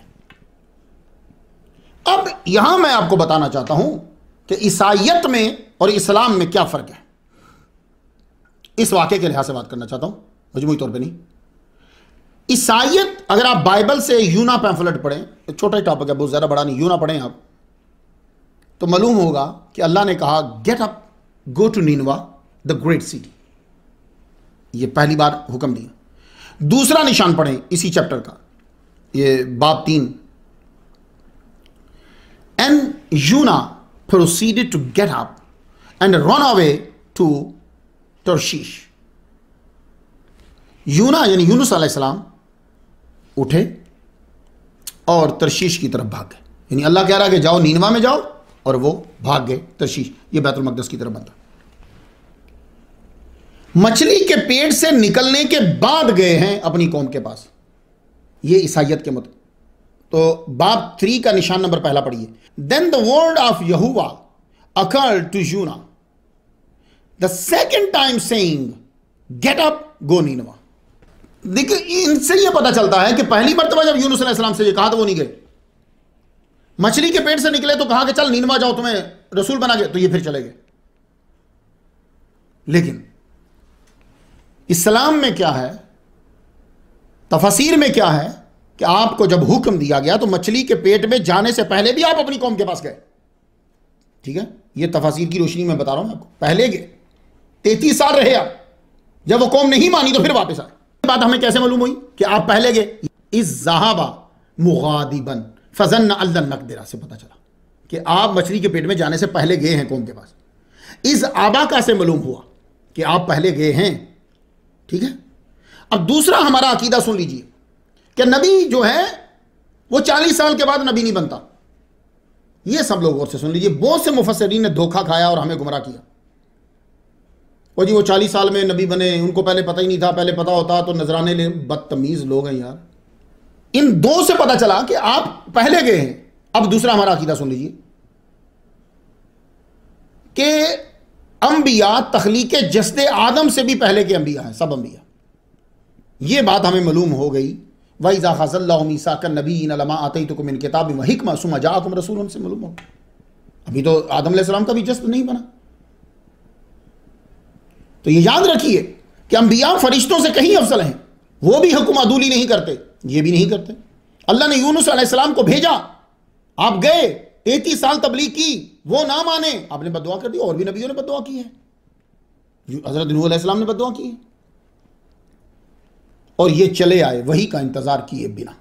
अब यहां मैं आपको बताना चाहता हूं कि ईसाइयत में और इस्लाम में क्या फ़र्क है, इस वाक़े के लिहाज से बात करना चाहता हूं, मजमूई तौर पे नहीं। ईसाइयत, अगर आप बाइबल से यूना पैम्फलेट पढ़ें, छोटा ही टॉपिक है, बहुत ज़्यादा बड़ा नहीं, यूना पढ़ें आप, तो मालूम होगा कि अल्लाह ने कहा गेट अप गो टू नीनवा द ग्रेट सिटी, ये पहली बार हुक्म दिया। दूसरा निशान पढ़ें इसी चैप्टर का, ये बाब तीन, एंड यूना proceeded to get up and run away to Tarshish. यूना यानी यूनुस अलैहिस्सलाम उठे और तरशीश की तरफ भाग गए, यानी अल्लाह कह रहा है कि जाओ नीनवा में जाओ, और वो भाग गए तरशीश, ये बैतुल मक़दस की तरफ बनता। मछली के पेट से निकलने के बाद गए हैं अपनी कौम के पास, ये ईसाइयत के मुताबिक। तो बाब थ्री का निशान नंबर पहला पढ़िए। देन द वर्ड ऑफ यहोवा अकर्ड टू यूना the second time saying get up go नीनवा। देखिए इनसे यह पता चलता है कि पहली मर्तबा जब यूनुस अलैहिस्सलाम से ये कहा तो वो नहीं गए, मछली के पेट से निकले तो कहा कि चल नीनवा जाओ, तुम्हें रसूल बना गए, तो ये फिर चले गए। लेकिन इस्लाम में क्या है, तफसीर में क्या है कि आपको जब हुक्म दिया गया तो मछली के पेट में जाने से पहले भी आप अपनी कौम के पास गए। ठीक है, यह तफसीर की रोशनी में बता रहा हूं आपको। पहले गए, तैतीस साल रहे आप, जब वो कौम नहीं मानी तो फिर वापस आए। बात हमें कैसे मालूम हुई कि आप पहले गए? इस ज़हाबा मुगादिबन फजन अल्लन नकदिरा से पता चला कि आप मछली के पेट में जाने से पहले गए हैं कौम के पास। इस आबाका से मालूम हुआ कि आप पहले गए हैं। ठीक है, अब दूसरा हमारा अकीदा सुन लीजिए कि नबी जो है वो चालीस साल के बाद नबी नहीं बनता। ये सब लोग गौर से सुन लीजिए, बहुत से मुफस्सिरीन ने धोखा खाया और हमें गुमराह किया। और जी वो चालीस साल में नबी बने, उनको पहले पता ही नहीं था, पहले पता होता तो नजराने ले। बदतमीज लोग हैं यार। इन दो से पता चला कि आप पहले गए हैं। अब दूसरा हमारा अकीदा सुन लीजिए कि अंबिया तखलीक जस्दे आदम से भी पहले के अंबिया हैं, सब अंबिया। ये बात हमें मालूम हो गई। वइज़ा ख़ज़ल्लाहु मीसाक़न नबिय्यीन लमा आतैतुकुम मिन किताबिन व हिकमा सुम्मा जाअकुम रसूलुन से मालूम हो। अभी तो आदम अलैहिस्सलाम का भी जस्द नहीं बना। तो ये याद रखिए कि अंबिया फरिश्तों से कहीं अफजल हैं। वो भी हुक्म अदूली नहीं करते, ये भी नहीं करते। अल्लाह ने यूनुस अलैहिस्सलाम को भेजा, आप गए, तैंतीस साल तबलीग की, वो ना माने, आपने बद्दुआ कर दी। और भी नबियों ने बद्दुआ की है, हज़रत नूह अलैहिस्सलाम ने बद्दुआ की है। और ये चले आए वही का इंतजार किए बिना।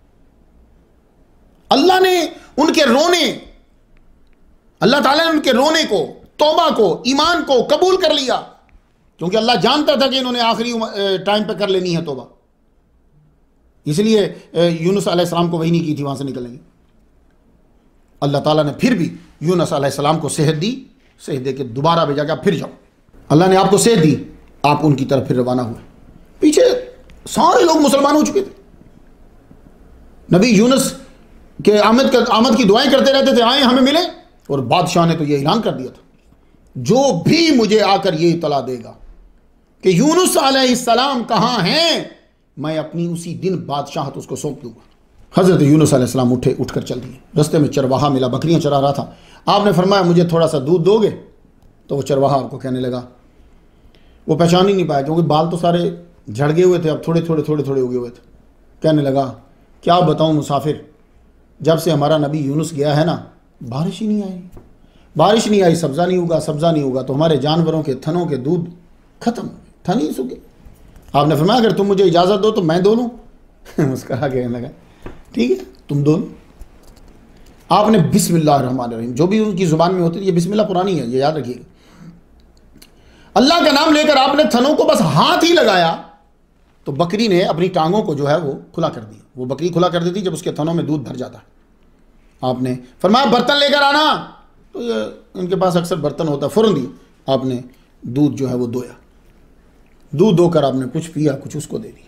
अल्लाह ने उनके रोने, अल्लाह ताला ने उनके रोने को, तौबा को, ईमान को कबूल कर लिया, क्योंकि अल्लाह जानता था कि इन्होंने आखिरी टाइम पे कर लेनी है तौबा। इसलिए यूनुस अलैहिस्सलाम को वही नहीं की थी वहां से निकलने की। अल्लाह ताला ने फिर भी यूनुस अलैहिस्सलाम को सेहत दी, सेहत दे के दोबारा भेजा कि आप फिर जाओ। अल्लाह ने आपको सेहत दी, आप उनकी तरफ फिर रवाना हुए। पीछे सारे लोग मुसलमान हो चुके थे। नबी यूनुस के आमद का आमद की दुआएं करते रहते थे, आए हमें मिले। और बादशाह ने तो ये ऐलान कर दिया था, जो भी मुझे आकर ये इतला देगा कि यूनुस अलैहिस्सलाम कहाँ हैं, मैं अपनी उसी दिन बादशाहत उसको सौंप दूंगा। हज़रत यूनुस अलैहिस्सलाम उठे, उठकर चल दिए। रास्ते में चरवाहा मिला, बकरियां चरा रहा था। आपने फरमाया मुझे थोड़ा सा दूध दोगे? तो वो चरवाहा आपको कहने लगा, वो पहचान ही नहीं पाया क्योंकि बाल तो सारे झड़ गए हुए थे, अब थोड़े थोड़े थोड़े थोड़े उगे हुए थे। कहने लगा, क्या बताऊं मुसाफिर, जब से हमारा नबी यूनुस गया है ना, बारिश ही नहीं आई, बारिश नहीं आई, सब्ज़ा नहीं उगा, सब्ज़ा नहीं उगा, तो हमारे जानवरों के थनों के दूध खत्म, थन ही सूखे। आपने फरमाया अगर तुम मुझे इजाज़त दो तो मैं दो लूँ। मुस्करा कहने लगा, ठीक है तुम दो लो। आपने बिस्मिल्लाह रहमान रहीम, जो भी उनकी ज़ुबान में होती है, ये बिस्मिल्लाह पुरानी है, ये याद रखिएगा। अल्लाह का नाम लेकर आपने थनों को बस हाथ ही लगाया तो बकरी ने अपनी टांगों को जो है वो खुला कर दिया। वो बकरी खुला कर देती जब उसके थनों में दूध भर जाता है। आपने फरमाया बर्तन लेकर आना, तो ये उनके पास अक्सर बर्तन होता, फौरन दिया। आपने दूध जो है वो दोया, दूध धोकर आपने कुछ पिया, कुछ उसको दे दिया।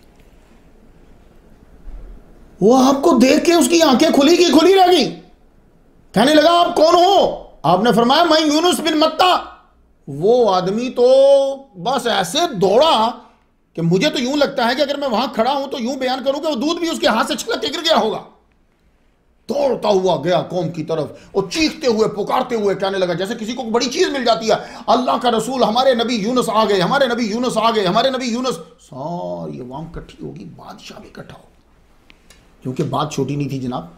वो आपको देख के उसकी आंखें खुली की खुली रह गई। कहने लगा आप कौन हो? आपने फरमाया मैं यूनुस बिन मत्ता। वो आदमी तो बस ऐसे दौड़ा कि मुझे तो यूं लगता है कि अगर मैं वहां खड़ा हूं तो यूं बयान करूं कि वो दूध भी उसके हाथ से छलक के गिर गया होगा। दौड़ता हुआ गया कौम की तरफ और चीखते हुए पुकारते हुए कहने लगा जैसे किसी को बड़ी चीज मिल जाती है, अल्लाह का रसूल, हमारे नबी यूनुस आ गए, हमारे नबी यूनुस आ गए, हमारे नबी यूनुस। सारी अवाम इकट्ठी होगी, बादशाह भी इकट्ठा हो, क्योंकि बात छोटी नहीं थी जनाब।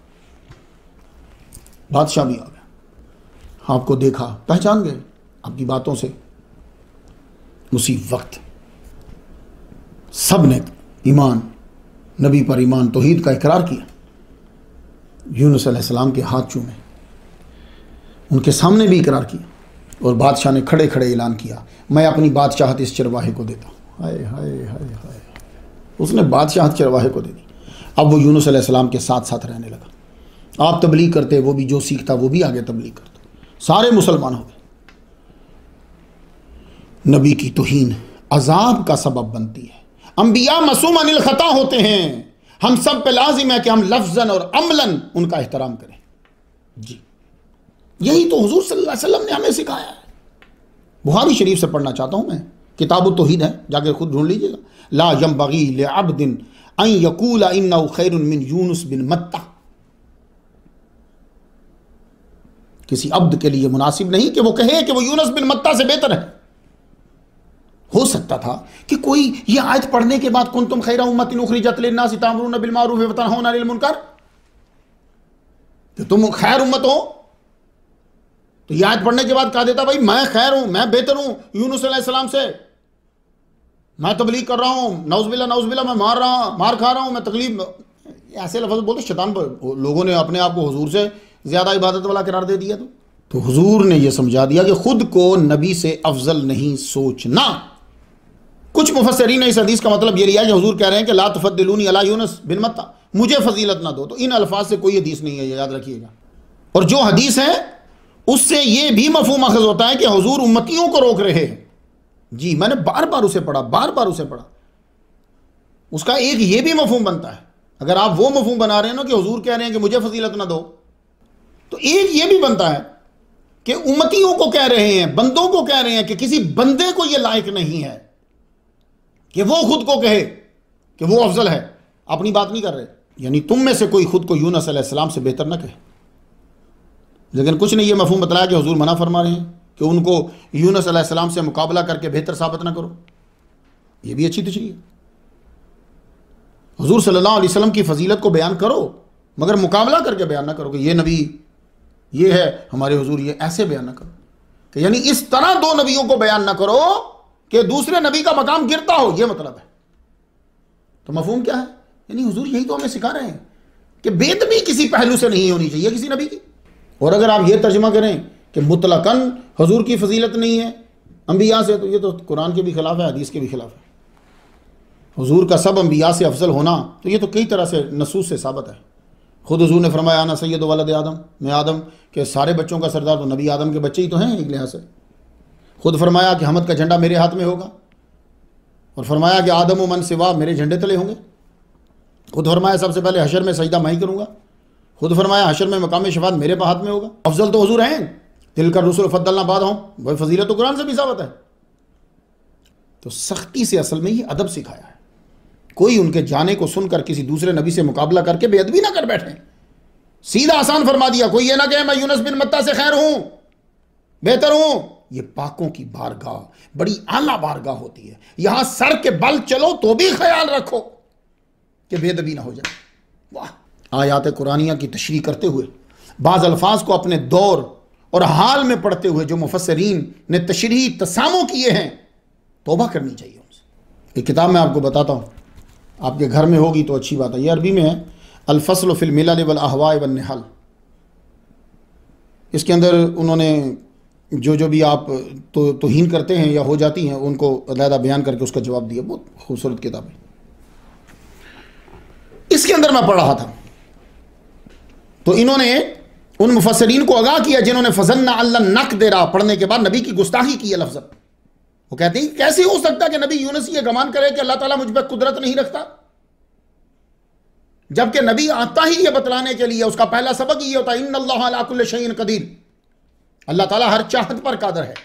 बादशाह भी आ गया, आपको देखा, पहचान गए आपकी बातों से। उसी वक्त सब ने ईमान, नबी पर ईमान, तौहीद का इकरार किया। यूनुस अलैहिस्सलाम के हाथ चूमे, उनके सामने भी इकरार किया और बादशाह ने खड़े खड़े ऐलान किया मैं अपनी बादशाहत इस चरवाहे को देता हूँ। हाय हाय हाय हाय, उसने बादशाहत चरवाहे को दे दी। अब वो यूनुस अलैहिस्सलाम के साथ साथ रहने लगा। आप तबलीग करते, वो भी जो सीखता वो भी आगे तबलीग करता, सारे मुसलमान हो गए। नबी की तौहीन अजाब का सबब बनती है। अंबिया मसूम अनिल खता होते हैं, हम सब पे लाजिम है कि हम लफ्जन और अमलन उनका एहतराम करें। जी, यही तो हुजूर सल्लल्लाहु अलैहि वसल्लम ने हमें सिखाया है। बुखारी शरीफ से पढ़ना चाहता हूं मैं, किताबुत तौहीद है, जाके खुद ढूंढ लीजिएगा। ला यंबगी लिअब्दिन अन यकूला इन्नहु खैरुन मिन यूनुस बिन मत्ता। किसी अब्द के लिए मुनासिब नहीं कि वो कहे कि वो यूनुस बिन मत्ता से बेहतर है। हो सकता था कि कोई ये आयत पढ़ने के बाद कुंतुम खैरा उम्मतिन उखरिजत लिन्नास तामुरून बिल मारूफ व तनहौना अनिल मुनकर, कि तुम खैर उम्मत हो, तो ये आयत पढ़ने के बाद कहा देता भाई मैं खैर हूं, मैं बेहतर हूं यूनुस अलैहिस्सलाम से, मैं तबलीग कर रहा हूं, नौज़बिल्ला नौज़बिल्ला मैं मार रहा मार खा रहा हूं, मैं तकलीफ, ऐसे लफ्ज़ बोलते शैतान पर। लोगों ने अपने आप को हुजूर से ज्यादा इबादत वाला करार दे दिया। तो, तो हुजूर ने यह समझा दिया कि खुद को नबी से अफजल नहीं सोचना। कुछ मुफस्सिरीन ने इस हदीस का मतलब ये लिया कि हुजूर कह रहे हैं कि ला तुफद्दिलूनी अला यूनुस बिन मत्ता, मुझे फजीलत ना दो। तो इन अल्फाज से कोई हदीस नहीं है, ये याद रखिएगा। और जो हदीस है उससे ये भी मफहूम अखज़ होता है कि हुजूर उम्मतियों को रोक रहे हैं। जी, मैंने बार बार उसे पढ़ा, बार बार उसे पढ़ा। उसका एक ये भी मफहूम बनता है, अगर आप वो मफहूम बना रहे हैं ना कि हुजूर कह रहे हैं कि मुझे फजीलत ना दो, तो एक ये भी बनता है कि उम्मतियों को कह रहे हैं, बंदों को कह रहे हैं कि किसी बंदे को यह लायक नहीं है कि वो खुद को कहे कि वो अफजल है। अपनी बात नहीं कर रहे, यानी तुम में से कोई खुद को यूनुस अलैहिस्सलाम से बेहतर ना कहे। लेकिन कुछ ने यह मफहूम बताया कि हुजूर मना फरमा रहे हैं कि उनको यूनुस अलैहिस्सलाम से मुकाबला करके बेहतर साबित ना करो। यह भी अच्छी तशरीह है। हुजूर सल्लल्लाहु अलैहि वसल्लम की फजीलत को बयान करो, मगर मुकाबला करके बयान ना करो कि ये नबी ये है, हमारे हुजूर ये, ऐसे बयान ना करो कि यानी इस तरह दो नबियों को बयान ना करो कि दूसरे नबी का मकाम गिरता हो, यह मतलब है। तो मफहूम क्या है? यानी हुजूर यही तो हमें सिखा रहे हैं कि बेदबी किसी पहलू से नहीं होनी चाहिए किसी नबी की। और अगर आप ये तर्जुमा करें कि मुतलकन हुजूर की फजीलत नहीं है अंबिया से, तो ये तो कुरान के भी खिलाफ है, हदीस के भी खिलाफ है। हुजूर का सब अंबिया से अफजल होना, तो ये तो कई तरह से नसूस से साबित है। खुद हुजूर ने फरमाया आना सैयद वलद आदम, मैं आदम के सारे बच्चों का सरदार, तो नबी आदम के बच्चे ही तो हैं एक लिहाज से। खुद फरमाया कि हमद का झंडा मेरे हाथ में होगा, और फरमाया कि आदम व मन सिवा मेरे झंडे तले होंगे। खुद फरमाया सबसे पहले हशर में सजदा मैं ही करूँगा। खुद फरमाया हशर में मकाम शफात मेरे हाथ में होगा। अफजल तो हुजूर हैं, दिल का रसूल फद्दलना बाद हों, वही फजीलत तो कुरान से भी साबित है। तो सख्ती से असल में ये अदब सिखाया है। कोई उनके जाने को सुनकर किसी दूसरे नबी से मुकाबला करके बेअदबी ना कर बैठे। सीधा आसान फरमा दिया, कोई ये ना कहे मैं यूनुस बिन मत्ता से खैर हूं, बेहतर हूं। ये पाकों की बारगाह बड़ी आला बारगाह होती है। यहां सर के बल चलो तो भी ख्याल रखो कि बेअदबी ना हो जाए। वाह! आयात कुरानिया की तशरीह करते हुए बाज़ अल्फाज को अपने दौर और हाल में पढ़ते हुए जो मुफस्सिरीन ने तशरीह तसामो किए हैं, तौबा करनी चाहिए उनसे। एक किताब मैं आपको बताता हूँ, आपके घर में होगी तो अच्छी बात है। ये अरबी में है, अल फस्ल फिल मिलल वल अहवा वन निहल। इसके अंदर उन्होंने जो जो भी आप तो तौहीन करते हैं या हो जाती हैं उनको अलहदा बयान करके उसका जवाब दिया। बहुत खूबसूरत किताब है। इसके अंदर मैं पढ़ रहा था तो इन्होंने उन मुफस्सिरीन को आगाह किया जिन्होंने फज़न्ना अल्लाह नक़दिरा पढ़ने के बाद नबी की गुस्ताखी की है लफ्ज़। वो कहते हैं कैसे हो सकता कि नबी यूनुस ये गमान करे कि अल्लाह ताला मुझ पर कुदरत नहीं रखता, जबकि नबी आता ही ये बतलाने के लिए उसका पहला सबक ये होता है इन्नल्लाह अला कुल्लि शैइन क़दीर, अल्लाह ताला हर चाहत पर कादर है।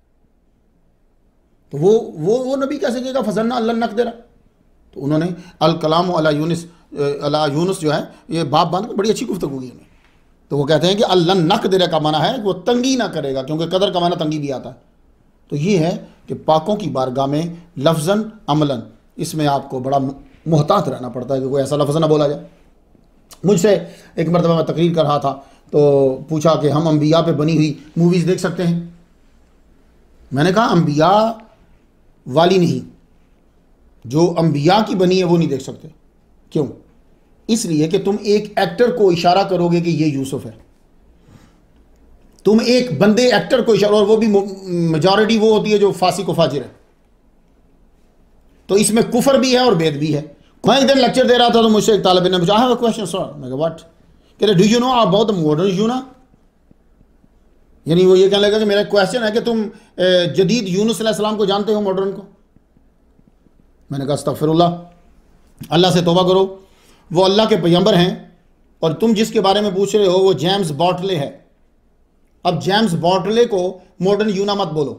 तो वो वो वो नबी कैसे कहेगा फज़न्ना अल्लाह नक़दिरा। तो उन्होंने अल कलाम अला यूनुस अला यूनुस जो है ये बाप बांध बड़ी अच्छी गुफ्तगू की उन्होंने। तो वो कहते हैं कि अल्लाह नक़दिरा का माना है कि वो तंगी ना करेगा, क्योंकि कदर का माना तंगी भी आता है। तो ये है कि पाकों की बारगाह में लफ्ज़न अमलन इसमें आपको बड़ा मुहतात रहना पड़ता है कि कोई ऐसा लफ्ज़ ना बोला जाए। मुझसे एक मरतबा मैं तकरीर कर रहा था तो पूछा कि हम अम्बिया पे बनी हुई मूवीज़ देख सकते हैं। मैंने कहा अम्बिया वाली नहीं, जो अम्बिया की बनी है वो नहीं देख सकते। क्यों? इसलिए कि तुम एक एक्टर को इशारा करोगे कि ये यूसुफ है, तुम एक बंदे एक्टर को इशारा, और वो भी मेजॉरिटी वो होती है जो फासिक व फाजिर है। तो इसमें कुफर भी है और बेद भी है। मैं एक दिन लेक्चर दे रहा था तो मुझसे एक तालिब ने पूछा क्वेश्चन सर, मैं कहा व्हाट, कह रहे डू यू नो आप बहुत मॉडर्न यू ना, यानी वो ये कहने लगा कि मेरा क्वेश्चन है कि तुम जदीद यूनुस अलैहिस्सलाम को जानते हो, मॉडर्न को। मैंने कहा अस्तगफिरुल्लाह, अल्लाह से तौबा करो, वो अल्लाह के पैगंबर हैं और तुम जिसके बारे में पूछ रहे हो वो जेम्स बॉटले है। अब जेम्स बॉटले को मॉडर्न यूना मत बोलो।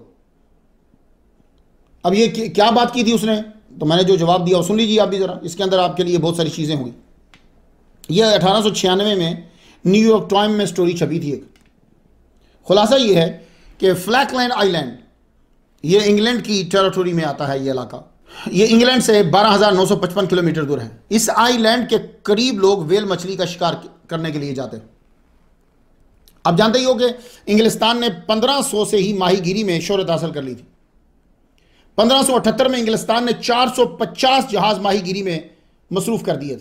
अब ये क्या बात की थी उसने, तो मैंने जो जवाब दिया सुन लीजिए आप भी ज़रा, इसके अंदर आपके लिए बहुत सारी चीज़ें हुई। यह अठारह सौ छियानवे में न्यूयॉर्क टाइम में स्टोरी छपी थी। एक खुलासा ये है कि फ्लैकलैंड आइलैंड ये इंग्लैंड की टेरिटरी में आता है। ये इलाका ये इंग्लैंड से बारह हज़ार नौ सौ पचपन किलोमीटर दूर है। इस आइलैंड के करीब लोग वेल मछली का शिकार करने के लिए जाते हैं। आप जानते ही हो कि इंग्लिस्तान ने पंद्रह सौ से ही माहीगीरी में शोहरत हासिल कर ली थी। पंद्रह सौ अठहत्तर में इंग्लिस्तान ने चार सौ पचास जहाज माहीगीरी में मसरूफ कर दिए थे।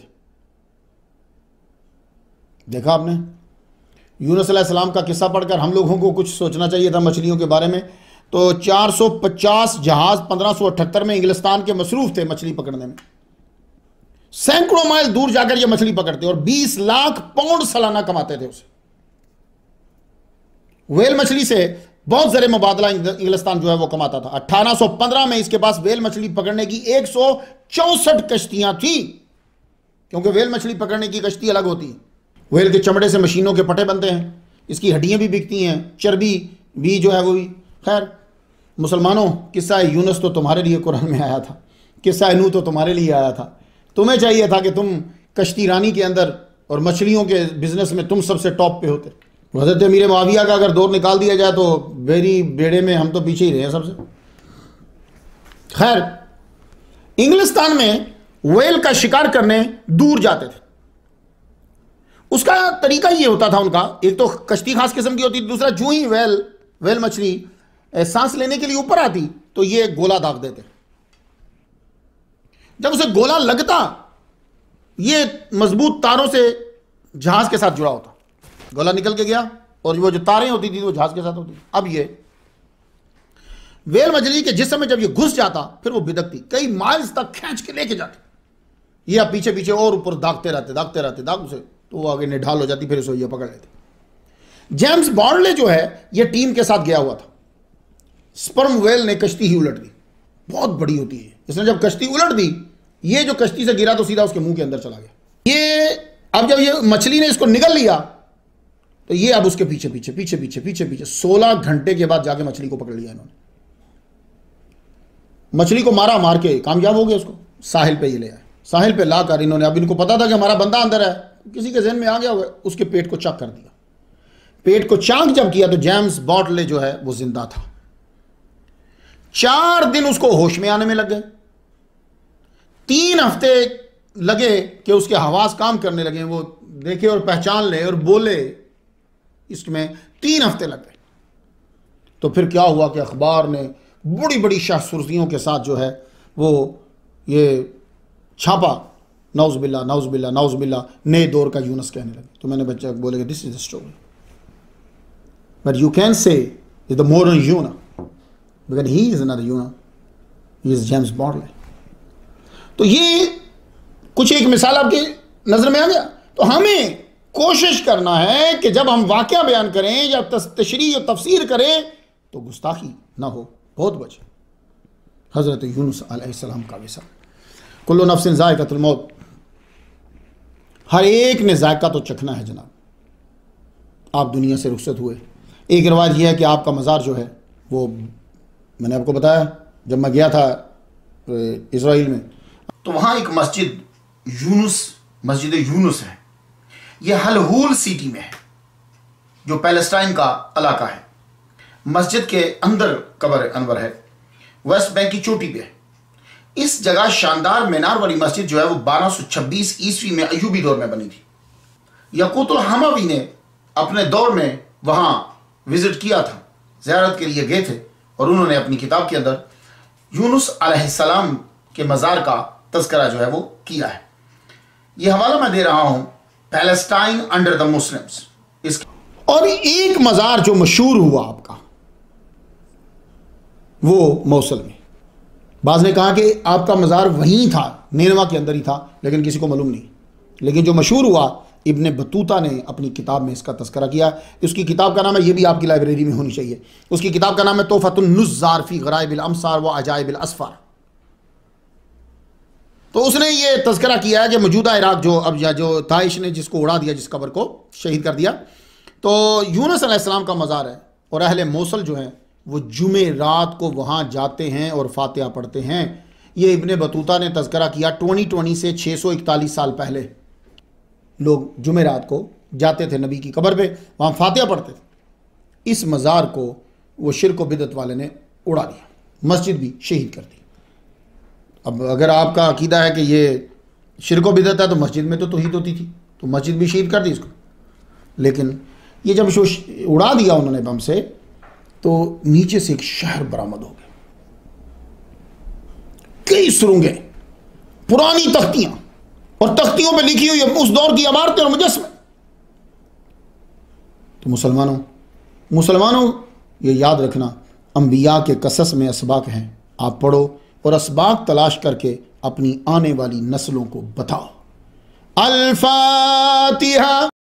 देखा आपने, यूनुस अलैहिस्सलाम का किस्सा पढ़कर हम लोगों को कुछ सोचना चाहिए था मछलियों के बारे में। तो चार सौ पचास जहाज पंद्रह सौ अठहत्तर में इंग्लिस्तान के मसरूफ थे मछली पकड़ने में। सैकड़ों माइल दूर जाकर ये मछली पकड़ते और बीस लाख पाउंड सालाना कमाते थे उसे। वेल मछली से बहुत ज़रे मुबादला इंग्लिस्तान जो है वो कमाता था। अठारह सौ पंद्रह में इसके पास वेल मछली पकड़ने की एक सौ चौसठ कश्तियां थी, क्योंकि वेल मछली पकड़ने की कश्ती अलग होती है। वेल के चमड़े से मशीनों के पटे बनते हैं, इसकी हड्डियां भी बिकती हैं, चर्बी भी जो है वो भी। खैर मुसलमानों, किस्सा यूनुस तो तुम्हारे लिए कुरान में आया था, किस्सा नूह तो तुम्हारे लिए आया था। तुम्हें चाहिए था कि तुम कश्ती रानी के अंदर और मछलियों के बिजनेस में तुम सबसे टॉप पे होते। हज़रत अमीर मुआविया का अगर दौर निकाल दिया जाए तो बेरी बेड़े में हम तो पीछे ही रहे सबसे। खैर इंग्लिस्तान में वेल का शिकार करने दूर जाते थे। उसका तरीका ये होता था उनका, एक तो कश्ती खास किस्म की होती थी, दूसरा जो ही वेल वेल मछली सांस लेने के लिए ऊपर आती तो ये गोला दाग देते। जब उसे गोला लगता ये मजबूत तारों से जहाज के साथ जुड़ा होता, गोला निकल के गया और वो जो तारें होती थी वो जहाज के साथ होती। अब ये वेल मछली के जिस्म में जब ये घुस जाता फिर वो बिदकती, कई माइल्स तक खींच के लेके जाती। ये आप पीछे पीछे और ऊपर दागते रहते दागते रहते दाग उसे, तो वो आगे निढाल हो जाती, फिर इसको ये पकड़ लेते। जेम्स बॉटले जो है ये टीम के साथ गया हुआ था। स्पर्म वेल ने कश्ती ही उलट दी, बहुत बड़ी होती है। इसने जब कश्ती उलट दी, ये जो कश्ती से गिरा तो सीधा उसके मुंह के अंदर चला गया। ये अब जब ये मछली ने इसको निगल लिया तो ये अब उसके पीछे पीछे पीछे पीछे पीछे पीछे सोलह घंटे के बाद जाके मछली को पकड़ लिया इन्होंने। मछली को मारा, मार के कामयाब हो गया, उसको साहिल पे ये ले आए। साहिल पे लाकर इन्होंने, अब इनको पता था कि हमारा बंदा अंदर है, किसी के जहन में आ गया हुआ, उसके पेट को चक कर दिया। पेट को चाक जब किया तो जेम्स बॉटले जो है वो जिंदा था। चार दिन उसको होश में आने में लग गए। तीन हफ्ते लगे कि उसके हवास काम करने लगे, वो देखे और पहचान ले और बोले, इसमें तीन हफ्ते लग गए। तो फिर क्या हुआ कि अखबार ने बड़ी बड़ी शाहसुर्जियों के साथ जो है वो ये छापा, नाउज़ुबिल्लाह नाउज़ुबिल्लाह नाउज़ुबिल्लाह, नए दौर का यूनुस कहने लगे। तो मैंने बच्चा बोले कि this is the story. but you can say is the modern Yuna, because he is another Yuna, he is James Baldwin. तो ये कुछ एक मिसाल आपके नजर में आ गया। तो हमें कोशिश करना है कि जब हम वाक़या बयान करें या तशरीह या तफसीर करें तो गुस्ताखी ना हो, बहुत बचे। हज़रत यूनुस अलैहिस्सलाम का विसा, कुल्लु नफ्सिन ज़ाइक़तुल मौत, हर एक ने जायका तो चखना है जनाब। आप दुनिया से रुखसत हुए, एक रिवायत यह है कि आपका मज़ार जो है वो, मैंने आपको बताया जब मैं गया था इज़राइल में, तो वहाँ एक मस्जिद यूनुस, मस्जिद यूनुस है। यह हलहूल सिटी में है जो पैलेस्टाइन का इलाका है। मस्जिद के अंदर कब्र अनवर है, वेस्ट बैंक की चोटी पे है। इस जगह शानदार मीनार वाली मस्जिद जो है वो बारह सौ छब्बीस ईस्वी में अयूबी दौर में बनी थी। यकूतुल हमावी ने अपने दौर में वहाँ विजिट किया था, ज़ियारत के लिए गए थे, और उन्होंने अपनी किताब के अंदर यूनुस अलैहिस्सलाम के मज़ार का तज़किरा जो है वो किया है। ये हवाला मैं दे रहा हूँ पैलेस्टाइन अंडर द मुस्लिम्स। इस और एक मज़ार जो मशहूर हुआ आपका वो मौसल में, बाज़ ने कहा कि आपका मज़ार वहीं था, नेनवा के अंदर ही था, लेकिन किसी को मालूम नहीं। लेकिन जो मशहूर हुआ, इब्ने बतूता ने अपनी किताब में इसका तज़किरा किया। उसकी किताब का नाम है, ये भी आपकी लाइब्रेरी में होनी चाहिए, उसकी किताब का नाम है तोहफ़तुन नुज़्ज़ार फ़ी ग़राइबिल अमसार व अजाइबिल अस्फ़ार। तो उसने ये तज़किरा किया है कि मौजूदा इराक़ जो अब या जो दाइश ने जिसको उड़ा दिया, जिस कब्र को शहीद कर दिया, तो यूनुस अलैहिस्सलाम का मज़ार है। और अहले मौसल जो है वो जुमे रात को वहाँ जाते हैं और फातिहा पढ़ते हैं। ये इब्ने बतूता ने तज़किरा किया ट्वेंटी ट्वेंटी से छः सौ इकतालीस साल पहले लोग जुमे रात को जाते थे नबी की कब्र पे, वहाँ फातिहा पढ़ते थे। इस मज़ार को वो शिरक व बिदअत वाले ने उड़ा दिया, मस्जिद भी शहीद कर दी। अब अगर आपका अकीदा है कि ये शिरक व बिदअत है तो मस्जिद में तो तौहीद होती थी, तो मस्जिद भी शहीद कर दी इसको। लेकिन ये जब उड़ा दिया उन्होंने बम से, तो नीचे से एक शहर बरामद हो गया, कई सुरंगें, पुरानी तख्तियां, और तख्तियों पे लिखी हुई उस दौर की इमारतें और मुजस्मे। तो मुसलमानों मुसलमानों ये याद रखना, अंबिया के कसस में असबाक हैं, आप पढ़ो और असबाक तलाश करके अपनी आने वाली नस्लों को बताओ। अल फातिहा।